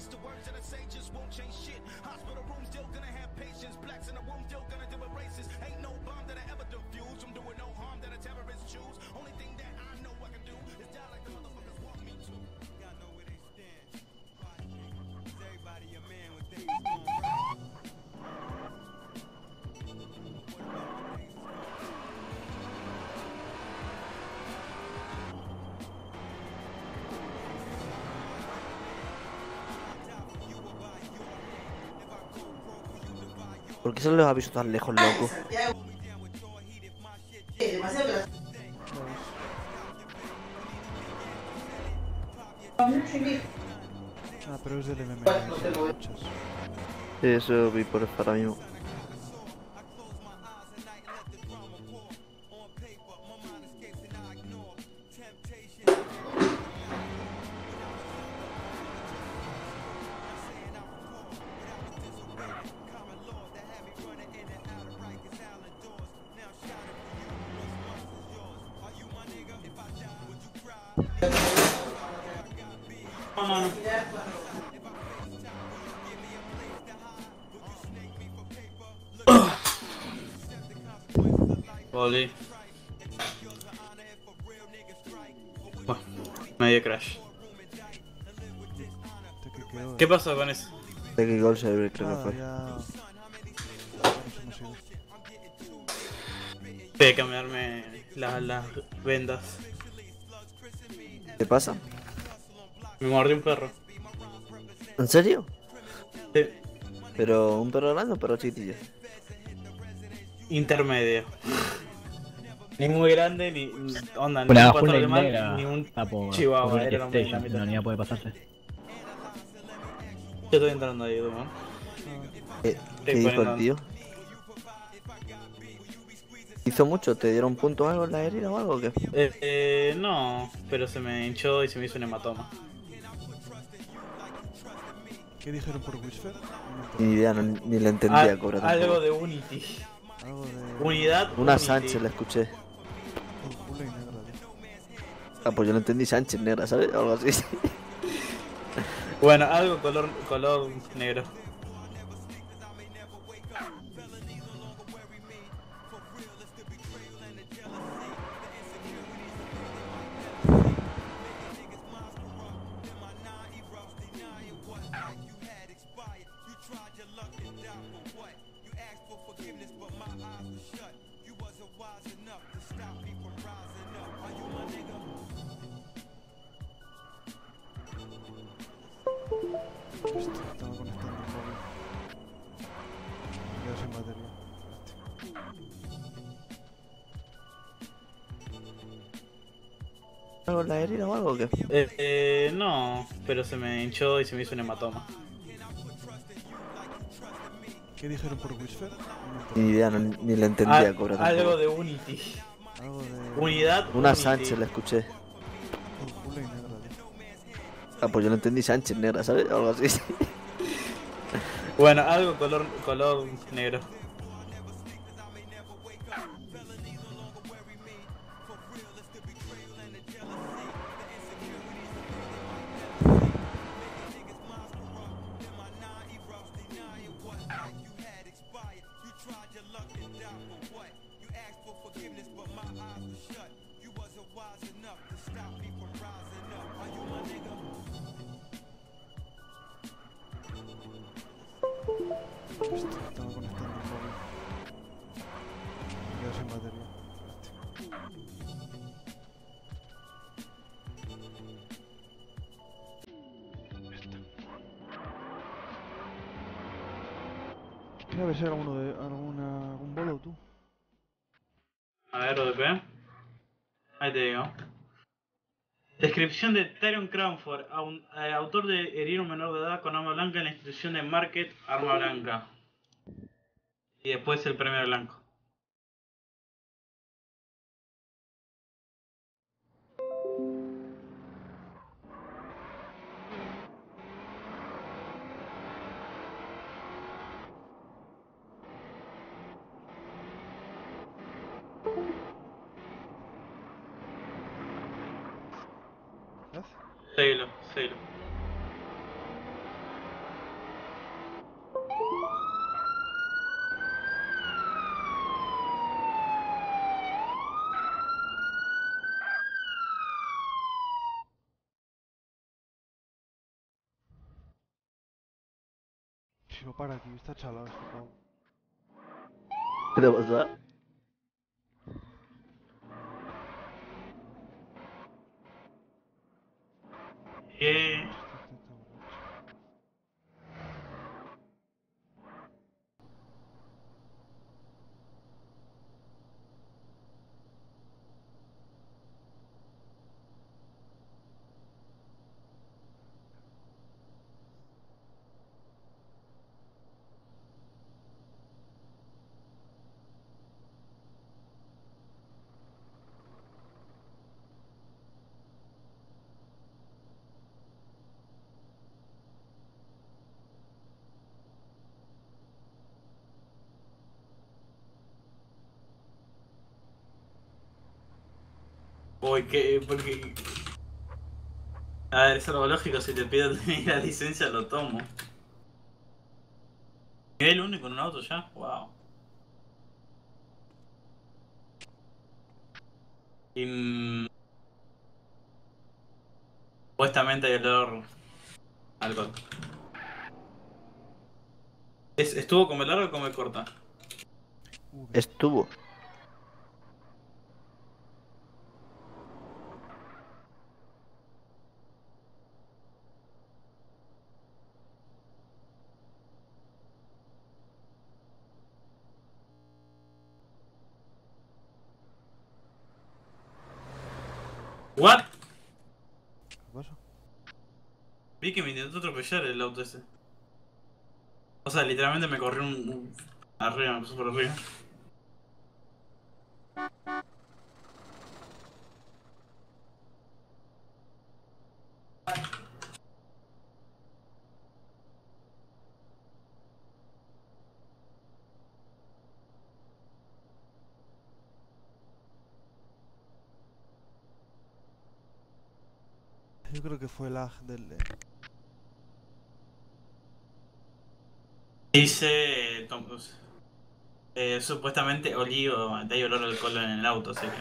Yes, the words that I say just won't change shit. Hospital room still gonna have patients. Blacks in the room still gonna deal with races. Ain't no bomb that I ever defuse. I'm doing no harm that a terrorist choose. Only thing that I know I can do is die like the motherfuckers want me to. Y'all know where they stand. Is everybody a man when things going right? ¿Por qué se los ha visto tan lejos, loco? Demasiado que Ah, pero es del MMA. Sí, eso vi por ahora mismo. Volví. Bueno, medio crash. ¿Qué pasó con eso? De que gol se ve, creo que fue. Tengo que cambiarme las vendas. ¿Qué pasa? Me mordió un perro. ¿En serio? Sí. ¿Pero un perro grande o un perro chiquitillo? Intermedio. Ni muy grande, ni onda, ni Una un pastor full alemán, negra. ni un Por chihuahua. Era PlayStation, la mitad. no, ni puede pasarse. Yo estoy entrando ahí, ¿no? ¿Qué Estoy dijo el poniendo- tío? ¿Hizo mucho? ¿Te dieron punto o algo en la herida o algo o qué? No, pero se me hinchó y se me hizo un hematoma. ¿Qué dijeron por Whisper? Ni idea, ni le entendía, cobra tampoco. Algo de Unity. Algo de... Unidad. Una Unity. Sánchez la escuché. Pula y negra, tío. Ah, pues yo no entendí Sánchez negra, ¿sabes? Algo así. Bueno, algo color negro. Estaba conectando el móvil. Ya sin batería. ¿Algo en la herida o algo o qué? No, pero se me hinchó y se me hizo un hematoma. ¿Qué dijeron por Whisper? Ni idea, ni le entendía, cobra tampoco. Algo de Unity. Algo de... Unidad. Una Unity. Sánchez la escuché. Pula y negra, tío. Ah, pues yo no entendí Sánchez negra, ¿sabes? Algo así. Bueno, algo color negro. Estaba conectando el móvil. Ya sin batería. Mira a ver si hay algún bolo tú. A ver, ODP. Ahí te digo. Descripción de Tyron Cranford, autor de herir a un menor de edad con arma blanca en la institución de Market, arma blanca. Y después el premio blanco. Seguilo. Chiro, para aquí, está chalado este pavo. ¿Qué te pasa? Eh, Uy, ¿qué? Porque... A ver, eso es lo lógico, si te pido la licencia lo tomo. Nivel único en un auto ya, wow. Y... supuestamente hay olor a alcohol. ¿Estuvo come larga o come corta? Estuvo. ¿What? ¿Qué pasa? Vi que me intentó atropellar el auto ese. O sea, literalmente me corrió arriba, me pasó por arriba. Yo creo que fue el lag del... Dice... supuestamente olivo, hay olor a alcohol en el auto, así que...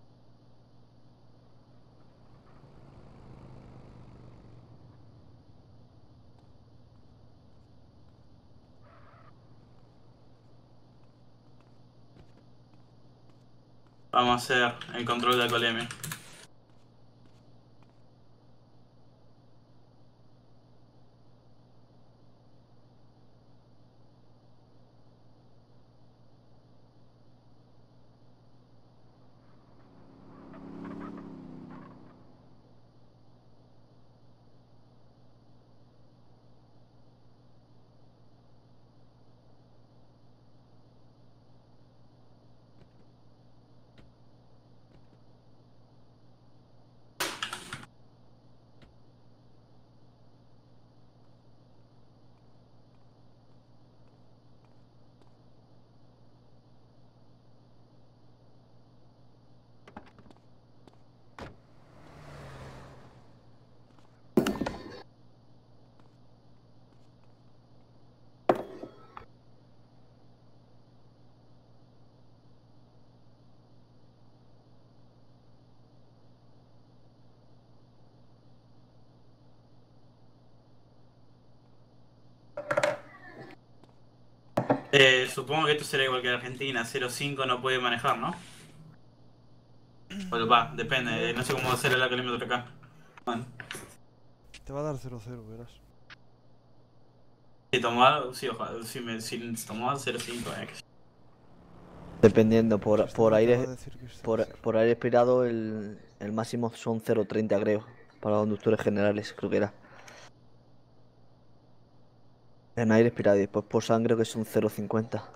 Vamos a hacer el control de alcoholemia. Supongo que esto será igual que en Argentina, 0,5 no puede manejar, ¿no? Bueno, va, depende, no sé cómo va a ser el alcoholímetro acá. Bueno, Te va a dar 0-0, verás. si tomó, sí, ojalá, si tomó 0,5, Dependiendo, Pues este por me aire, acaba de decir que está por aire expirado el máximo son 0,30 creo, para conductores generales, creo que era. En aire expirado y después por sangre que son 0,50.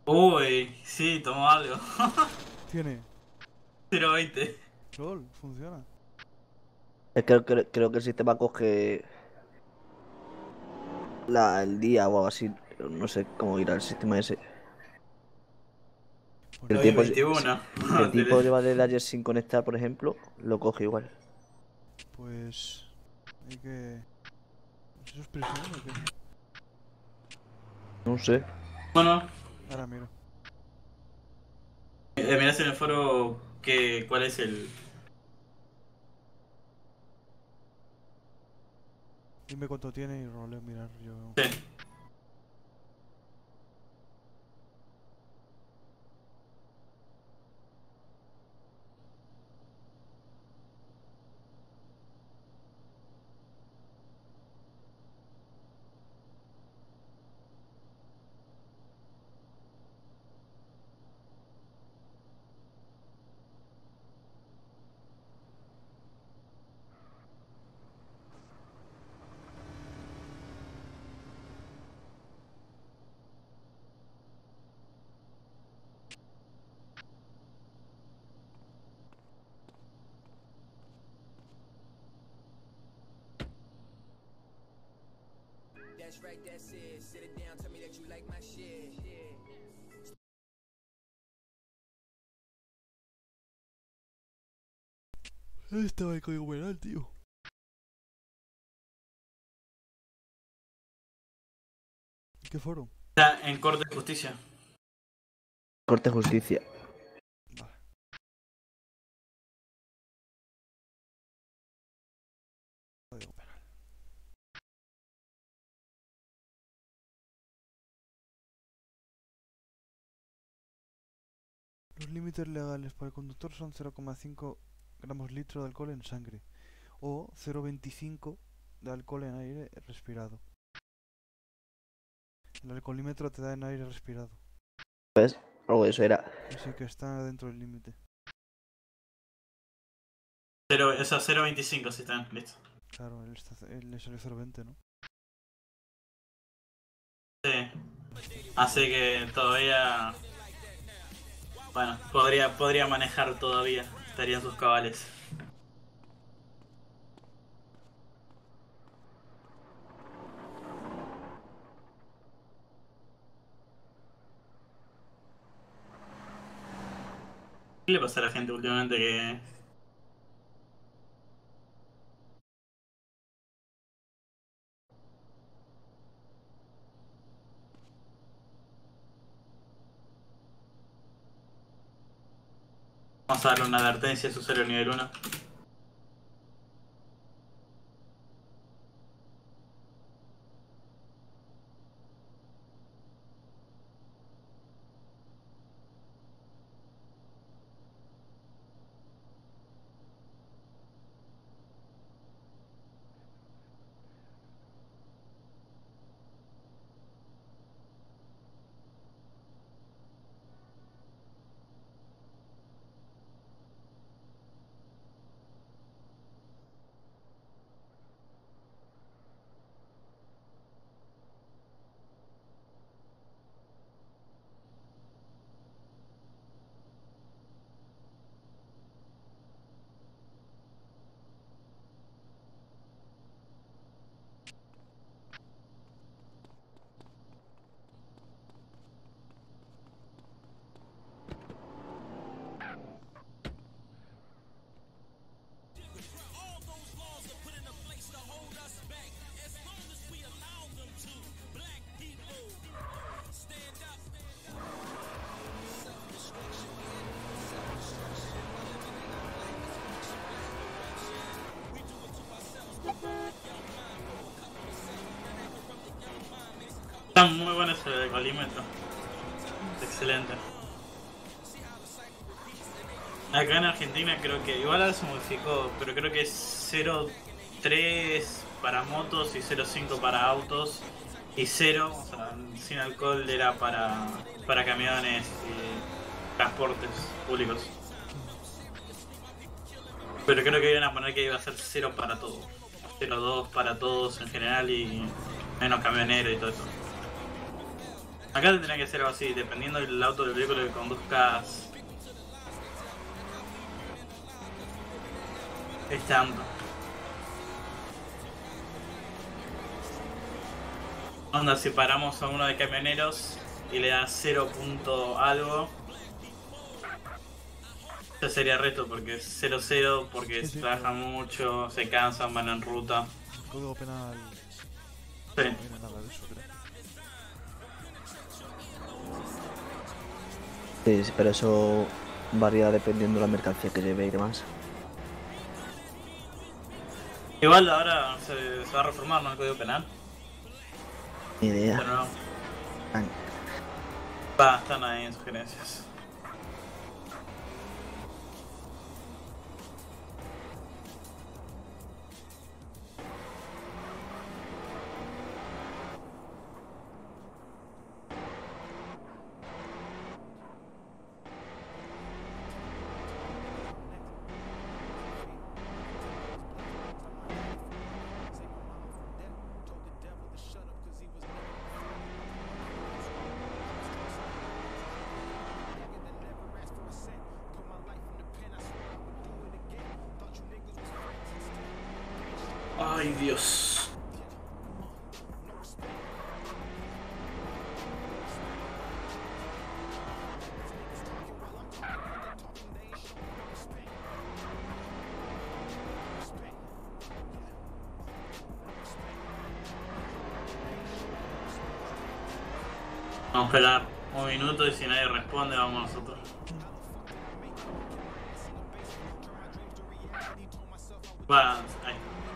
Uy, sí, tomó algo. Tiene. 0.20. LOL, funciona. Creo que el sistema coge el día o algo así. No sé cómo irá el sistema ese. Hoy es 21. Si el tipo lleva desde ayer sin conectar, por ejemplo, lo coge igual. Pues... hay que... ¿Eso es presión o qué? No sé. Bueno. Ahora miro. Mirás en el foro cuál es el... Dime cuánto tiene y roleo mirar yo. Sí. That's right, that's it. Sit it down, tell me that you like my shit. Estaba el código penal, tío. ¿Qué foro? Está en Corte de Justicia. Corte de Justicia. Código penal. Los límites legales para el conductor son 0,5 gramos litro de alcohol en sangre o 0,25 de alcohol en aire respirado. El alcoholímetro te da en aire respirado. ¿Ves? Algo de eso era. Así que está dentro del límite. Eso, 0.25 si están, listo. Claro, él le salió 0,20, ¿no? Sí. Así que todavía... Bueno, podría manejar todavía. Estarían sus cabales. ¿Qué le pasa a la gente últimamente que... Vamos a darle una advertencia a su usuario nivel 1. Está muy bueno ese alcoholímetro. Excelente. Acá en Argentina creo que igual ahora se modificó, pero creo que es 0.3 para motos y 0.5 para autos y 0, o sea, sin alcohol era para camiones y transportes públicos. Pero creo que iban a poner que iba a ser 0 para todos. 0.2 para todos en general y menos camioneros y todo eso. Acá tendría que ser algo así, dependiendo del auto del vehículo que conduzcas. Es tanto. Onda, si paramos a uno de camioneros y le das 0 punto algo, ya sería reto porque es 0-0, porque Sí, sí, trabajan mucho, se cansan, van en ruta. Código penal. Sí. No viene nada de eso, creo. Sí, sí, pero eso varía dependiendo de la mercancía que lleve y demás. Igual ahora se va a reformar, ¿no? El código penal. Ni idea. De nuevo. Están ahí en sugerencias. Ay, Dios. Vamos a esperar un minuto y si nadie responde vamos nosotros. Va, ahí.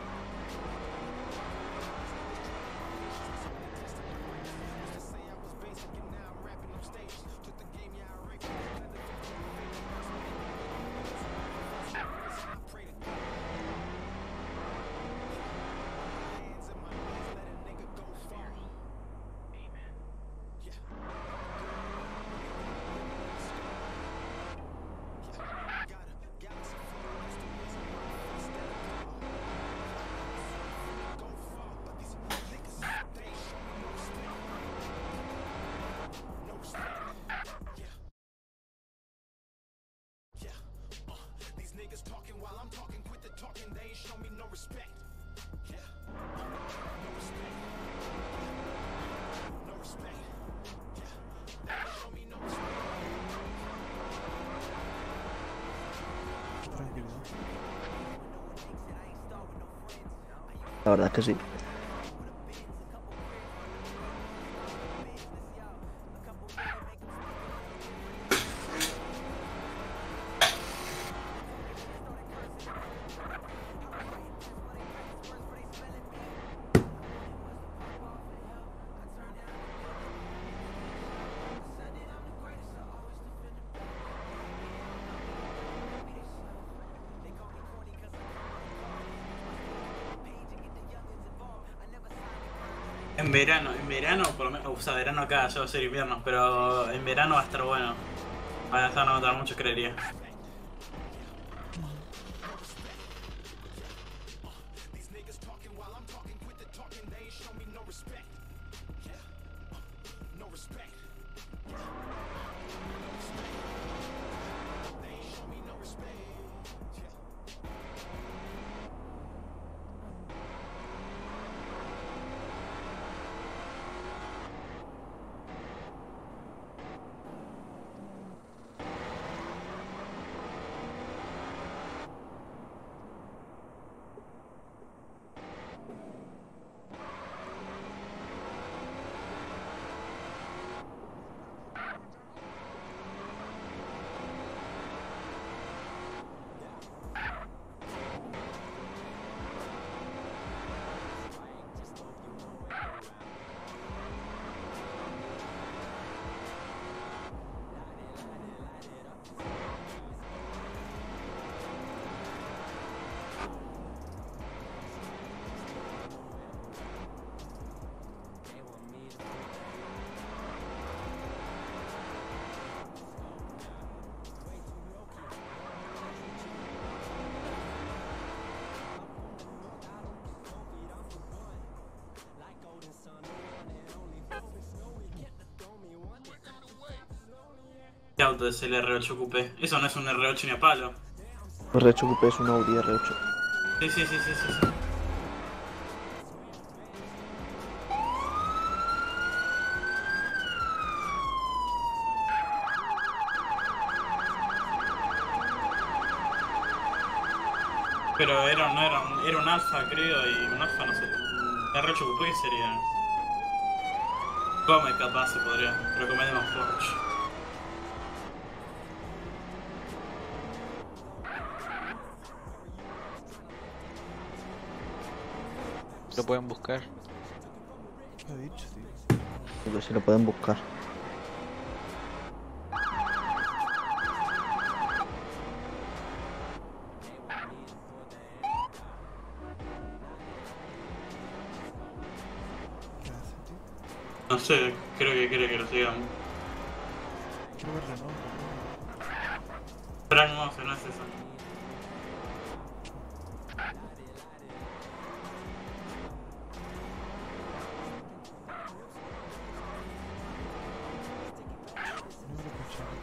La verdad es que sí. En verano, por lo menos, o sea, verano acá, ya va a ser invierno, pero en verano va a estar bueno. Va a estar no notar mucho, creería. ¿Qué auto es el R8 Coupé? Eso no es un R8 ni a palo. R8 Coupé es un Audi R8. Sí. Pero era un Alfa, creo, y un Alfa no sé. Un R8 Coupé, ¿qué sería? Come capaz se podría, pero come de más Porsche. Lo pueden buscar. ¿Qué ha dicho, tío? Porque si lo pueden buscar. ¿Qué hace, tío? No sé, creo que quiere que lo sigamos. Quiero verle, ¿no? Frank Mose, no es eso. No me lo pensaba.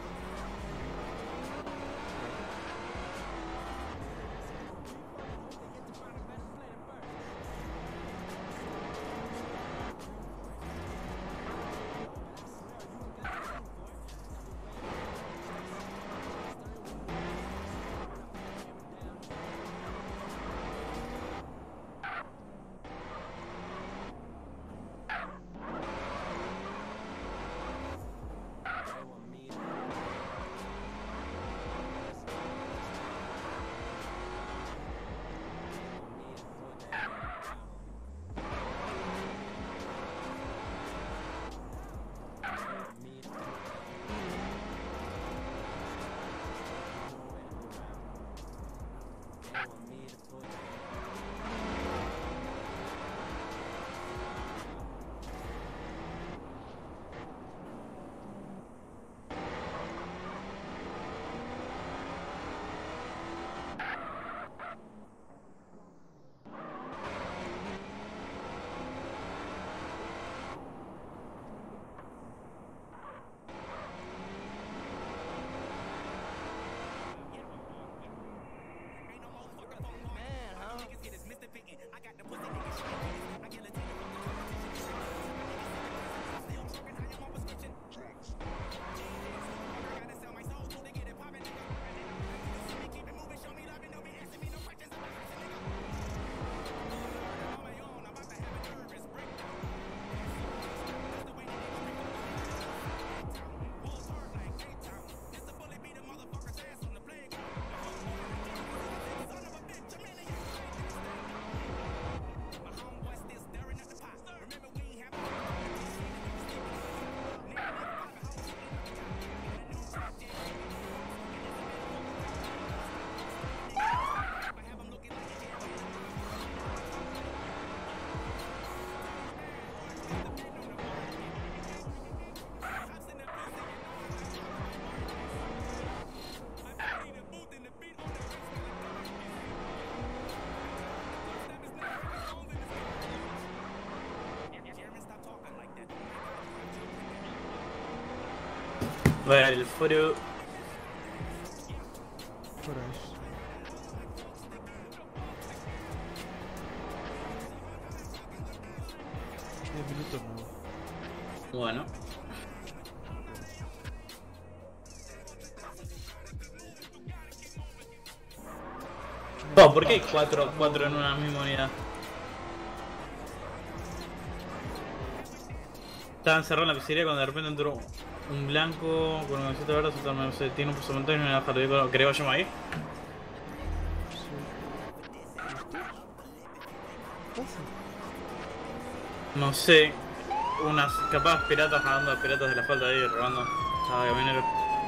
Voy a dar el foro. Fuera es. Minutos no. Bueno. Oh, ¿por qué hay cuatro en una misma unidad? Estaba encerrado en la pizzería cuando de repente entró un blanco con una camiseta verde, no sé, tiene un porcentaje y una baja. ¿Querés vayamos ahí? No sé, unas capaz piratas jalando a piratas de la falda ahí, robando a camioneros.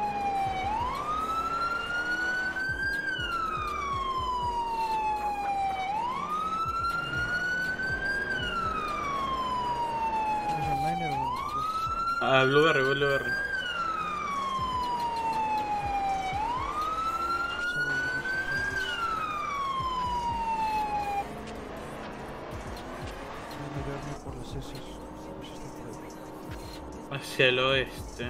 ¿Es online o...? Ah, Blueberry. Voy a mirarme por las S. Hacia el oeste. Sí.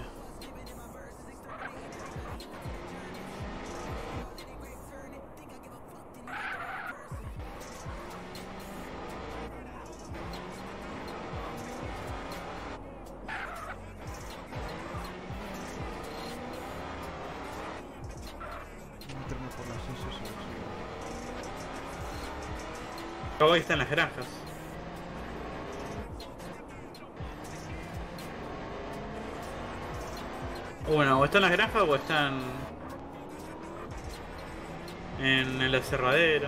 Meterme por las islas. Cowboy está en las granjas. Bueno, o está en las granjas o están en el aserradero.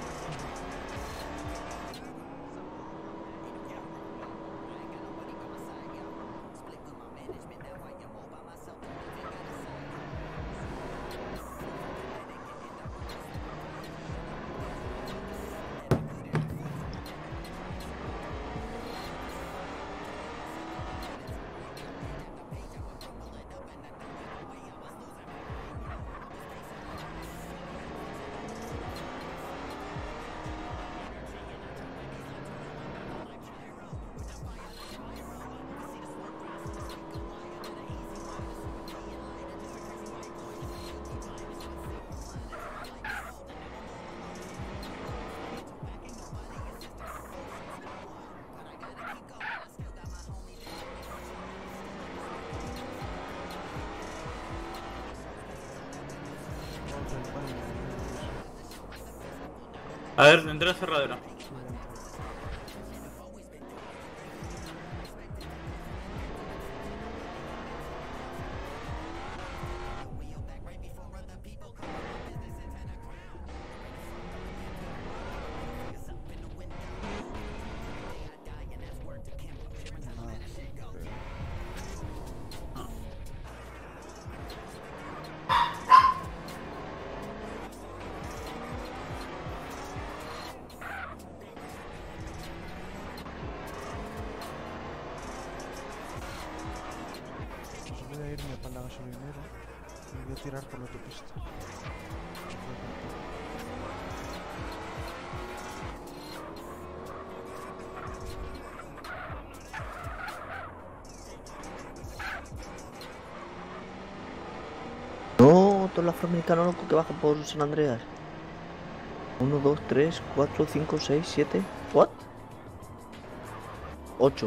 A ver, entré al cerradero. Pues voy a irme para la gasolinera y voy a tirar por la autopista. No, todos los afroamericanos locos que bajan por San Andreas. 1, 2, 3, 4, 5, 6, 7. ¿What? 8.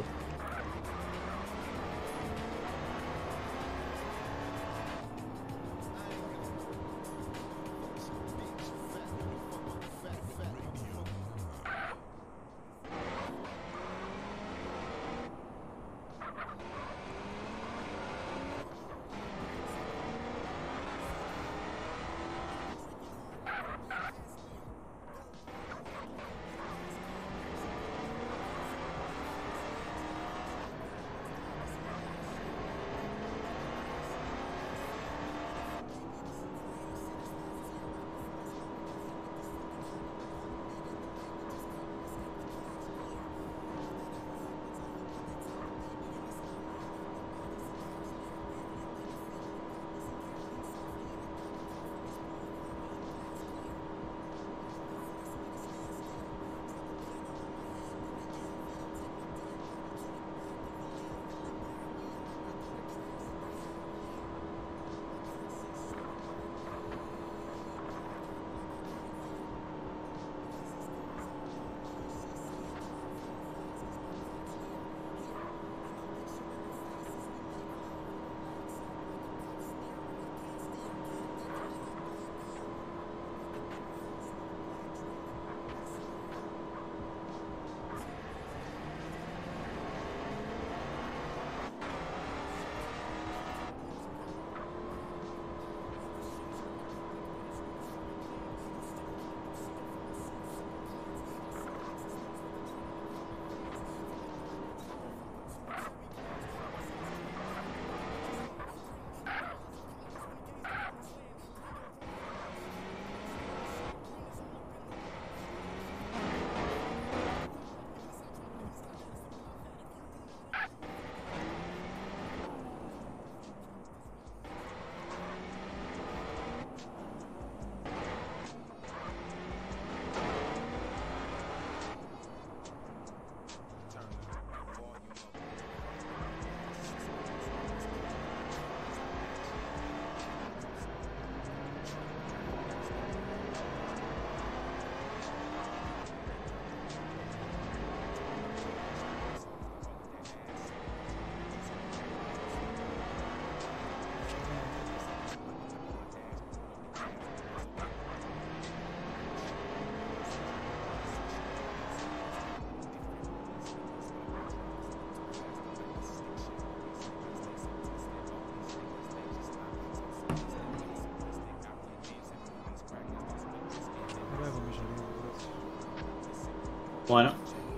Bueno.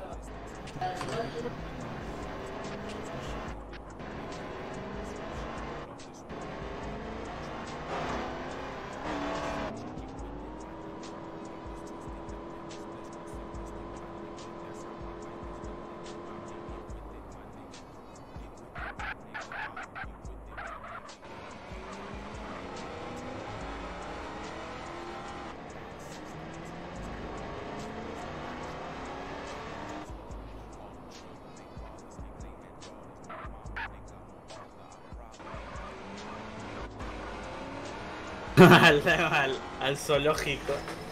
al zoológico.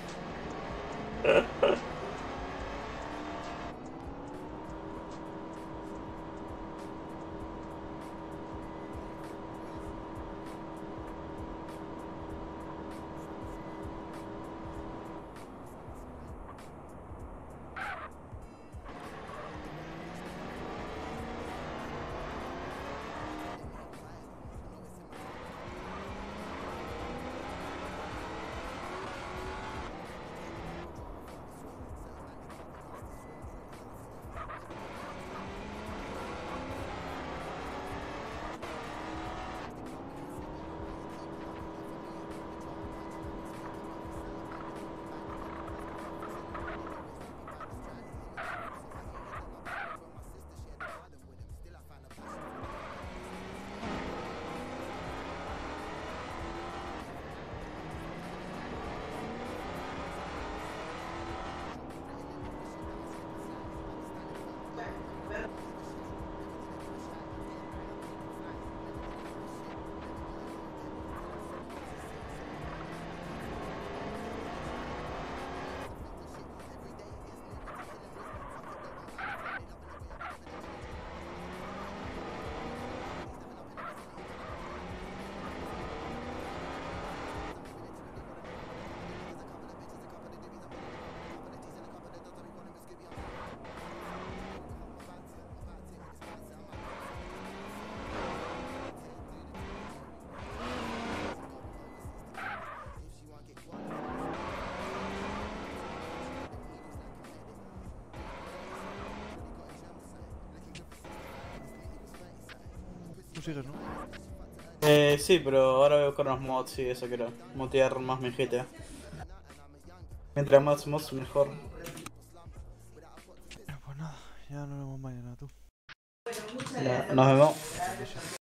Tú sigues, ¿no? Sí, pero ahora voy a buscar unos mods y eso quiero motear más mi GTA. Mientras más mods mejor. Pues nada, ya nos vemos mañana, tú. Ya, nos vemos.